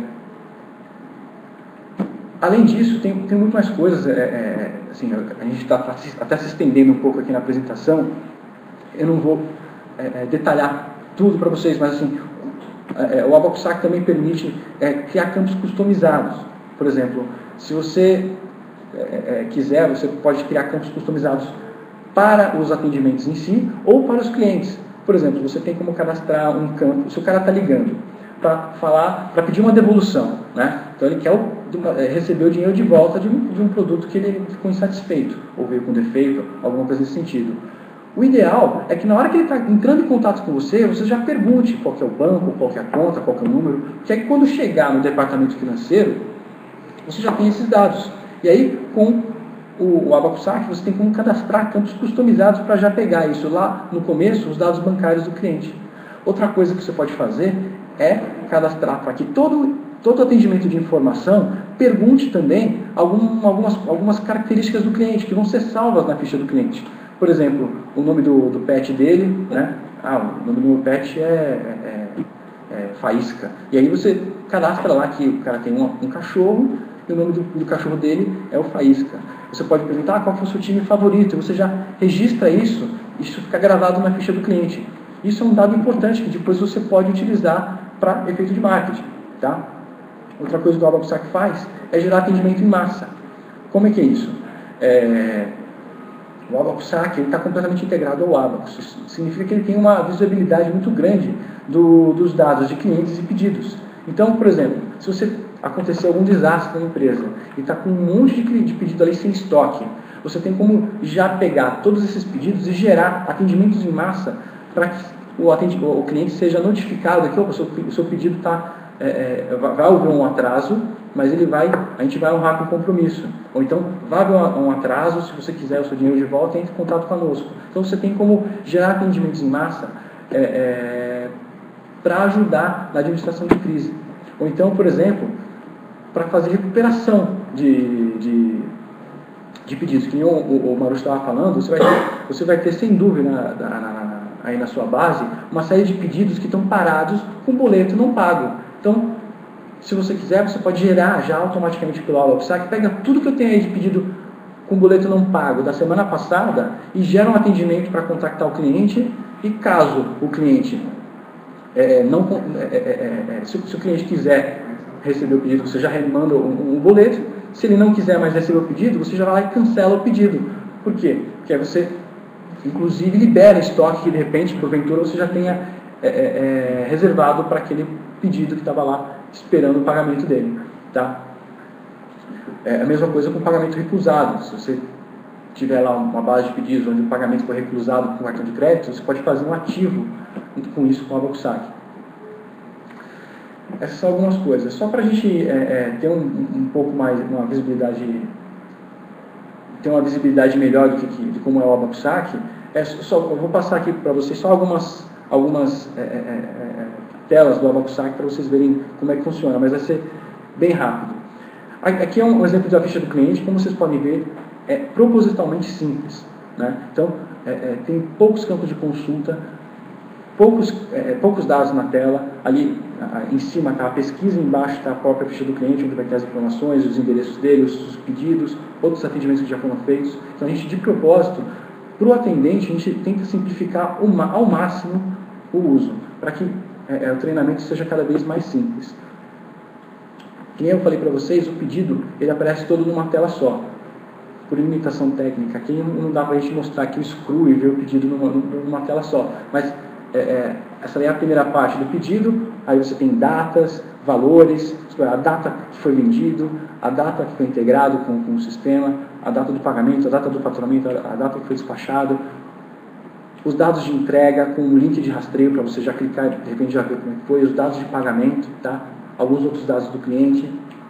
Além disso, tem, tem muito mais coisas. É, é, assim, a gente está até se estendendo um pouco aqui na apresentação. Eu não vou é, é, detalhar tudo para vocês, mas assim, é, o AbacoSac também permite é, criar campos customizados. Por exemplo, se você é, é, quiser, você pode criar campos customizados para os atendimentos em si ou para os clientes. Por exemplo, você tem como cadastrar um campo, se o cara está ligando para falar, para pedir uma devolução, né? Então ele quer o, receber o dinheiro de volta de um, de um produto que ele ficou insatisfeito, ou veio com defeito, alguma coisa nesse sentido. O ideal é que na hora que ele está entrando em contato com você, você já pergunte qual que é o banco, qual que é a conta, qual que é o número, que é que quando chegar no departamento financeiro, você já tem esses dados. E aí, com o, o AbacoSac, você tem como cadastrar campos customizados para já pegar isso lá no começo, os dados bancários do cliente. Outra coisa que você pode fazer é cadastrar para que todo, todo atendimento de informação pergunte também algum, algumas, algumas características do cliente, que vão ser salvas na ficha do cliente. Por exemplo, o nome do, do pet dele, né? Ah, o nome do meu pet é, é, é Faísca. E aí você cadastra lá que o cara tem um, um cachorro e o nome do, do cachorro dele é o Faísca. Você pode perguntar ah, qual que é o seu time favorito, e você já registra isso, isso fica gravado na ficha do cliente. Isso é um dado importante que depois você pode utilizar para efeito de marketing, tá? Outra coisa que o AbacoSac faz é gerar atendimento em massa. Como é que é isso? É, o AbacoSac está completamente integrado ao Abacus. Isso significa que ele tem uma visibilidade muito grande do, dos dados de clientes e pedidos. Então, por exemplo, se você acontecer algum desastre na empresa e está com um monte de, de pedido ali sem estoque, você tem como já pegar todos esses pedidos e gerar atendimentos em massa para que O, atende, o cliente seja notificado que opa, o, seu, o seu pedido tá, é, é, vai haver um atraso, mas ele vai, a gente vai honrar com o compromisso. Ou então, vai haver um, um atraso, se você quiser o seu dinheiro de volta, entre em contato conosco. Então, você tem como gerar atendimentos em massa é, é, para ajudar na administração de crise. Ou então, por exemplo, para fazer recuperação de, de, de pedidos. Que nem o, o, o Maru estava falando, você vai ter, você vai ter sem dúvida na, na, na aí na sua base, uma série de pedidos que estão parados com boleto não pago. Então, se você quiser, você pode gerar já automaticamente pelo AbacoSac, pega tudo que eu tenho aí de pedido com boleto não pago da semana passada e gera um atendimento para contactar o cliente, e caso o cliente é, não é, é, é, se, se o cliente quiser receber o pedido, você já remanda um, um boleto. Se ele não quiser mais receber o pedido, você já vai lá e cancela o pedido. Por quê? Porque aí você inclusive libera estoque que de repente, porventura, você já tenha é, é, reservado para aquele pedido que estava lá esperando o pagamento dele. Tá? É a mesma coisa com pagamento recusado. Se você tiver lá uma base de pedidos onde o pagamento foi recusado com cartão de crédito, você pode fazer um ativo junto com isso com a ABACUSAC. Essas são algumas coisas. Só para a gente é, é, ter um, um pouco mais, uma visibilidade, ter uma visibilidade melhor do que, de como é o ABACUSAC, é só, eu vou passar aqui para vocês só algumas, algumas é, é, é, telas do ABACUSAC para vocês verem como é que funciona, mas vai ser bem rápido. Aqui é um exemplo da ficha do cliente, como vocês podem ver, é propositalmente simples, né? Então, é, é, tem poucos campos de consulta, poucos, é, poucos dados na tela. Ali em cima está a pesquisa, embaixo está a própria ficha do cliente, onde vai ter as informações, os endereços dele, os pedidos, outros atendimentos que já foram feitos. Então, a gente, de propósito, para o atendente, a gente tenta simplificar ao máximo o uso, para que é, o treinamento seja cada vez mais simples. Como eu falei para vocês, o pedido ele aparece todo numa tela só. Por limitação técnica, aqui não dá para a gente mostrar aqui o screw e ver o pedido numa, numa tela só. Mas é, é, essa é a primeira parte do pedido, aí você tem datas, valores, a data que foi vendido, a data que foi integrado com, com o sistema, a data do pagamento, a data do faturamento, a data que foi despachado, os dados de entrega com um link de rastreio para você já clicar e de repente já ver como é que foi, os dados de pagamento, tá? Alguns outros dados do cliente,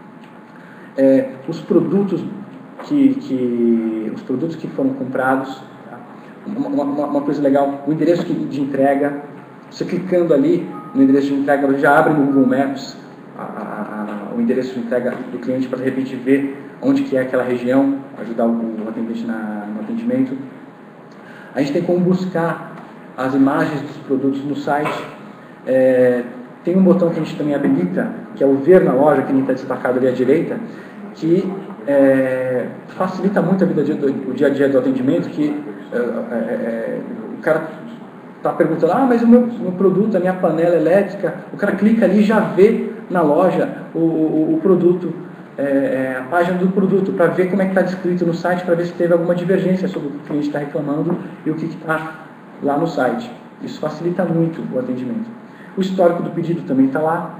é, os produtos Que, que os produtos que foram comprados, uma, uma, uma coisa legal, o endereço de entrega, você clicando ali no endereço de entrega, você já abre no Google Maps a, a, a, o endereço de entrega do cliente para de repente ver onde que é aquela região, ajudar o, o atendente na, no atendimento. A gente tem como buscar as imagens dos produtos no site, é, tem um botão que a gente também habilita, que é o ver na loja, que nem está destacado ali à direita, que É, facilita muito a vida do, o dia a dia do atendimento, que é, é, o cara está perguntando, ah, mas o meu, meu produto, a minha panela elétrica, o cara clica ali e já vê na loja o, o, o produto, é, é, a página do produto, para ver como é que está descrito no site, para ver se teve alguma divergência sobre o que o cliente está reclamando e o que está lá no site. Isso facilita muito o atendimento. O histórico do pedido também está lá.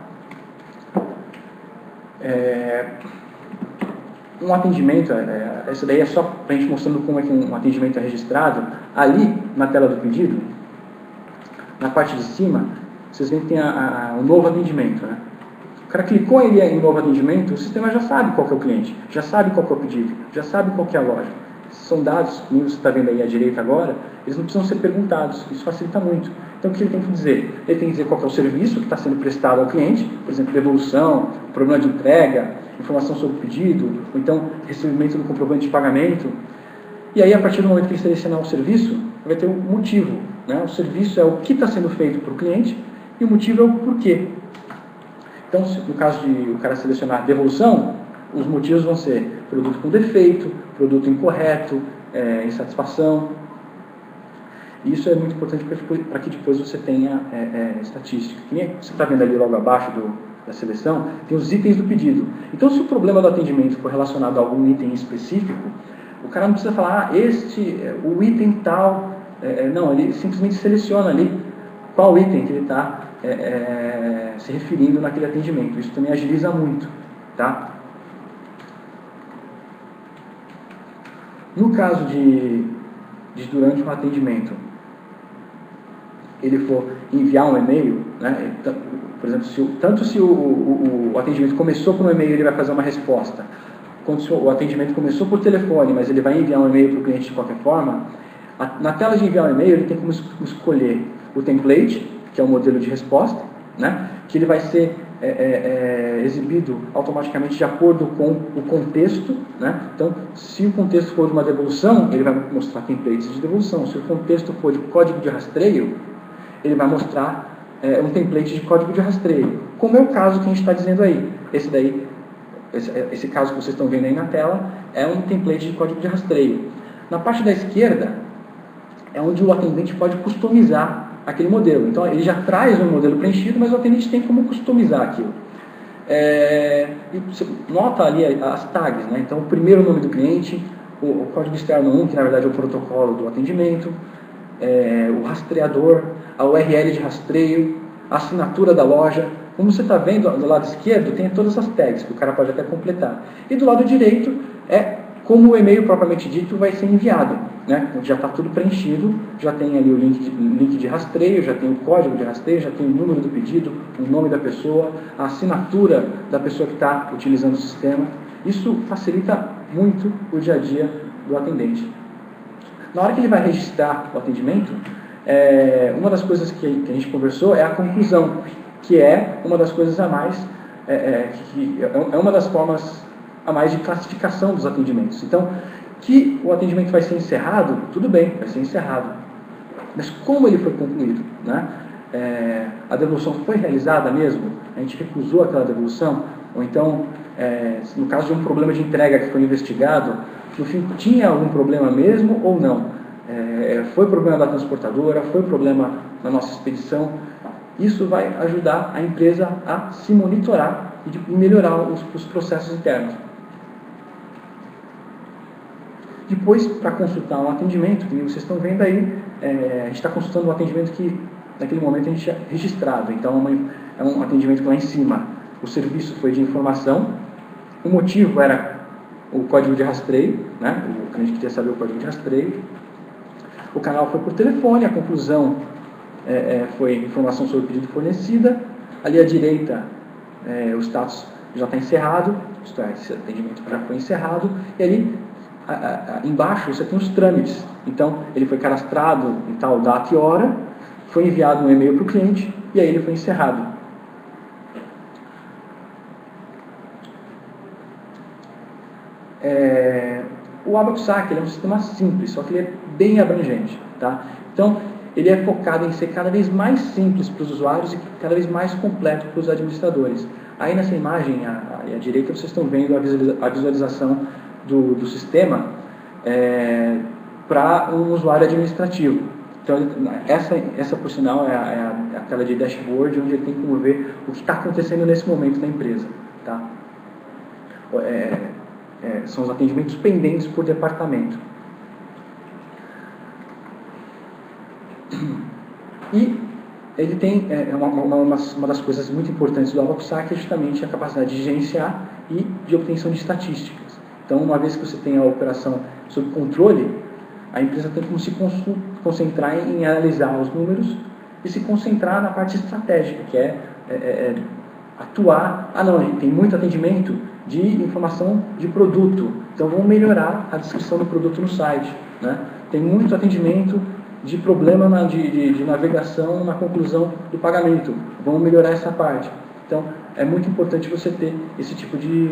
É, um atendimento, é, essa daí é só para a gente mostrando como é que um atendimento é registrado. Ali, na tela do pedido, na parte de cima, vocês veem que tem a, a, o novo atendimento, né? O cara clicou em, em novo atendimento, o sistema já sabe qual que é o cliente, já sabe qual que é o pedido, já sabe qual que é a loja. São dados, como você está vendo aí à direita agora, eles não precisam ser perguntados, isso facilita muito. Então, o que ele tem que dizer? Ele tem que dizer qual que é o serviço que está sendo prestado ao cliente, por exemplo, devolução, problema de entrega, informação sobre o pedido, ou então recebimento do comprovante de pagamento. E aí, a partir do momento que ele selecionar o serviço, vai ter um motivo, né? O serviço é o que está sendo feito para o cliente e o motivo é o porquê. Então, no caso de o cara selecionar devolução, os motivos vão ser produto com defeito, produto incorreto, é, insatisfação. E isso é muito importante para que depois você tenha é, é, estatística. Que nem você está vendo ali logo abaixo do, da seleção, tem os itens do pedido. Então, se o problema do atendimento for relacionado a algum item específico, o cara não precisa falar, ah, este, o item tal. É, não, ele simplesmente seleciona ali qual item que ele está é, é, se referindo naquele atendimento. Isso também agiliza muito, tá? No caso de, de durante um atendimento, ele for enviar um e-mail, né? Por exemplo, se o, tanto se o, o, o atendimento começou por um e-mail, ele vai fazer uma resposta, quando se o atendimento começou por telefone, mas ele vai enviar um e-mail para o cliente de qualquer forma, a, na tela de enviar um e-mail, ele tem como escolher o template, que é o modelo de resposta, né? Que ele vai ser é, é, é, exibido automaticamente de acordo com o contexto, né? Então, se o contexto for de uma devolução, ele vai mostrar templates de devolução. Se o contexto for de código de rastreio, ele vai mostrar é, um template de código de rastreio, como é o caso que a gente está dizendo aí. Esse daí, esse, esse caso que vocês estão vendo aí na tela, é um template de código de rastreio. Na parte da esquerda, é onde o atendente pode customizar aquele modelo. Então, ele já traz um modelo preenchido, mas o atendente tem como customizar aquilo. É, e você nota ali as tags, né? Então, o primeiro nome do cliente, o, o código externo um, que na verdade é o protocolo do atendimento, é, o rastreador, a U R L de rastreio, a assinatura da loja. como você está vendo do lado esquerdo, tem todas as tags que o cara pode até completar. E do lado direito é como o e-mail propriamente dito vai ser enviado, né? Já está tudo preenchido, já tem ali o link de, link de rastreio, já tem o código de rastreio, já tem o número do pedido, o nome da pessoa, a assinatura da pessoa que está utilizando o sistema. Isso facilita muito o dia a dia do atendente. Na hora que ele vai registrar o atendimento, é, uma das coisas que, que a gente conversou é a conclusão, que é uma das coisas a mais, é, é, que é uma das formas a mais de classificação dos atendimentos. Então, que o atendimento vai ser encerrado, tudo bem, vai ser encerrado. Mas como ele foi concluído? Né? É, a devolução foi realizada mesmo? A gente recusou aquela devolução? Ou então, é, no caso de um problema de entrega que foi investigado, no fim tinha algum problema mesmo ou não? É, foi problema da transportadora, foi problema na nossa expedição? Isso vai ajudar a empresa a se monitorar e de melhorar os, os processos internos. Depois, para consultar um atendimento, que vocês estão vendo aí, é, a gente está consultando um atendimento que, naquele momento, a gente tinha registrado. Então, é, uma, é um atendimento lá em cima. O serviço foi de informação, o motivo era o código de rastreio, né? O cliente queria saber o código de rastreio. O canal foi por telefone, a conclusão é, é, foi informação sobre o pedido fornecida. Ali à direita, é, o status já está encerrado, isto é, esse atendimento já foi encerrado. E ali, a, a, a, embaixo, você tem os trâmites. Então, ele foi cadastrado em tal data e hora, foi enviado um e-mail para o cliente e aí ele foi encerrado. É, o ABAP-S A C ele é um sistema simples, só que ele é bem abrangente. Tá? Então, ele é focado em ser cada vez mais simples para os usuários e cada vez mais completo para os administradores. Aí nessa imagem, à, à direita, vocês estão vendo a, visualiza a visualização do, do sistema é, para um usuário administrativo. Então, essa, essa por sinal, é, a, é a tela de dashboard, onde ele tem como ver o que está acontecendo nesse momento na empresa. Tá? É, É, são os atendimentos pendentes por departamento. E ele tem é, uma, uma, uma das coisas muito importantes do ABAP-S A C é justamente a capacidade de gerenciar e de obtenção de estatísticas. Então, uma vez que você tem a operação sob controle, a empresa tem como se concentrar em analisar os números e se concentrar na parte estratégica, que é, é, é atuar. Ah, não, a gente tem muito atendimento de informação de produto, então vamos melhorar a descrição do produto no site. Né? Tem muito atendimento de problema na, de, de, de navegação na conclusão do pagamento, vamos melhorar essa parte. Então, é muito importante você ter esse tipo de,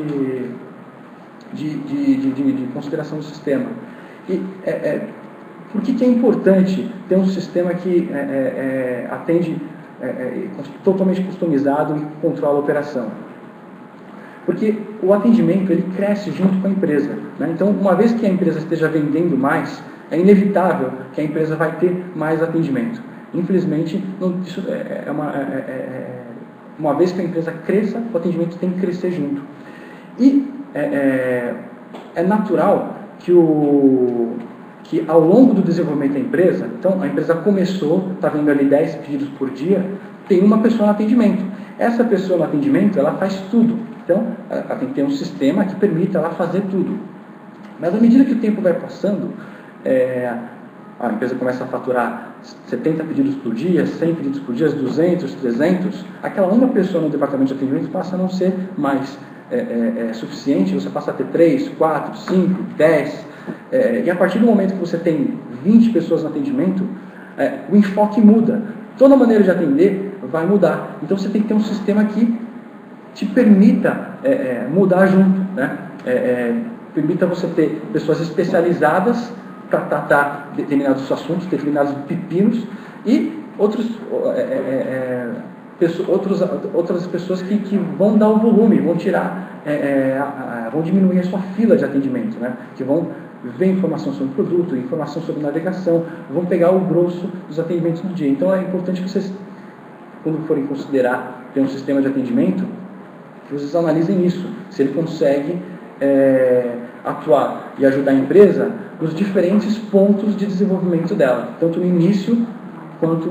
de, de, de, de, de consideração do sistema. E é, é, por que, que é importante ter um sistema que é, é, atende é, é, totalmente customizado e controla a operação? Porque o atendimento ele cresce junto com a empresa. Né? Então, uma vez que a empresa esteja vendendo mais, é inevitável que a empresa vai ter mais atendimento. Infelizmente, não, isso é uma, é, é, uma vez que a empresa cresça, o atendimento tem que crescer junto. E é, é, é natural que, o, que ao longo do desenvolvimento da empresa, então a empresa começou, está vendo ali dez pedidos por dia, tem uma pessoa no atendimento. Essa pessoa no atendimento, ela faz tudo. Então, ela tem que ter um sistema que permita ela fazer tudo. Mas à medida que o tempo vai passando, é, a empresa começa a faturar setenta pedidos por dia, cem pedidos por dia, duzentos, trezentos, aquela uma pessoa no departamento de atendimento passa a não ser mais é, é, é, suficiente, você passa a ter três, quatro, cinco, dez, é, e a partir do momento que você tem vinte pessoas no atendimento, é, o enfoque muda. Toda maneira de atender vai mudar. Então você tem que ter um sistema que te permita é, é, mudar junto, né? É, é, permita você ter pessoas especializadas para tratar determinados assuntos, determinados pepinos, e outros, é, é, pessoas, outros, outras pessoas que, que vão dar o volume, vão tirar, é, é, a, a, vão diminuir a sua fila de atendimento, né? Que vão ver informação sobre o produto, informação sobre navegação, vão pegar o grosso dos atendimentos do dia. Então é importante que vocês, quando forem considerar ter um sistema de atendimento, que vocês analisem isso, se ele consegue é, atuar e ajudar a empresa nos diferentes pontos de desenvolvimento dela, tanto no início quanto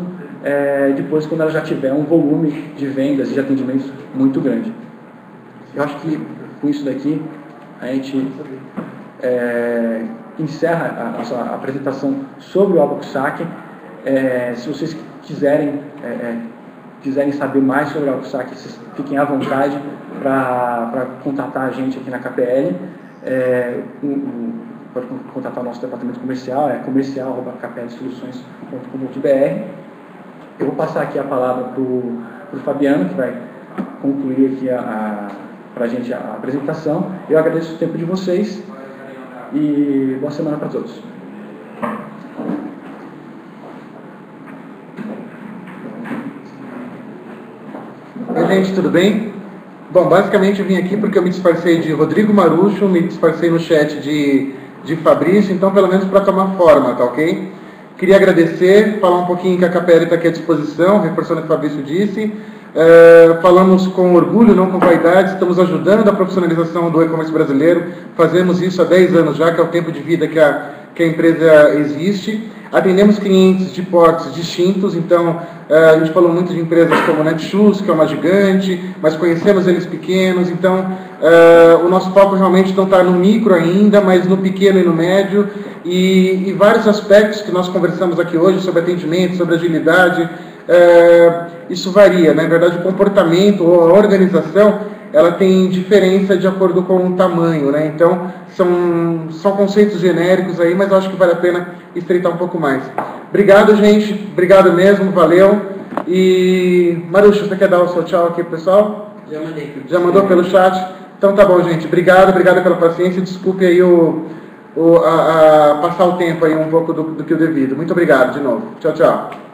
é, depois quando ela já tiver um volume de vendas e de atendimentos muito grande. Eu acho que com isso daqui a gente é, encerra a nossa apresentação sobre o AlphaSac. É, se vocês quiserem, é, é, quiserem saber mais sobre o AlphaSac, vocês fiquem à vontade para contatar a gente aqui na K P L. É, um, um, pode contatar o nosso departamento comercial, é comercial arroba k p l soluções ponto com ponto b r. Eu vou passar aqui a palavra para o Fabiano, que vai concluir aqui para a gente a apresentação. Eu agradeço o tempo de vocês e boa semana para todos. Oi, gente, tudo bem? Bom, basicamente eu vim aqui porque eu me disfarcei de Rodrigo Marucho, me disfarcei no chat de, de Fabrício, então pelo menos para tomar forma, tá ok? Queria agradecer, falar um pouquinho que a K P L está aqui à disposição, reforçando o que o Fabrício disse. É, falamos com orgulho, não com vaidade, estamos ajudando a profissionalização do e-commerce brasileiro, fazemos isso há dez anos já, que é o tempo de vida que a, que a empresa existe. Atendemos clientes de portes distintos, então a gente falou muito de empresas como Netshoes, que é uma gigante, mas conhecemos eles pequenos, então o nosso foco realmente não está no micro ainda, mas no pequeno e no médio, e, e vários aspectos que nós conversamos aqui hoje sobre atendimento, sobre agilidade, isso varia, né? Na verdade o comportamento ou a organização, ela tem diferença de acordo com o tamanho, né? Então, são, são conceitos genéricos aí, mas eu acho que vale a pena estreitar um pouco mais. Obrigado, gente. Obrigado mesmo, valeu. E, Marucho, você quer dar o seu tchau aqui pro pessoal? Já mandei. Já mandou pelo chat? Então tá bom, gente. Obrigado, obrigado pela paciência. Desculpe aí o, o, a, a passar o tempo aí um pouco do, do que o devido. Muito obrigado de novo. Tchau, tchau.